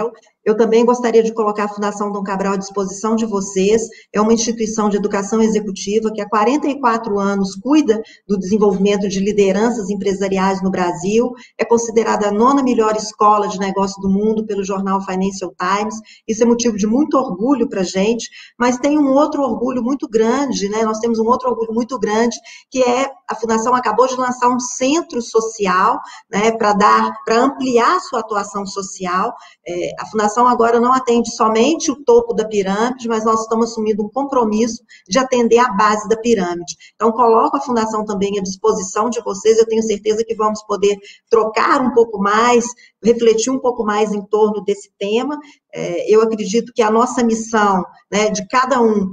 Eu também gostaria de colocar a Fundação Dom Cabral à disposição de vocês. É uma instituição de educação executiva que há 44 anos cuida do desenvolvimento de lideranças empresariais no Brasil, é considerada a 9ª melhor escola de negócio do mundo pelo jornal Financial Times. Isso é motivo de muito orgulho para a gente, mas tem um outro orgulho muito grande, né? Nós temos um outro orgulho muito grande, que é a Fundação acabou de lançar um centro social, né, para ampliar a sua atuação social. A Fundação agora não atende somente o topo da pirâmide, mas nós estamos assumindo um compromisso de atender a base da pirâmide. Então, coloco a Fundação também à disposição de vocês, eu tenho certeza que vamos poder trocar um pouco mais, refletir um pouco mais em torno desse tema. Eu acredito que a nossa missão, né, de cada um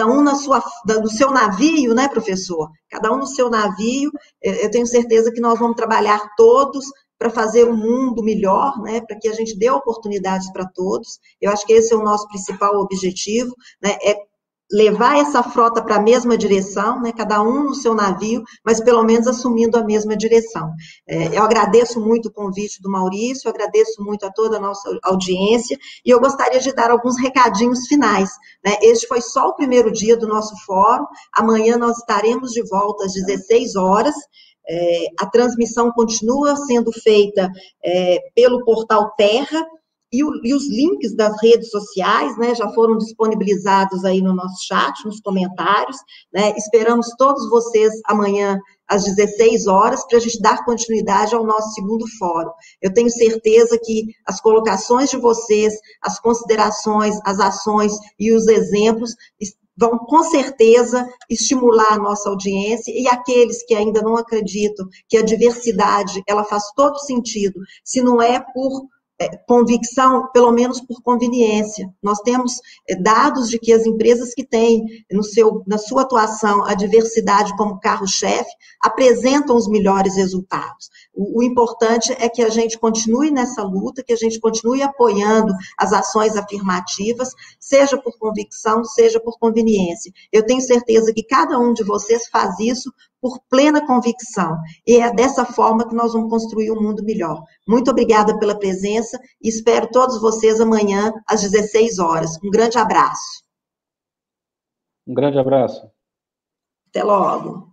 no seu navio, né, professor? Cada um no seu navio, eu tenho certeza que nós vamos trabalhar todos para fazer um mundo melhor, né, para que a gente dê oportunidades para todos. Eu acho que esse é o nosso principal objetivo, né, é levar essa frota para a mesma direção, né, cada um no seu navio, mas pelo menos assumindo a mesma direção. Eu agradeço muito o convite do Maurício, eu agradeço muito a toda a nossa audiência, e eu gostaria de dar alguns recadinhos finais, né? Este foi só o primeiro dia do nosso fórum, amanhã nós estaremos de volta às 16 horas, a transmissão continua sendo feita pelo portal Terra, e os links das redes sociais, né, já foram disponibilizados aí no nosso chat, nos comentários, né, esperamos todos vocês amanhã às 16 horas, para a gente dar continuidade ao nosso segundo fórum. Eu tenho certeza que as colocações de vocês, as considerações, as ações e os exemplos vão, com certeza, estimular a nossa audiência, e aqueles que ainda não acreditam que a diversidade, ela faz todo sentido, se não é por convicção, pelo menos por conveniência. Nós temos dados de que as empresas que têm na sua atuação a diversidade como carro-chefe apresentam os melhores resultados. O importante é que a gente continue nessa luta, que a gente continue apoiando as ações afirmativas, seja por convicção, seja por conveniência. Eu tenho certeza que cada um de vocês faz isso por plena convicção, e é dessa forma que nós vamos construir um mundo melhor. Muito obrigada pela presença, e espero todos vocês amanhã, às 16 horas. Um grande abraço. Um grande abraço. Até logo.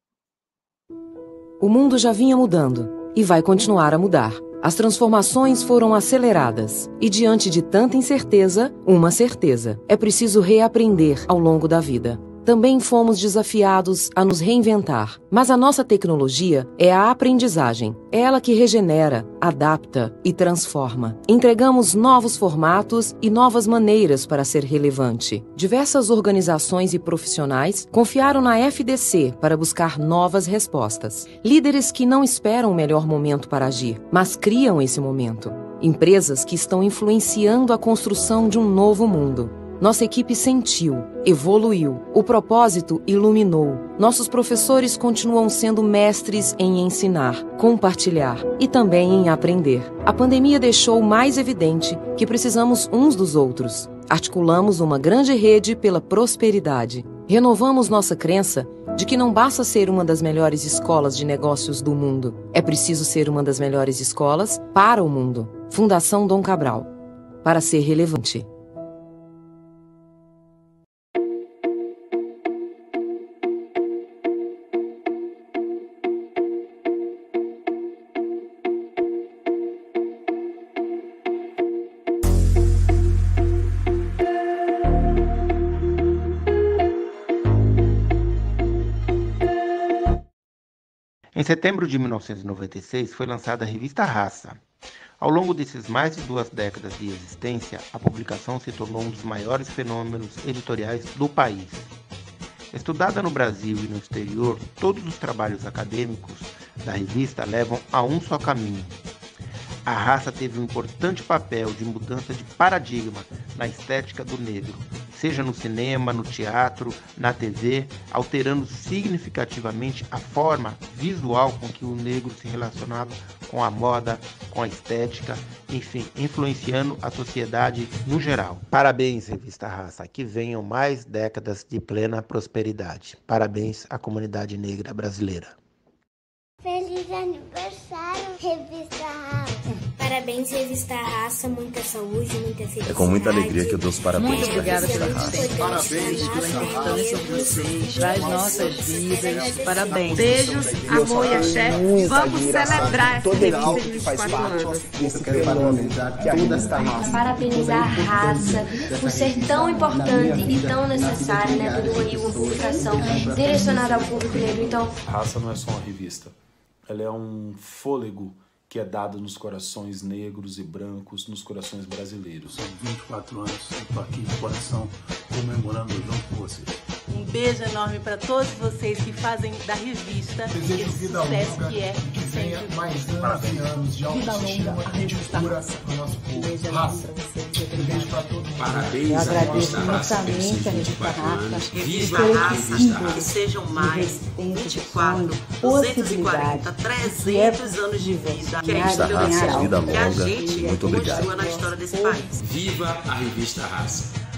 O mundo já vinha mudando, e vai continuar a mudar. As transformações foram aceleradas, e diante de tanta incerteza, uma certeza: é preciso reaprender ao longo da vida. Também fomos desafiados a nos reinventar, mas a nossa tecnologia é a aprendizagem. É ela que regenera, adapta e transforma. Entregamos novos formatos e novas maneiras para ser relevante. Diversas organizações e profissionais confiaram na FDC para buscar novas respostas. Líderes que não esperam o melhor momento para agir, mas criam esse momento. Empresas que estão influenciando a construção de um novo mundo. Nossa equipe sentiu, evoluiu, o propósito iluminou. Nossos professores continuam sendo mestres em ensinar, compartilhar e também em aprender. A pandemia deixou mais evidente que precisamos uns dos outros. Articulamos uma grande rede pela prosperidade. Renovamos nossa crença de que não basta ser uma das melhores escolas de negócios do mundo. É preciso ser uma das melhores escolas para o mundo. Fundação Dom Cabral. Para ser relevante. Em setembro de 1996 foi lançada a revista Raça. Ao longo desses mais de 2 décadas de existência, a publicação se tornou um dos maiores fenômenos editoriais do país. Estudada no Brasil e no exterior, todos os trabalhos acadêmicos da revista levam a um só caminho. A Raça teve um importante papel de mudança de paradigma na estética do negro, seja no cinema, no teatro, na TV, alterando significativamente a forma visual com que o negro se relacionava com a moda, com a estética, enfim, influenciando a sociedade no geral. Parabéns, revista Raça, que venham mais décadas de plena prosperidade. Parabéns à comunidade negra brasileira. Feliz aniversário, Revista Raça. Parabéns, Revista Raça. Muita saúde, muita felicidade. É com muita alegria que eu dou os parabéns. Muito obrigada pela pelo Raça. parabéns pela importância de vocês para as nossas vidas. Parabéns. Beijos, amor e axé. Vamos celebrar essa revista de 24 anos. Eu quero parabenizar toda esta raça. Parabenizar a raça por ser tão importante e tão necessária, né? Tudo aí, uma publicação direcionada ao público negro. Então, a raça não é só uma revista. Ela é um fôlego que é dado nos corações negros e brancos, nos corações brasileiros. São 24 anos, eu estou aqui de coração comemorando junto com vocês. Um beijo enorme para todos vocês que fazem da revista esse sucesso que é. Que venha mais anos e anos de autoestima e de cura no nosso povo. Raça. Um beijo para todo mundo. Parabéns à Revista Raça pelos seus 24 anos. Viva a raça, que sejam mais 24, 240, 300 anos de vida. Que Revista Raça, vida que a longa. gente Muito obrigado. construa na história desse país. Viva a Revista Raça.